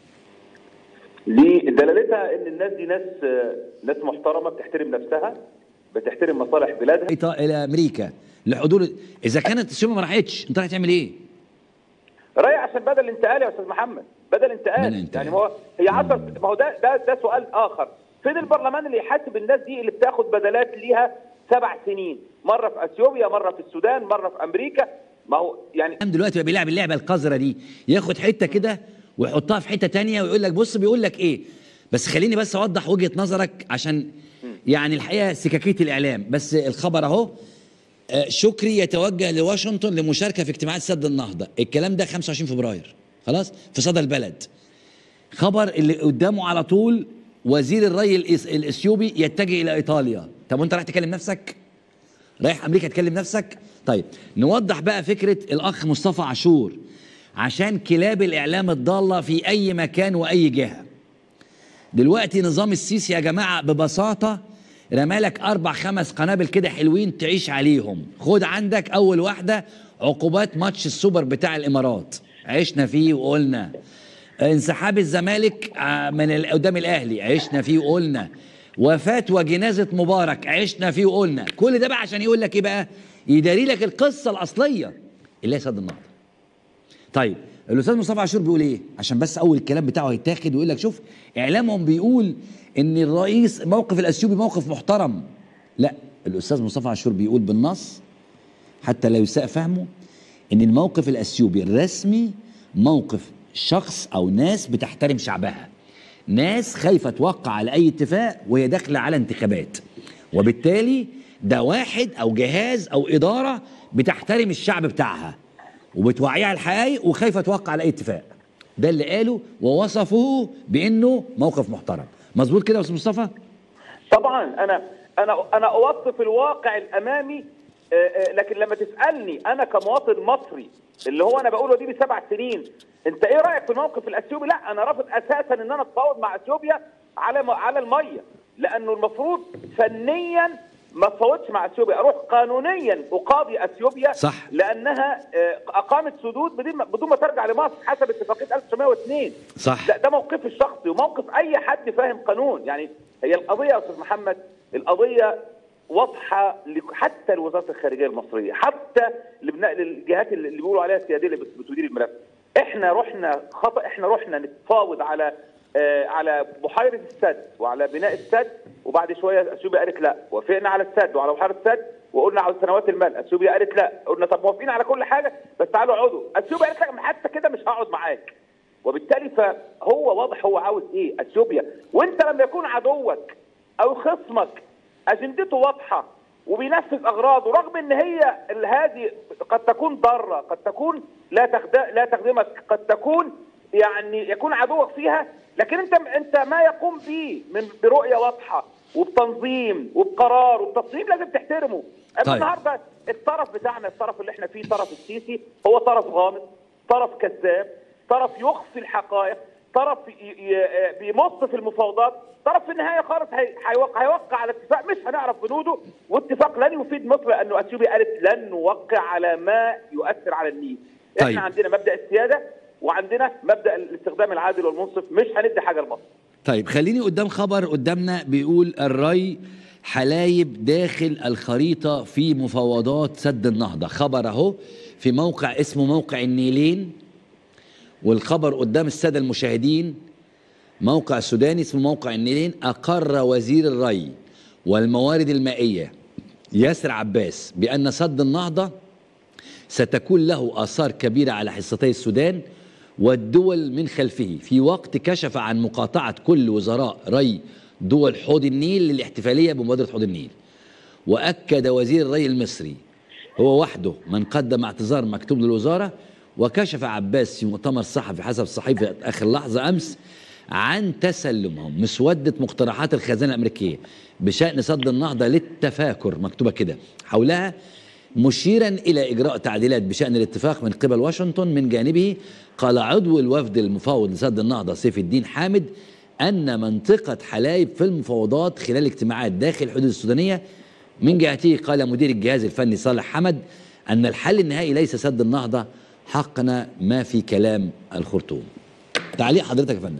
دي دلالتها ان الناس دي ناس ناس محترمه، بتحترم نفسها، بتحترم مصالح بلادها.
الى امريكا لحضور، اذا كانت اثيوبيا ما راحتش انت رايح تعمل ايه؟
رايح عشان بدل انتقال يا استاذ محمد، بدل انتقال. يعني هو هي عشر، ما هو ده ده ده سؤال اخر. فين البرلمان اللي يحاسب الناس دي اللي بتاخد بدلات ليها سبع سنين، مره في اثيوبيا، مره في السودان، مره في امريكا؟ ما هو يعني
دلوقتي بقى بيلعب اللعبه القذره دي، ياخد حته كده ويحطها في حته ثانيه ويقول لك بص بيقول لك ايه. بس خليني بس اوضح وجهه نظرك عشان يعني الحقيقه سكاكيه الاعلام. بس الخبر اهو، شكري يتوجه لواشنطن لمشاركه في اجتماعات سد النهضه. الكلام ده خمسة وعشرين فبراير، خلاص، في صدى البلد. خبر اللي قدامه على طول وزير الري الاثيوبي يتجه الى ايطاليا. طب وانت رايح تكلم نفسك؟ رايح امريكا تكلم نفسك؟ طيب نوضح بقى فكره الاخ مصطفى عاشور عشان كلاب الاعلام الضاله في اي مكان واي جهه. دلوقتي نظام السيسي يا جماعه ببساطه رمالك اربع خمس قنابل كده حلوين تعيش عليهم. خد عندك اول واحده عقوبات ماتش السوبر بتاع الامارات، عشنا فيه وقلنا. انسحاب الزمالك من قدام الاهلي، عشنا فيه وقلنا. وفاه وجنازه مبارك، عشنا فيه وقلنا. كل ده بقى عشان يقول لك ايه بقى؟ يداري لك القصه الاصليه اللي هي سد النهضه. طيب الاستاذ مصطفى عاشور بيقول ايه؟ عشان بس اول الكلام بتاعه هيتاخد ويقول لك شوف اعلامهم بيقول ان الرئيس موقف الاثيوبي موقف محترم. لا، الاستاذ مصطفى عاشور بيقول بالنص حتى لا يساء فهمه ان الموقف الاثيوبي الرسمي موقف شخص او ناس بتحترم شعبها، ناس خايفه توقع على اي اتفاق وهي داخله على انتخابات، وبالتالي ده واحد او جهاز او اداره بتحترم الشعب بتاعها وبتوعيه على الحقائق وخايفه توقع على اي اتفاق. ده اللي قاله ووصفه بانه موقف محترم. مظبوط كده يا استاذ مصطفى؟
طبعا انا انا انا اوصف الواقع الامامي، لكن لما تسالني انا كمواطن مصري اللي هو انا بقوله دي بسبع سنين انت ايه رايك في الموقف الاثيوبي؟ لا، انا رافض اساسا ان انا اتفاوض مع اثيوبيا على على الميه، لانه المفروض فنيا ما اتفاوضش مع اثيوبيا، اروح قانونيا اقاضي اثيوبيا
صح،
لانها اقامت سدود بدون ما ترجع لمصر حسب اتفاقيه ألف وتسعمائة واثنين.
صح،
ده, ده موقفي الشخصي وموقف اي حد فاهم قانون. يعني هي القضيه يا استاذ محمد، القضيه واضحه حتى لوزاره الخارجيه المصريه، حتى للجهات اللي بيقولوا عليها السياديه اللي بتدير الملف. احنا رحنا خطا، احنا رحنا نتفاوض على آه على بحيره السد وعلى بناء السد، وبعد شويه اثيوبيا قالت لا. وافقنا على السد وعلى بحيره السد وقلنا على سنوات الملء، اثيوبيا قالت لا. قلنا طب موافقين على كل حاجه بس تعالوا اقعدوا، اثيوبيا قالت لك حتى كده مش هقعد معاك. وبالتالي فهو واضح هو عاوز ايه اثيوبيا. وانت لما يكون عدوك او خصمك اجندته واضحه وبينفذ اغراضه، رغم ان هي هذه قد تكون ضاره، قد تكون لا تخدم لا تخدمك، قد تكون يعني يكون عدوك فيها، لكن انت انت ما يقوم به من برؤيه واضحه وبتنظيم وبقرار وبتصميم لازم تحترمه. طيب. النهارده الطرف بتاعنا، الطرف اللي احنا فيه، طرف السيسي، هو طرف غامض، طرف كذاب، طرف يخفي الحقائق، طرف بيمص في المفاوضات، طرف في النهايه خالص هيوقع هيوقع على اتفاق مش هنعرف بنوده، واتفاق لن يفيد مصر لانه اثيوبيا قالت لن نوقع على ما يؤثر على النيل. طيب. احنا عندنا مبدا السياده وعندنا مبدا الاستخدام العادل والمنصف، مش هندي حاجه لمصر.
طيب خليني قدام خبر قدامنا بيقول الري حلايب داخل الخريطه في مفاوضات سد النهضه. خبر اهو في موقع اسمه موقع النيلين، والخبر قدام الساده المشاهدين. موقع سوداني اسمه موقع النيلين، أقر وزير الري والموارد المائية ياسر عباس بأن سد النهضة ستكون له آثار كبيرة على حصتي السودان والدول من خلفه، في وقت كشف عن مقاطعة كل وزراء ري دول حوض النيل للاحتفالية بمبادرة حوض النيل. وأكد وزير الري المصري هو وحده من قدم اعتذار مكتوب للوزارة. وكشف عباس في مؤتمر صحفي حسب صحيفة آخر لحظة أمس عن تسلمهم مسودة مقترحات الخزانة الأمريكية بشأن سد النهضة للتفاكر، مكتوبة كده حولها، مشيرا إلى إجراء تعديلات بشأن الاتفاق من قبل واشنطن. من جانبه قال عضو الوفد المفاوض لسد النهضة سيف الدين حامد أن منطقة حلايب في المفاوضات خلال اجتماعات داخل الحدود السودانية. من جهته قال مدير الجهاز الفني صالح حمد أن الحل النهائي ليس سد النهضة، حقنا ما في كلام الخرطوم. تعليق حضرتك يا فندم؟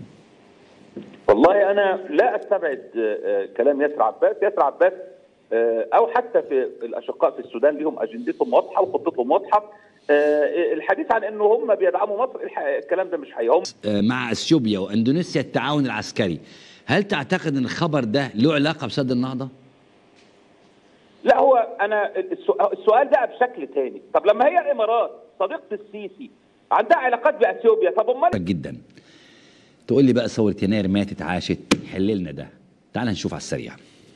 والله انا لا استبعد كلام ياسر عباس، ياسر عباس او حتى في الاشقاء في السودان لهم اجندتهم واضحه وخطتهم واضحه. الحديث عن انه هم بيدعموا مصر الكلام ده مش حقيقي.
مع اثيوبيا واندونيسيا التعاون العسكري، هل تعتقد ان الخبر ده له علاقه بسد النهضه؟
لا، هو انا السؤال ده بشكل تاني. طب لما هي الامارات صديقه السيسي عندها علاقات باثيوبيا، طب امال
جدا تقول لي بقى ثوره يناير ماتت عاشت، حل لنا ده. تعال نشوف على السريع.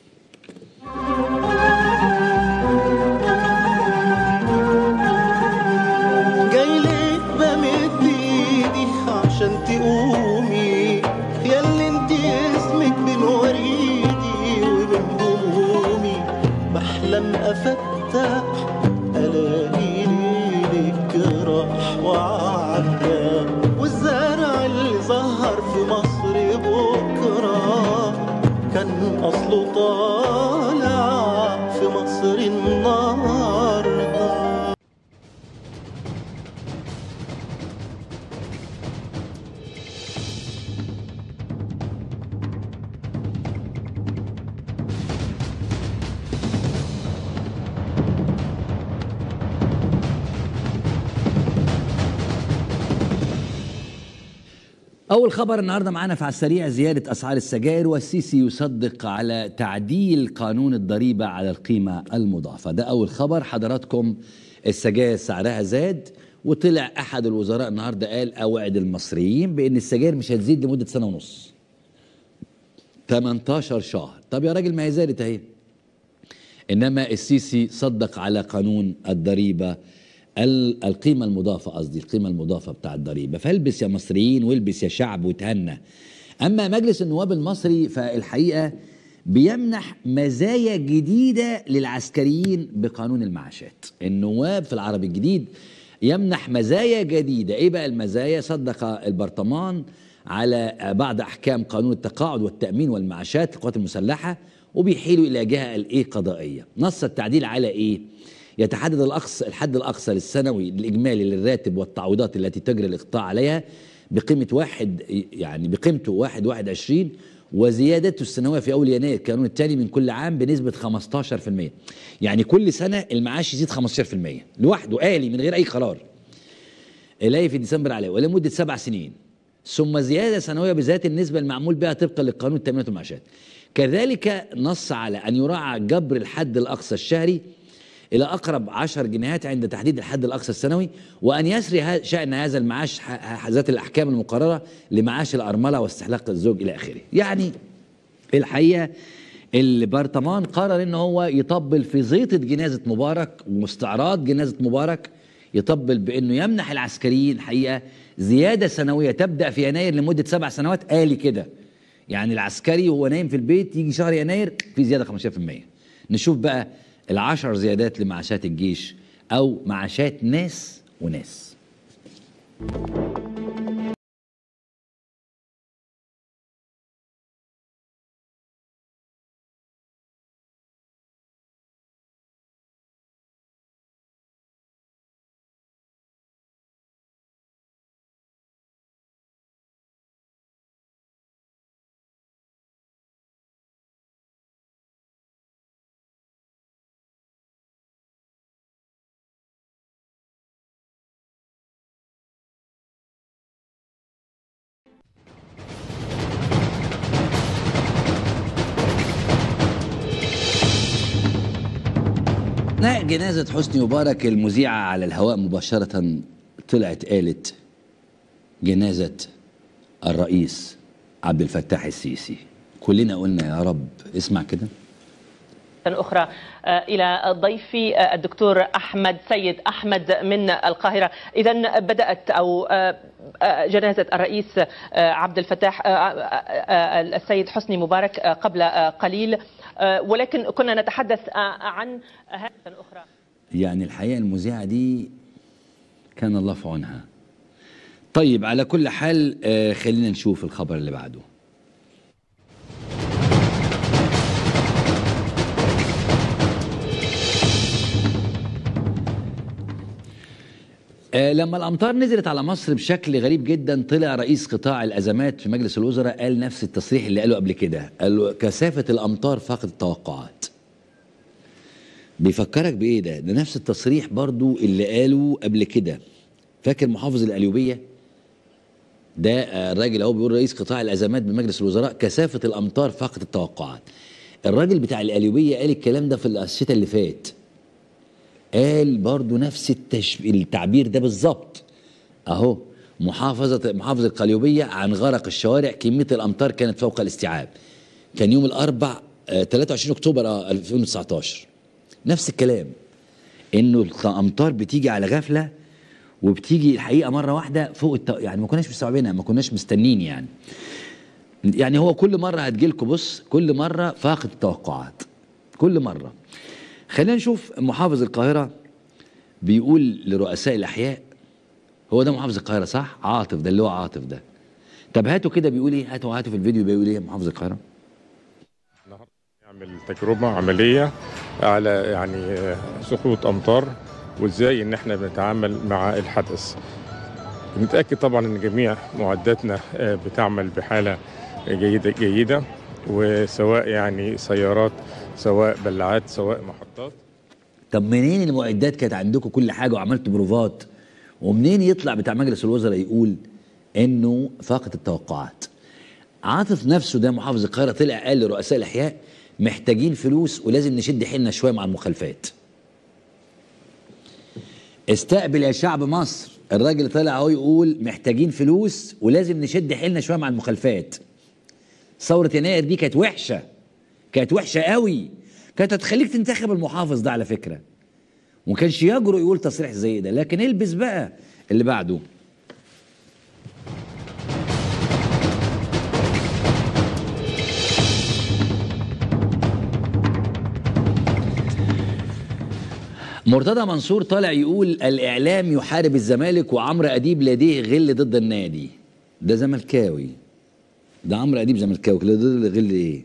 جاي لك بمد ايدي عشان تقومي، ياللي انت اسمك بين وريدي وبين همومي، بحلم افتح الاقي ليلك راح وعدى، والزرع اللي ظهر في مصر بكره كان اصله
أول خبر النهاردة معانا في على السريع زيادة أسعار السجائر، والسيسي يصدق على تعديل قانون الضريبة على القيمة المضافة. ده أول خبر حضراتكم. السجائر سعرها زاد، وطلع أحد الوزراء النهاردة قال أوعد المصريين بأن السجائر مش هتزيد لمدة سنة ونص، ثمانية عشر شهر. طب يا راجل ما هي زادت اهي. إنما السيسي صدق على قانون الضريبة القيمة المضافة، قصدي القيمة المضافة بتاع الضريبة. فالبس يا مصريين والبس يا شعب وتهنى. أما مجلس النواب المصري فالحقيقة بيمنح مزايا جديدة للعسكريين بقانون المعاشات. النواب في العربي الجديد يمنح مزايا جديدة. إيه بقى المزايا؟ صدق البرطمان على بعض أحكام قانون التقاعد والتأمين والمعاشات للقوات المسلحة، وبيحيلوا إلى جهة الإيه قضائية. نص التعديل على إيه؟ يتحدد الأقصى الحد الأقصى للسنوي الإجمالي للراتب والتعويضات التي تجري الإقطاع عليها بقيمة واحد، يعني بقيمته واحد واحد عشرين، وزيادته السنوية في أول يناير القانون الثاني من كل عام بنسبة خمستاشر بالمئة. يعني كل سنة المعاش يزيد خمستاشر بالمئة لوحده آلي من غير أي قرار. إليه في ديسمبر عليه ولمدة سبع سنين، ثم زيادة سنوية بذات النسبة المعمول بها طبقا للقانون التأمينات والمعاشات. كذلك نص على أن يراعى جبر الحد الأقصى الشهري إلى أقرب عشر جنيهات عند تحديد الحد الأقصى السنوي، وأن يسري شأن هذا المعاش ذات الأحكام المقررة لمعاش الأرملة واستحلاق الزوج إلى آخره. يعني الحقيقة البرطمان قرر إن هو يطبل في زيطة جنازة مبارك واستعراض جنازة مبارك، يطبل بأنه يمنح العسكريين حقيقة زيادة سنوية تبدأ في يناير لمدة سبع سنوات آلي كده. يعني العسكري وهو نايم في البيت يجي شهر يناير في زيادة خمستاشر بالمئة. نشوف بقى العشر زيادات لمعاشات الجيش أو معاشات ناس وناس. أثناء جنازة حسني مبارك المذيعة على الهواء مباشرة طلعت قالت جنازة الرئيس عبد الفتاح السيسي. كلنا قلنا يا رب. اسمع كده.
أخرى إلى ضيفي الدكتور أحمد سيد أحمد من القاهرة. إذن بدأت أو جنازة الرئيس عبد الفتاح السيد حسني مبارك قبل قليل، ولكن كنا نتحدث عن هذه أخرى.
يعني الحقيقة المذيعة دي كان الله في عونها. طيب على كل حال خلينا نشوف الخبر اللي بعده. آه لما الأمطار نزلت على مصر بشكل غريب جدا، طلع رئيس قطاع الأزمات في مجلس الوزراء قال نفس التصريح اللي قاله قبل كده، قال كثافة الأمطار فاقت التوقعات. بيفكرك بإيه ده؟ ده نفس التصريح برضو اللي قاله قبل كده. فاكر محافظ القليوبية؟ ده آه الراجل اهو بيقول رئيس قطاع الأزمات بمجلس الوزراء كثافة الأمطار فاقت التوقعات. الراجل بتاع القليوبية قال الكلام ده في الشتاء اللي فات. قال برضو نفس التشب... التعبير ده بالظبط اهو. محافظه محافظه القليوبيه عن غرق الشوارع، كميه الامطار كانت فوق الاستيعاب. كان يوم الاربع آه ثلاثة وعشرين اكتوبر آه ألفين وتسعتاشر. نفس الكلام، انه الامطار بتيجي على غفله وبتيجي الحقيقه مره واحده فوق الت... يعني ما كناش مستوعبينها، ما كناش مستنين. يعني يعني هو كل مره هتجيلكوا، بص كل مره فاقت التوقعات كل مره. خلينا نشوف محافظ القاهرة بيقول لرؤساء الأحياء. هو ده محافظ القاهرة صح؟ عاطف، ده اللي هو عاطف ده. طب هاتوا كده بيقول ايه؟ هاتوا هاتوا في الفيديو بيقول ايه محافظ القاهرة؟
النهارده نعمل تجربة عملية على يعني سقوط أمطار وازاي ان احنا بنتعامل مع الحدث. بنتأكد طبعا ان جميع معداتنا بتعمل بحالة جيدة جيدة، وسواء يعني سيارات سواء بلعات سواء محطات.
طب منين المعدات كانت عندكم كل حاجه وعملتوا بروفات؟ ومنين يطلع بتاع مجلس الوزراء يقول انه فاقت التوقعات. عاطف نفسه ده محافظ القاهره طلع قال لرؤساء الاحياء محتاجين فلوس ولازم نشد حيلنا شويه مع المخالفات. استقبل يا شعب مصر، الراجل طلع اهو يقول محتاجين فلوس ولازم نشد حيلنا شويه مع المخالفات. ثوره يناير دي كانت وحشه، كانت وحشه قوي، كانت هتخليك تنتخب المحافظ ده على فكره، وما كانش يجرؤ يقول تصريح زي ده. لكن البس بقى اللي بعده. مرتضى منصور طالع يقول الاعلام يحارب الزمالك وعمرو اديب لديه غل ضد النادي. ده زملكاوي، ده عمرو اديب زملكاوي، ضد غل ايه؟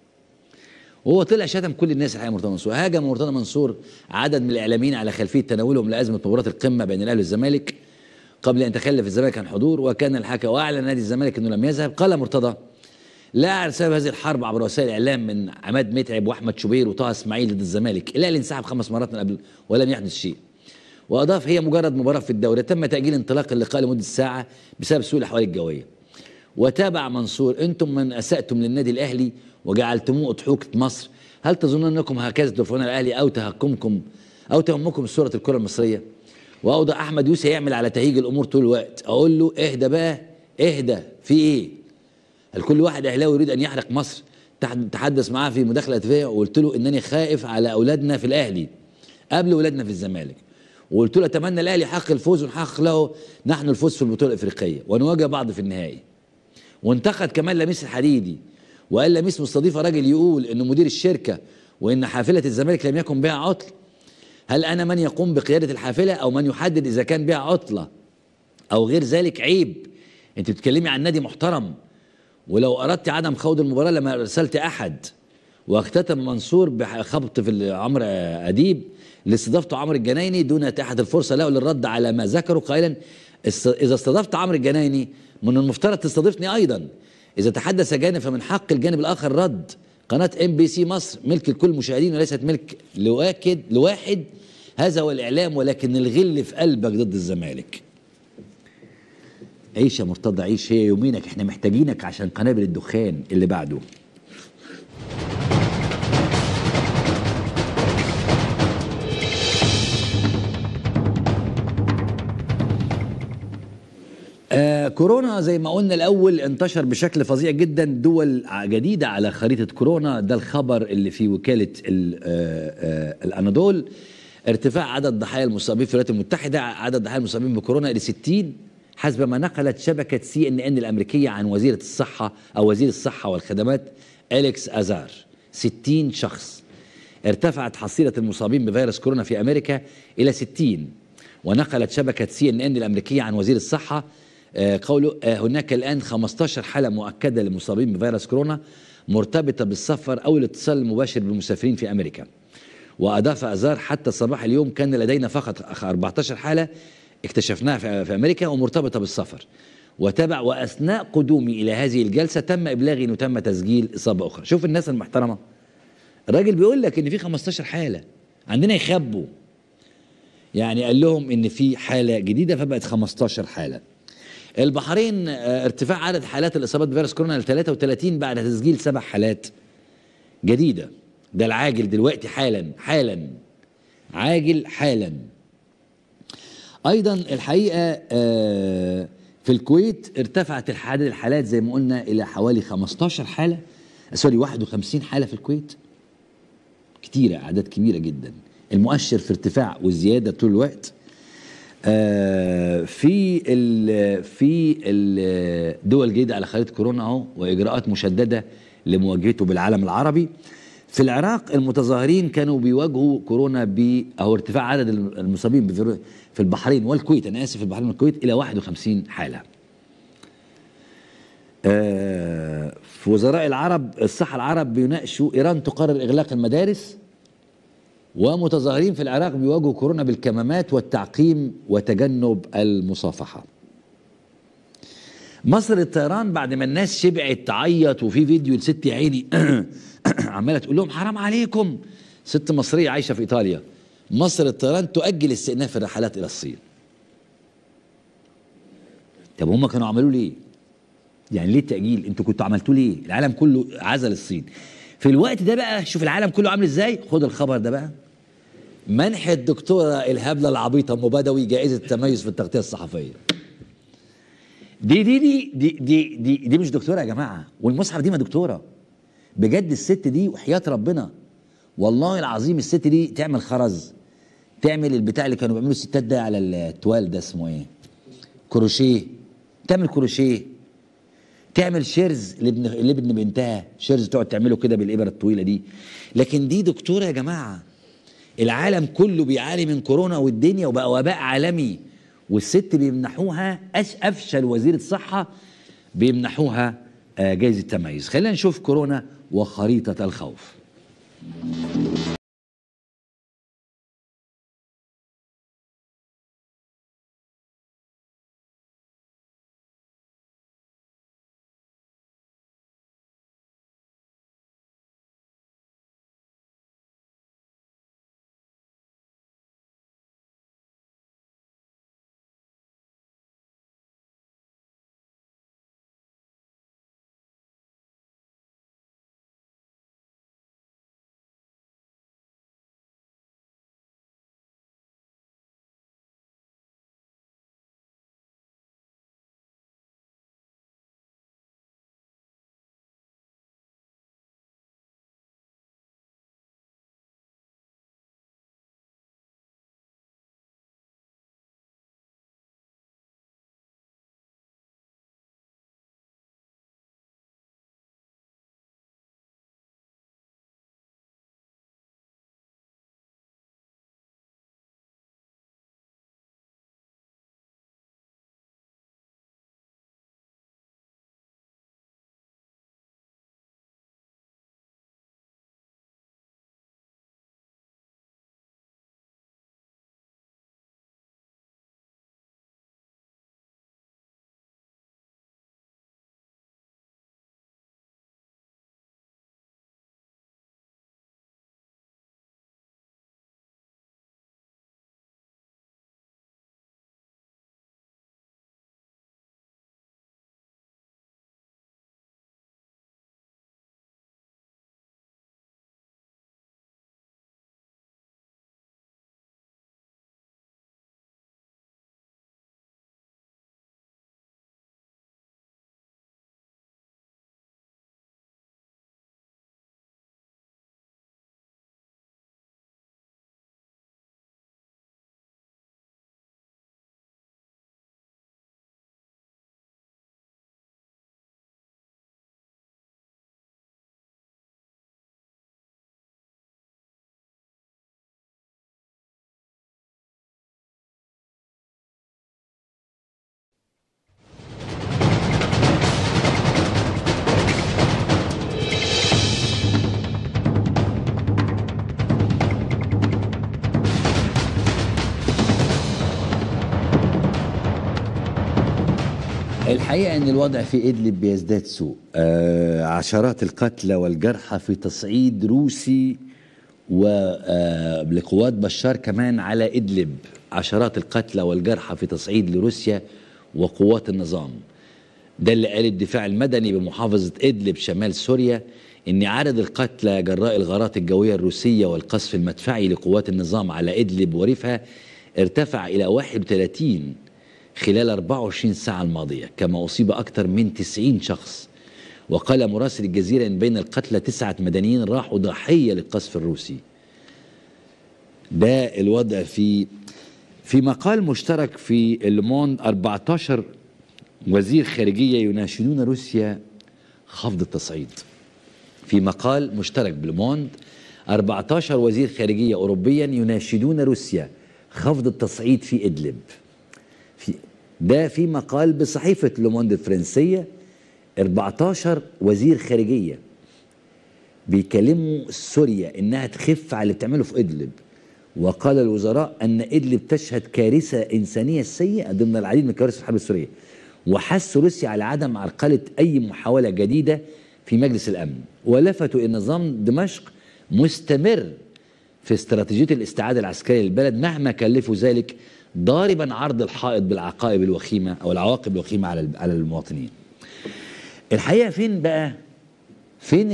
وهو طلع شتم كل الناس الحقيقه. مرتضى منصور هاجم مرتضى منصور عدد من الاعلاميين على خلفيه تناولهم لازمه مباراه القمه بين الاهلي والزمالك قبل ان يتخلف الزمالك عن حضور، وكان الحكى واعلن نادي الزمالك انه لم يذهب. قال مرتضى: لا اعرف سبب هذه الحرب عبر وسائل الاعلام من عماد متعب واحمد شوبير وطه اسماعيل ضد الزمالك، الاهلي انسحب خمس مرات من قبل ولم يحدث شيء. واضاف: هي مجرد مباراه في الدوري، تم تاجيل انطلاق اللقاء لمده ساعه بسبب سوء الاحوال الجويه. وتابع منصور: انتم من اساتم للنادي الاهلي وجعلتموه اضحوكه مصر، هل تظنون انكم هكذا تدافعون عن الاهلي او تهكمكم او تهمكم صوره الكره المصريه؟ واوضح احمد يوسف يعمل على تهيج الامور طول الوقت. اقول له اهدى بقى، اهدى، في ايه؟ هل كل واحد اهلاوي يريد ان يحرق مصر؟ تحدث معاه في مداخله هاتفيه وقلت له انني خائف على اولادنا في الاهلي قبل اولادنا في الزمالك، وقلت له اتمنى الاهلي يحقق الفوز ونحقق له نحن الفوز في البطوله الافريقيه ونواجه بعض في النهائي. وانتقد كمان لميس الحديدي وقال لميس مستضيفه راجل يقول انه مدير الشركه وان حافله الزمالك لم يكن بها عطل. هل انا من يقوم بقياده الحافله او من يحدد اذا كان بها عطله او غير ذلك؟ عيب، انت بتتكلمي عن نادي محترم، ولو اردت عدم خوض المباراه لما ارسلت احد. واختتم منصور بخبط في عمرو اديب لاستضافته عمرو الجنايني دون اتاحه الفرصه له للرد على ما ذكره، قائلا: اذا استضفت عمرو الجنايني من المفترض تستضيفني ايضا. اذا تحدث جانب فمن حق الجانب الاخر رد. قناه ام بي سي مصر ملك لكل المشاهدين وليست ملك لواحد لواحد، هذا هو الاعلام، ولكن الغل في قلبك ضد الزمالك. عيش يا مرتضى، عيش، هي يومينك، احنا محتاجينك عشان قنابل الدخان اللي بعده. آه كورونا زي ما قلنا الاول انتشر بشكل فظيع جدا، دول جديده على خريطه كورونا. ده الخبر اللي في وكاله آه آه الانادول. ارتفاع عدد ضحايا المصابين في الولايات المتحده، عدد ضحايا المصابين بكورونا الى ستين حسب ما نقلت شبكه سي ان ان الامريكيه عن وزيره الصحه او وزير الصحه والخدمات أليكس أزار. ستين شخص. ارتفعت حصيله المصابين بفيروس كورونا في امريكا الى ستين. ونقلت شبكه سي ان ان الامريكيه عن وزير الصحه قوله هناك الآن خمسة عشر حالة مؤكدة للمصابين بفيروس كورونا مرتبطة بالسفر أو الاتصال المباشر بالمسافرين في أمريكا. وأضاف أزار: حتى صباح اليوم كان لدينا فقط أربعة عشر حالة اكتشفناها في أمريكا ومرتبطة بالسفر. وتابع: وأثناء قدومي إلى هذه الجلسة تم إبلاغي أنه تم تسجيل إصابة أخرى. شوف الناس المحترمة، الراجل بيقول لك إن في خمسة عشر حالة، عندنا يخبوا. يعني قال لهم إن في حالة جديدة فبقت خمسة عشر حالة. البحرين ارتفاع عدد حالات الاصابات بفيروس كورونا ل ثلاثة وثلاثين بعد تسجيل سبع حالات جديده. ده العاجل دلوقتي حالا حالا عاجل حالا. ايضا الحقيقه في الكويت ارتفعت عدد الحالات زي ما قلنا الى حوالي خمسة عشر حاله، سوري واحد وخمسين حاله في الكويت. كتيره، اعداد كبيره جدا. المؤشر في ارتفاع والزياده طول الوقت. آه في ال في الدول جديده على خريطه كورونا اهو، واجراءات مشدده لمواجهته بالعالم العربي. في العراق المتظاهرين كانوا بيواجهوا كورونا ب او ارتفاع عدد المصابين في البحرين والكويت، انا اسف، في البحرين والكويت الى واحد وخمسين حاله. آه في وزراء العرب الصحه العرب بيناقشوا ايران تقرر اغلاق المدارس، ومتظاهرين في العراق بيواجهوا كورونا بالكمامات والتعقيم وتجنب المصافحة. مصر الطيران بعد ما الناس شبعت تعيط، وفي فيديو لست يا عيني عمالة تقول لهم حرام عليكم، ست مصرية عايشة في إيطاليا. مصر الطيران تؤجل استئناف الرحلات إلى الصين. طب هم كانوا عملوا ليه؟ يعني ليه التأجيل؟ انتوا كنتوا عملتوه ليه؟ العالم كله عزل الصين. في الوقت ده بقى شوف العالم كله عامل ازاي؟ خد الخبر ده بقى. منح الدكتورة الهبلة العبيطة أم بدوي جائزة التميز في التغطية الصحفية. دي دي دي دي دي دي, دي مش دكتورة يا جماعة، والمصحف دي ما دكتورة. بجد الست دي وحياة ربنا والله العظيم الست دي تعمل خرز، تعمل البتاع اللي كانوا بيعملوا الستات ده على التوال ده اسمه ايه؟ كروشيه. تعمل كروشيه، تعمل شيرز لابن لابن بنتها، شيرز تقعد تعمله كده بالابره الطويله دي. لكن دي دكتوره يا جماعه. العالم كله بيعاني من كورونا والدنيا وبقى وباء عالمي، والست بيمنحوها افشل وزيره صحه بيمنحوها جائزه تميز. خلينا نشوف كورونا وخريطه الخوف. الحقيقة أن الوضع في إدلب بيزداد سوء. آه عشرات القتلى والجرحى في تصعيد روسي ولقوات بشار كمان على إدلب. عشرات القتلى والجرحى في تصعيد لروسيا وقوات النظام. ده اللي قال الدفاع المدني بمحافظة إدلب شمال سوريا، إن عدد القتلى جراء الغارات الجوية الروسية والقصف المدفعي لقوات النظام على إدلب وريفها ارتفع إلى واحد وثلاثين خلال أربع وعشرين ساعة الماضية، كما أصيب أكثر من تسعين شخص. وقال مراسل الجزيرة إن بين القتلى تسعة مدنيين راحوا ضحية للقصف الروسي. ده الوضع في في مقال مشترك في اللوموند. أربعة عشر وزير خارجية يناشدون روسيا خفض التصعيد. في مقال مشترك باللوموند أربعة عشر وزير خارجية أوروبيا يناشدون روسيا خفض التصعيد في إدلب. في ده في مقال بصحيفة لوموند الفرنسية. أربعة عشر وزير خارجية بيكلموا سوريا إنها تخف على اللي بتعمله في إدلب. وقال الوزراء أن إدلب تشهد كارثة إنسانية سيئة ضمن العديد من كوارث الحرب السورية، وحثوا روسيا على عدم عرقلة أي محاولة جديدة في مجلس الأمن. ولفتوا أن نظام دمشق مستمر في استراتيجية الاستعادة العسكرية للبلد مهما كلفوا ذلك ضاربا عرض الحائط بالعقائب الوخيمه او العواقب الوخيمه على على المواطنين. الحقيقه فين بقى فين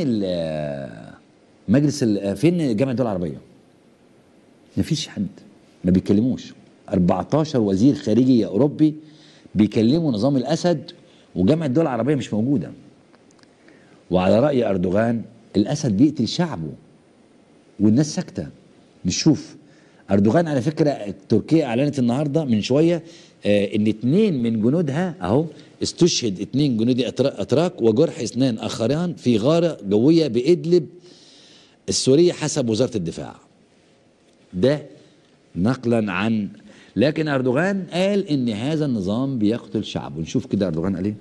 مجلس فين جامعه الدول العربيه؟ مفيش حد، ما بيتكلموش. أربعتاشر وزير خارجيه اوروبي بيكلموا نظام الاسد وجامعه الدول العربيه مش موجوده. وعلى راي اردوغان الاسد بيقتل شعبه والناس ساكته. نشوف اردوغان على فكره تركيا اعلنت النهارده من شويه آه ان اثنين من جنودها اهو استشهد اثنين جنودي اتراك وجرح اثنان اخران في غاره جويه بادلب السوريه حسب وزاره الدفاع. ده نقلا عن، لكن اردوغان قال ان هذا النظام بيقتل شعبه. نشوف كده اردوغان قال ايه.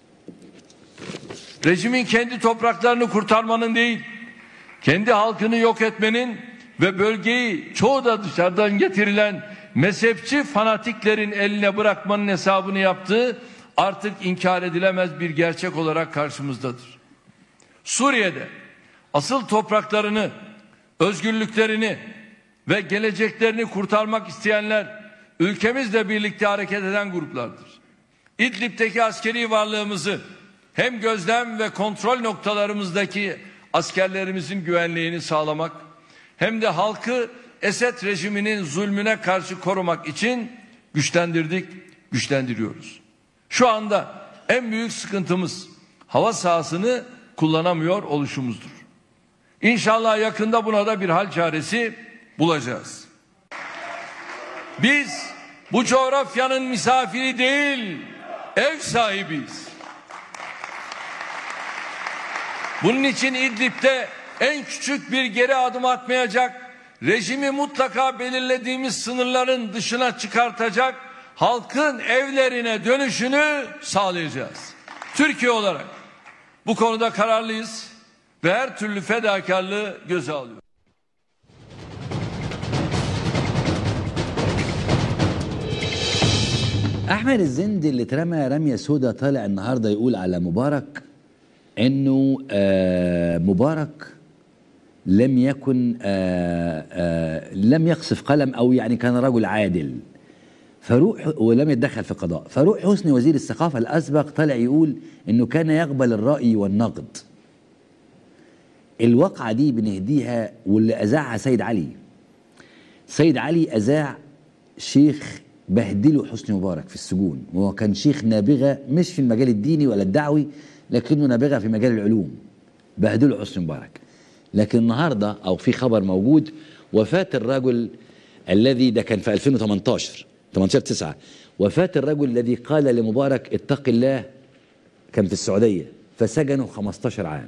Rejimin kendi topraklarını kurtarmanın değil, kendi halkını yok etmenin ve bölgeyi çoğu da dışarıdan getirilen mezhepçi fanatiklerin eline bırakmanın hesabını yaptığı artık inkar edilemez bir gerçek olarak karşımızdadır. Suriye'de asıl topraklarını, özgürlüklerini ve geleceklerini kurtarmak isteyenler ülkemizle birlikte hareket eden gruplardır. İdlib'deki askeri varlığımızı hem gözlem ve kontrol noktalarımızdaki askerlerimizin güvenliğini sağlamak hem de halkı Esed rejiminin zulmüne karşı korumak için güçlendirdik, güçlendiriyoruz. Şu anda en büyük sıkıntımız hava sahasını kullanamıyor oluşumuzdur. İnşallah yakında buna da bir hal çaresi bulacağız. Biz bu coğrafyanın misafiri değil, ev sahibiyiz. Bunun için İdlib'de en küçük bir geri adım atmayacak, rejimi mutlaka belirlediğimiz sınırların dışına çıkartacak, halkın evlerine dönüşünü sağlayacağız. Türkiye olarak bu konuda kararlıyız ve her türlü fedakarlığı göze alıyoruz.
احمد الزند اللي اترمى رميه سوداء طالع النهارده يقول على مبارك انه آه مبارك لم يكن آه آه لم يقصف قلم او يعني كان رجل عادل. فاروق ولم يتدخل في القضاء. فاروق حسني وزير الثقافه الاسبق طالع يقول انه كان يقبل الراي والنقد. الواقعه دي بنهديها واللي اذاعها سيد علي. سيد علي اذاع شيخ بهدلوا حسني مبارك في السجون، وهو كان شيخ نابغه مش في المجال الديني ولا الدعوي لكنه نابغه في مجال العلوم. بهدلوا حسني مبارك. لكن النهارده او في خبر موجود وفاه الرجل الذي ده كان في ألفين وتمنتاشر تمنتاشر تسعة وفاه الرجل الذي قال لمبارك اتق الله، كان في السعوديه فسجنه خمستاشر عام.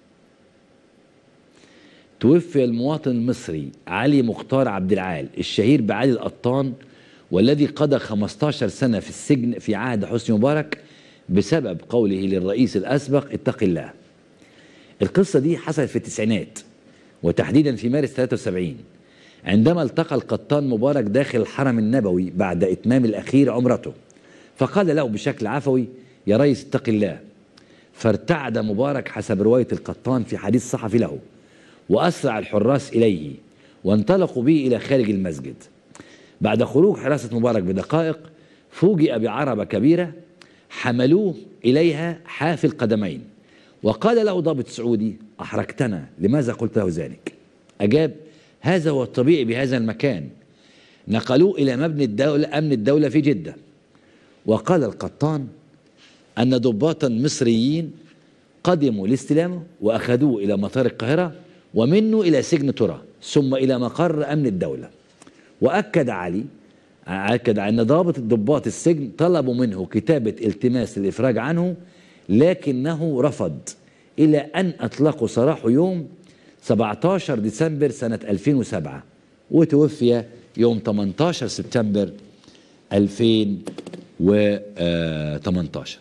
توفي المواطن المصري علي مختار عبد العال الشهير بعلي القطان، والذي قضى خمستاشر سنة في السجن في عهد حسني مبارك بسبب قوله للرئيس الأسبق اتق الله. القصة دي حصلت في التسعينات وتحديدا في مارس ثلاثة وسبعين عندما التقى القطان مبارك داخل الحرم النبوي بعد إتمام الأخير عمرته، فقال له بشكل عفوي يا ريس اتق الله. فارتعد مبارك حسب رواية القطان في حديث صحفي له، وأسرع الحراس إليه وانطلقوا به إلى خارج المسجد. بعد خروج حراسة مبارك بدقائق فوجئ بعربة كبيرة حملوه إليها حافي القدمين، وقال له ضابط سعودي أحرجتنا، لماذا قلت له ذلك؟ أجاب هذا هو الطبيعي بهذا المكان. نقلوه إلى مبنى الدولة أمن الدولة في جدة. وقال القطان أن ضباطا مصريين قدموا لاستلامه وأخذوه إلى مطار القاهرة ومنه إلى سجن ترى ثم إلى مقر أمن الدولة. وأكد علي أكد أن ضابط ضباط السجن طلبوا منه كتابة التماس للإفراج عنه لكنه رفض، إلى أن أطلقوا سراحه يوم سبعتاشر ديسمبر سنة ألفين وسبعة وتوفي يوم تمنتاشر سبتمبر ألفين وتمنتاشر.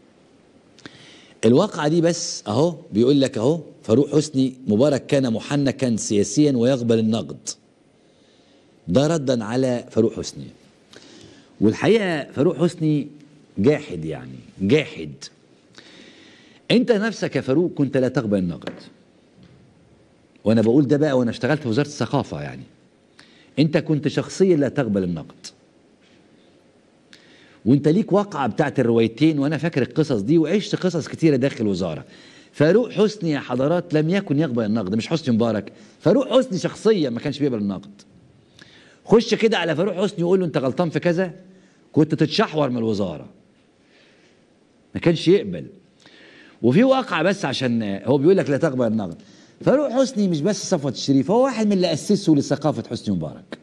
الواقعة دي بس أهو بيقول لك أهو فاروق حسني مبارك كان محنكا سياسيا ويقبل النقد. ده ردا على فاروق حسني. والحقيقه فاروق حسني جاحد، يعني جاحد. انت نفسك يا فاروق كنت لا تقبل النقد، وانا بقول ده بقى وانا اشتغلت في وزاره الثقافه. يعني انت كنت شخصيا لا تقبل النقد وانت ليك واقعه بتاعت الروايتين، وانا فاكر القصص دي وعشت قصص كتيره داخل الوزاره. فاروق حسني يا حضرات لم يكن يقبل النقد، مش حسني مبارك، فاروق حسني شخصيا ما كانش بيقبل النقد. خش كده على فاروق حسني وقول له انت غلطان في كذا، كنت تتشحور من الوزاره. ما كانش يقبل. وفي واقعه بس عشان هو بيقول لك لا تقبل النقد. فاروق حسني مش بس صفوة الشريف، هو واحد من اللي اسسوا لثقافه حسني مبارك.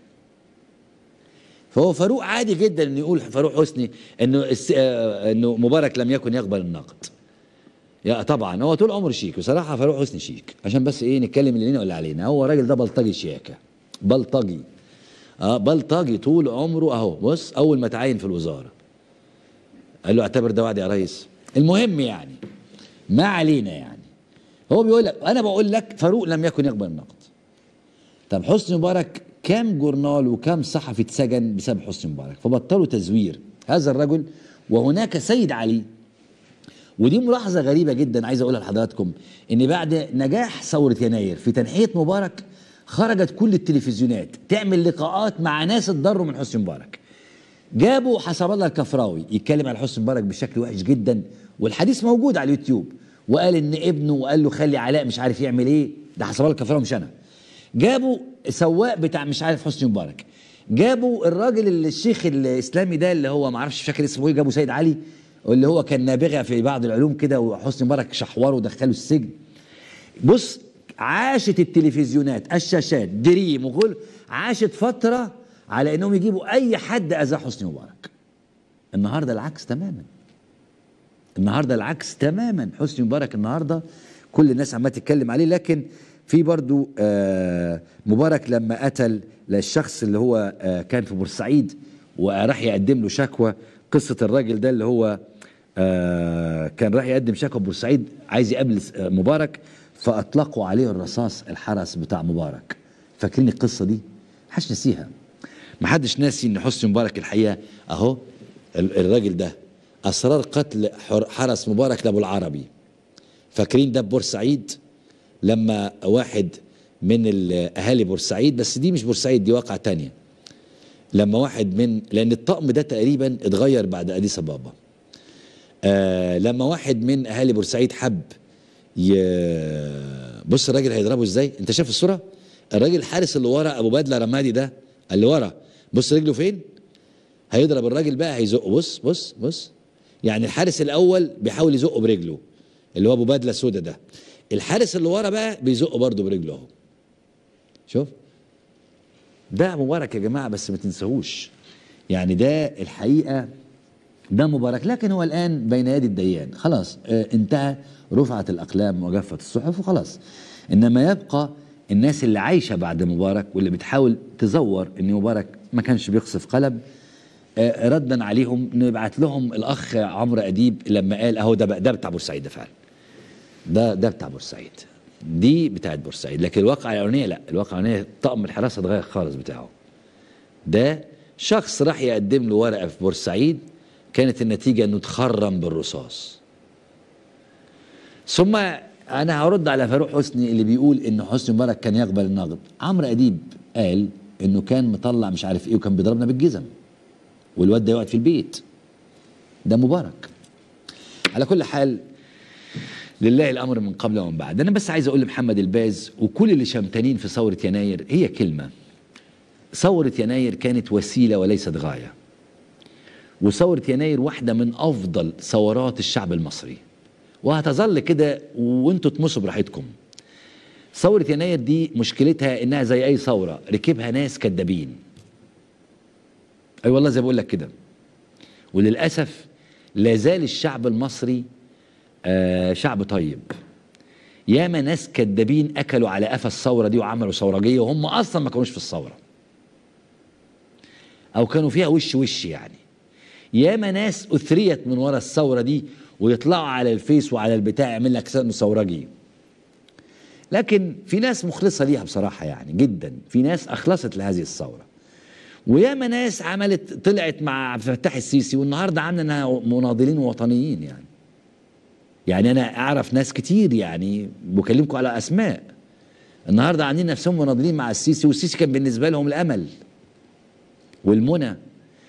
فهو فاروق عادي جدا انه يقول فاروق حسني انه انه مبارك لم يكن يقبل النقد. يا طبعا هو طول عمره شيك، وصراحه فاروق حسني شيك، عشان بس ايه نتكلم اللي لينا ولا علينا. هو الراجل ده بلطجي شياكه، بلطجي اه بلطجي طول عمره اهو. بص اول ما تعين في الوزاره قال له اعتبر ده وعد يا ريس. المهم يعني ما علينا، يعني هو بيقول لك انا بقول لك فاروق لم يكن يقبل النقد. طب حسني مبارك كام جورنال وكام صحفي اتسجن بسبب حسني مبارك، فبطلوا تزوير هذا الرجل. وهناك سيد علي، ودي ملاحظه غريبه جدا عايز اقولها لحضراتكم، ان بعد نجاح ثوره يناير في تنحيه مبارك خرجت كل التلفزيونات تعمل لقاءات مع ناس اتضروا من حسني مبارك. جابوا حسب الله الكفراوي يتكلم على حسني مبارك بشكل وحش جدا، والحديث موجود على اليوتيوب، وقال ان ابنه وقال له خلي علاء مش عارف يعمل ايه، ده حسب الله الكفراوي مش انا. جابوا سواق بتاع مش عارف حسني مبارك، جابوا الراجل الشيخ الاسلامي ده اللي هو ما اعرفش فاكر اسمه ايه، جابوا سيد علي اللي هو كان نابغه في بعض العلوم كده، وحسني مبارك شحوره ودخله السجن. بص عاشت التلفزيونات الشاشات دريم وكل عاشت فتره على انهم يجيبوا اي حد اذى حسني مبارك. النهارده العكس تماما. النهارده العكس تماما، حسني مبارك النهارده كل الناس عماله تتكلم عليه. لكن في برضو آه مبارك لما قتل للشخص اللي هو آه كان في بورسعيد وراح يقدم له شكوى، قصه الراجل ده اللي هو آه كان راح يقدم شكوى في بورسعيد عايز يقابل مبارك، فاطلقوا عليه الرصاص الحرس بتاع مبارك. فاكرين القصه دي؟ محدش نسيها. محدش ناسي ان حسني مبارك الحقيقه اهو الراجل ده اسرار قتل حرس مبارك لابو العربي. فاكرين ده ببورسعيد لما واحد من اهالي بورسعيد، بس دي مش بورسعيد دي واقعه تانية، لما واحد من لان الطقم ده تقريبا اتغير بعد اديس ابابا. آه لما واحد من اهالي بورسعيد حب ي... بص الراجل هيضربه ازاي، انت شايف الصوره؟ الراجل الحارس اللي ورا ابو بدله رمادي ده اللي ورا، بص رجله فين؟ هيضرب الراجل بقى هيزقه. بص بص بص يعني الحارس الاول بيحاول يزقه برجله اللي هو ابو بدله سودا ده، الحارس اللي ورا بقى بيزقه برضه برجله اهو. شوف ده مبارك يا جماعه، بس ما تنساهوش يعني ده الحقيقه ده مبارك. لكن هو الان بين يدي الديان خلاص، اه انتهى، رفعت الاقلام وجفت الصحف وخلاص. انما يبقى الناس اللي عايشه بعد مبارك واللي بتحاول تزور ان مبارك ما كانش بيقصف قلم. اه ردا عليهم نبعت لهم الاخ عمرو اديب لما قال اهو ده ده بتاع بورسعيد، ده فعلا ده ده بتاع بورسعيد، دي بتاعت بورسعيد. لكن الواقعه الاولانيه لا، الواقعه الاولانيه طقم الحراسه اتغير خالص بتاعه. ده شخص راح يقدم له ورقه في بورسعيد، كانت النتيجه انه اتخرم بالرصاص. ثم انا هرد على فاروق حسني اللي بيقول ان حسني مبارك كان يقبل النقد. عمرو اديب قال انه كان مطلع مش عارف ايه وكان بيضربنا بالجزم والواد ده يقعد في البيت. ده مبارك. على كل حال لله الامر من قبل ومن بعد. انا بس عايز اقول لمحمد الباز وكل اللي شمتانين في ثوره يناير هي كلمه: ثوره يناير كانت وسيله وليست غايه. وثوره يناير واحده من افضل ثورات الشعب المصري، وهتظل كده وانتوا تمسوا براحتكم. ثوره يناير دي مشكلتها انها زي اي ثوره ركبها ناس كدابين. اي والله زي بقول لك كده. وللاسف لا زال الشعب المصري آه شعب طيب. ياما ناس كدابين اكلوا على قفا الثوره دي وعملوا ثورجيه وهم اصلا ما كانوش في الثوره، او كانوا فيها وش وش يعني. ياما ناس اثريت من ورا الثوره دي ويطلعوا على الفيس وعلى البتاع يعمل لك انه ثورجي. لكن في ناس مخلصه ليها بصراحه يعني جدا، في ناس اخلصت لهذه الثوره. وياما ناس عملت طلعت مع عبد الفتاح السيسي والنهارده عامله انها مناضلين وطنيين يعني. يعني انا اعرف ناس كتير يعني بكلمكم على اسماء النهارده عاملين نفسهم مناضلين مع السيسي، والسيسي كان بالنسبه لهم الامل والمنى.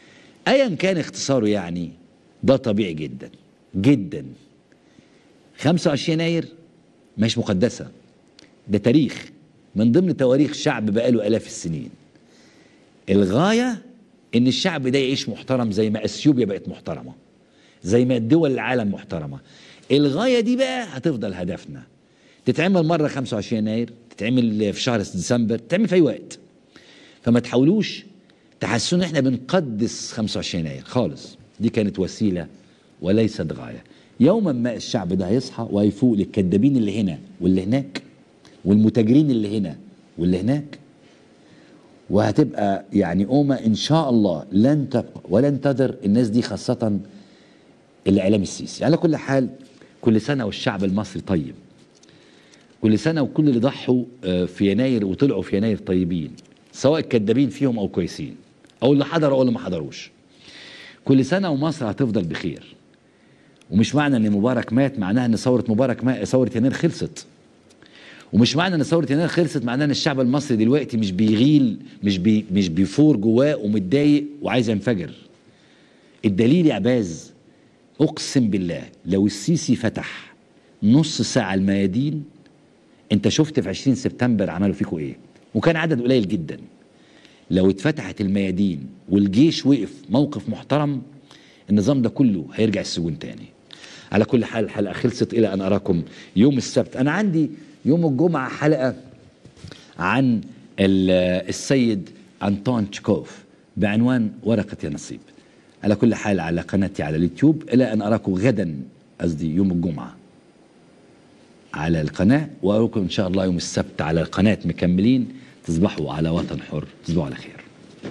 ايا كان اختصاره يعني ده طبيعي جدا جدا. خمسة وعشرين يناير مش مقدسه، ده تاريخ من ضمن تواريخ شعب بقاله الاف السنين. الغايه ان الشعب ده يعيش محترم زي ما اثيوبيا بقت محترمه، زي ما دول العالم محترمه. الغايه دي بقى هتفضل هدفنا. تتعمل مره خمسة وعشرين يناير، تتعمل في شهر ديسمبر، تتعمل في اي وقت. فما تحاولوش تحسوا ان احنا بنقدس خمسة وعشرين يناير خالص، دي كانت وسيله وليست غايه. يوما ما الشعب ده هيصحى وهيفوق للكذابين اللي هنا واللي هناك والمتاجرين اللي هنا واللي هناك، وهتبقى يعني أمة إن شاء الله لن تبقى ولن تذر الناس دي، خاصة الإعلام السيسي. على كل حال كل سنة والشعب المصري طيب، كل سنة وكل اللي ضحوا في يناير وطلعوا في يناير طيبين، سواء كذابين فيهم أو كويسين، أو اللي حضروا أو اللي ما حضروش. كل سنة ومصر هتفضل بخير. ومش معنى ان مبارك مات معناها ان ثوره مبارك ما ثوره يناير خلصت. ومش معنى ان ثوره يناير خلصت معناها ان الشعب المصري دلوقتي مش بيغيل، مش بي مش بيفور جواه ومتضايق وعايز ينفجر. الدليل يا عباز، اقسم بالله لو السيسي فتح نص ساعه الميادين، انت شفت في عشرين سبتمبر عملوا فيكوا ايه، وكان عدد قليل جدا. لو اتفتحت الميادين والجيش وقف موقف محترم، النظام ده كله هيرجع السجون تاني. على كل حال الحلقة خلصت، إلى أن أراكم يوم السبت. أنا عندي يوم الجمعة حلقة عن السيد أنطون تشيكوف بعنوان ورقة يا نصيب. على كل حال على قناتي على اليوتيوب. إلى أن أراكم غدا، قصدي يوم الجمعة على القناة، وأراكم إن شاء الله يوم السبت على القناة مكملين. تصبحوا على وطن حر، تصبحوا على خير.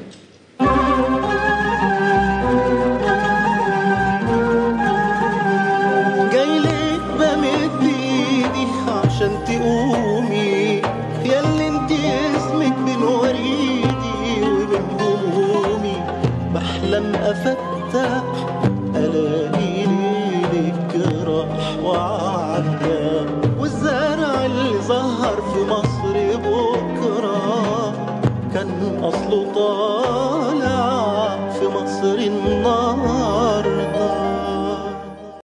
عشان تقومي ياللي انت اسمك بين وريدي وبين همومي، بحلم افتح الاقي ليلك راح وعدى، والزرع اللي ظهر في مصر بكره كان اصله طار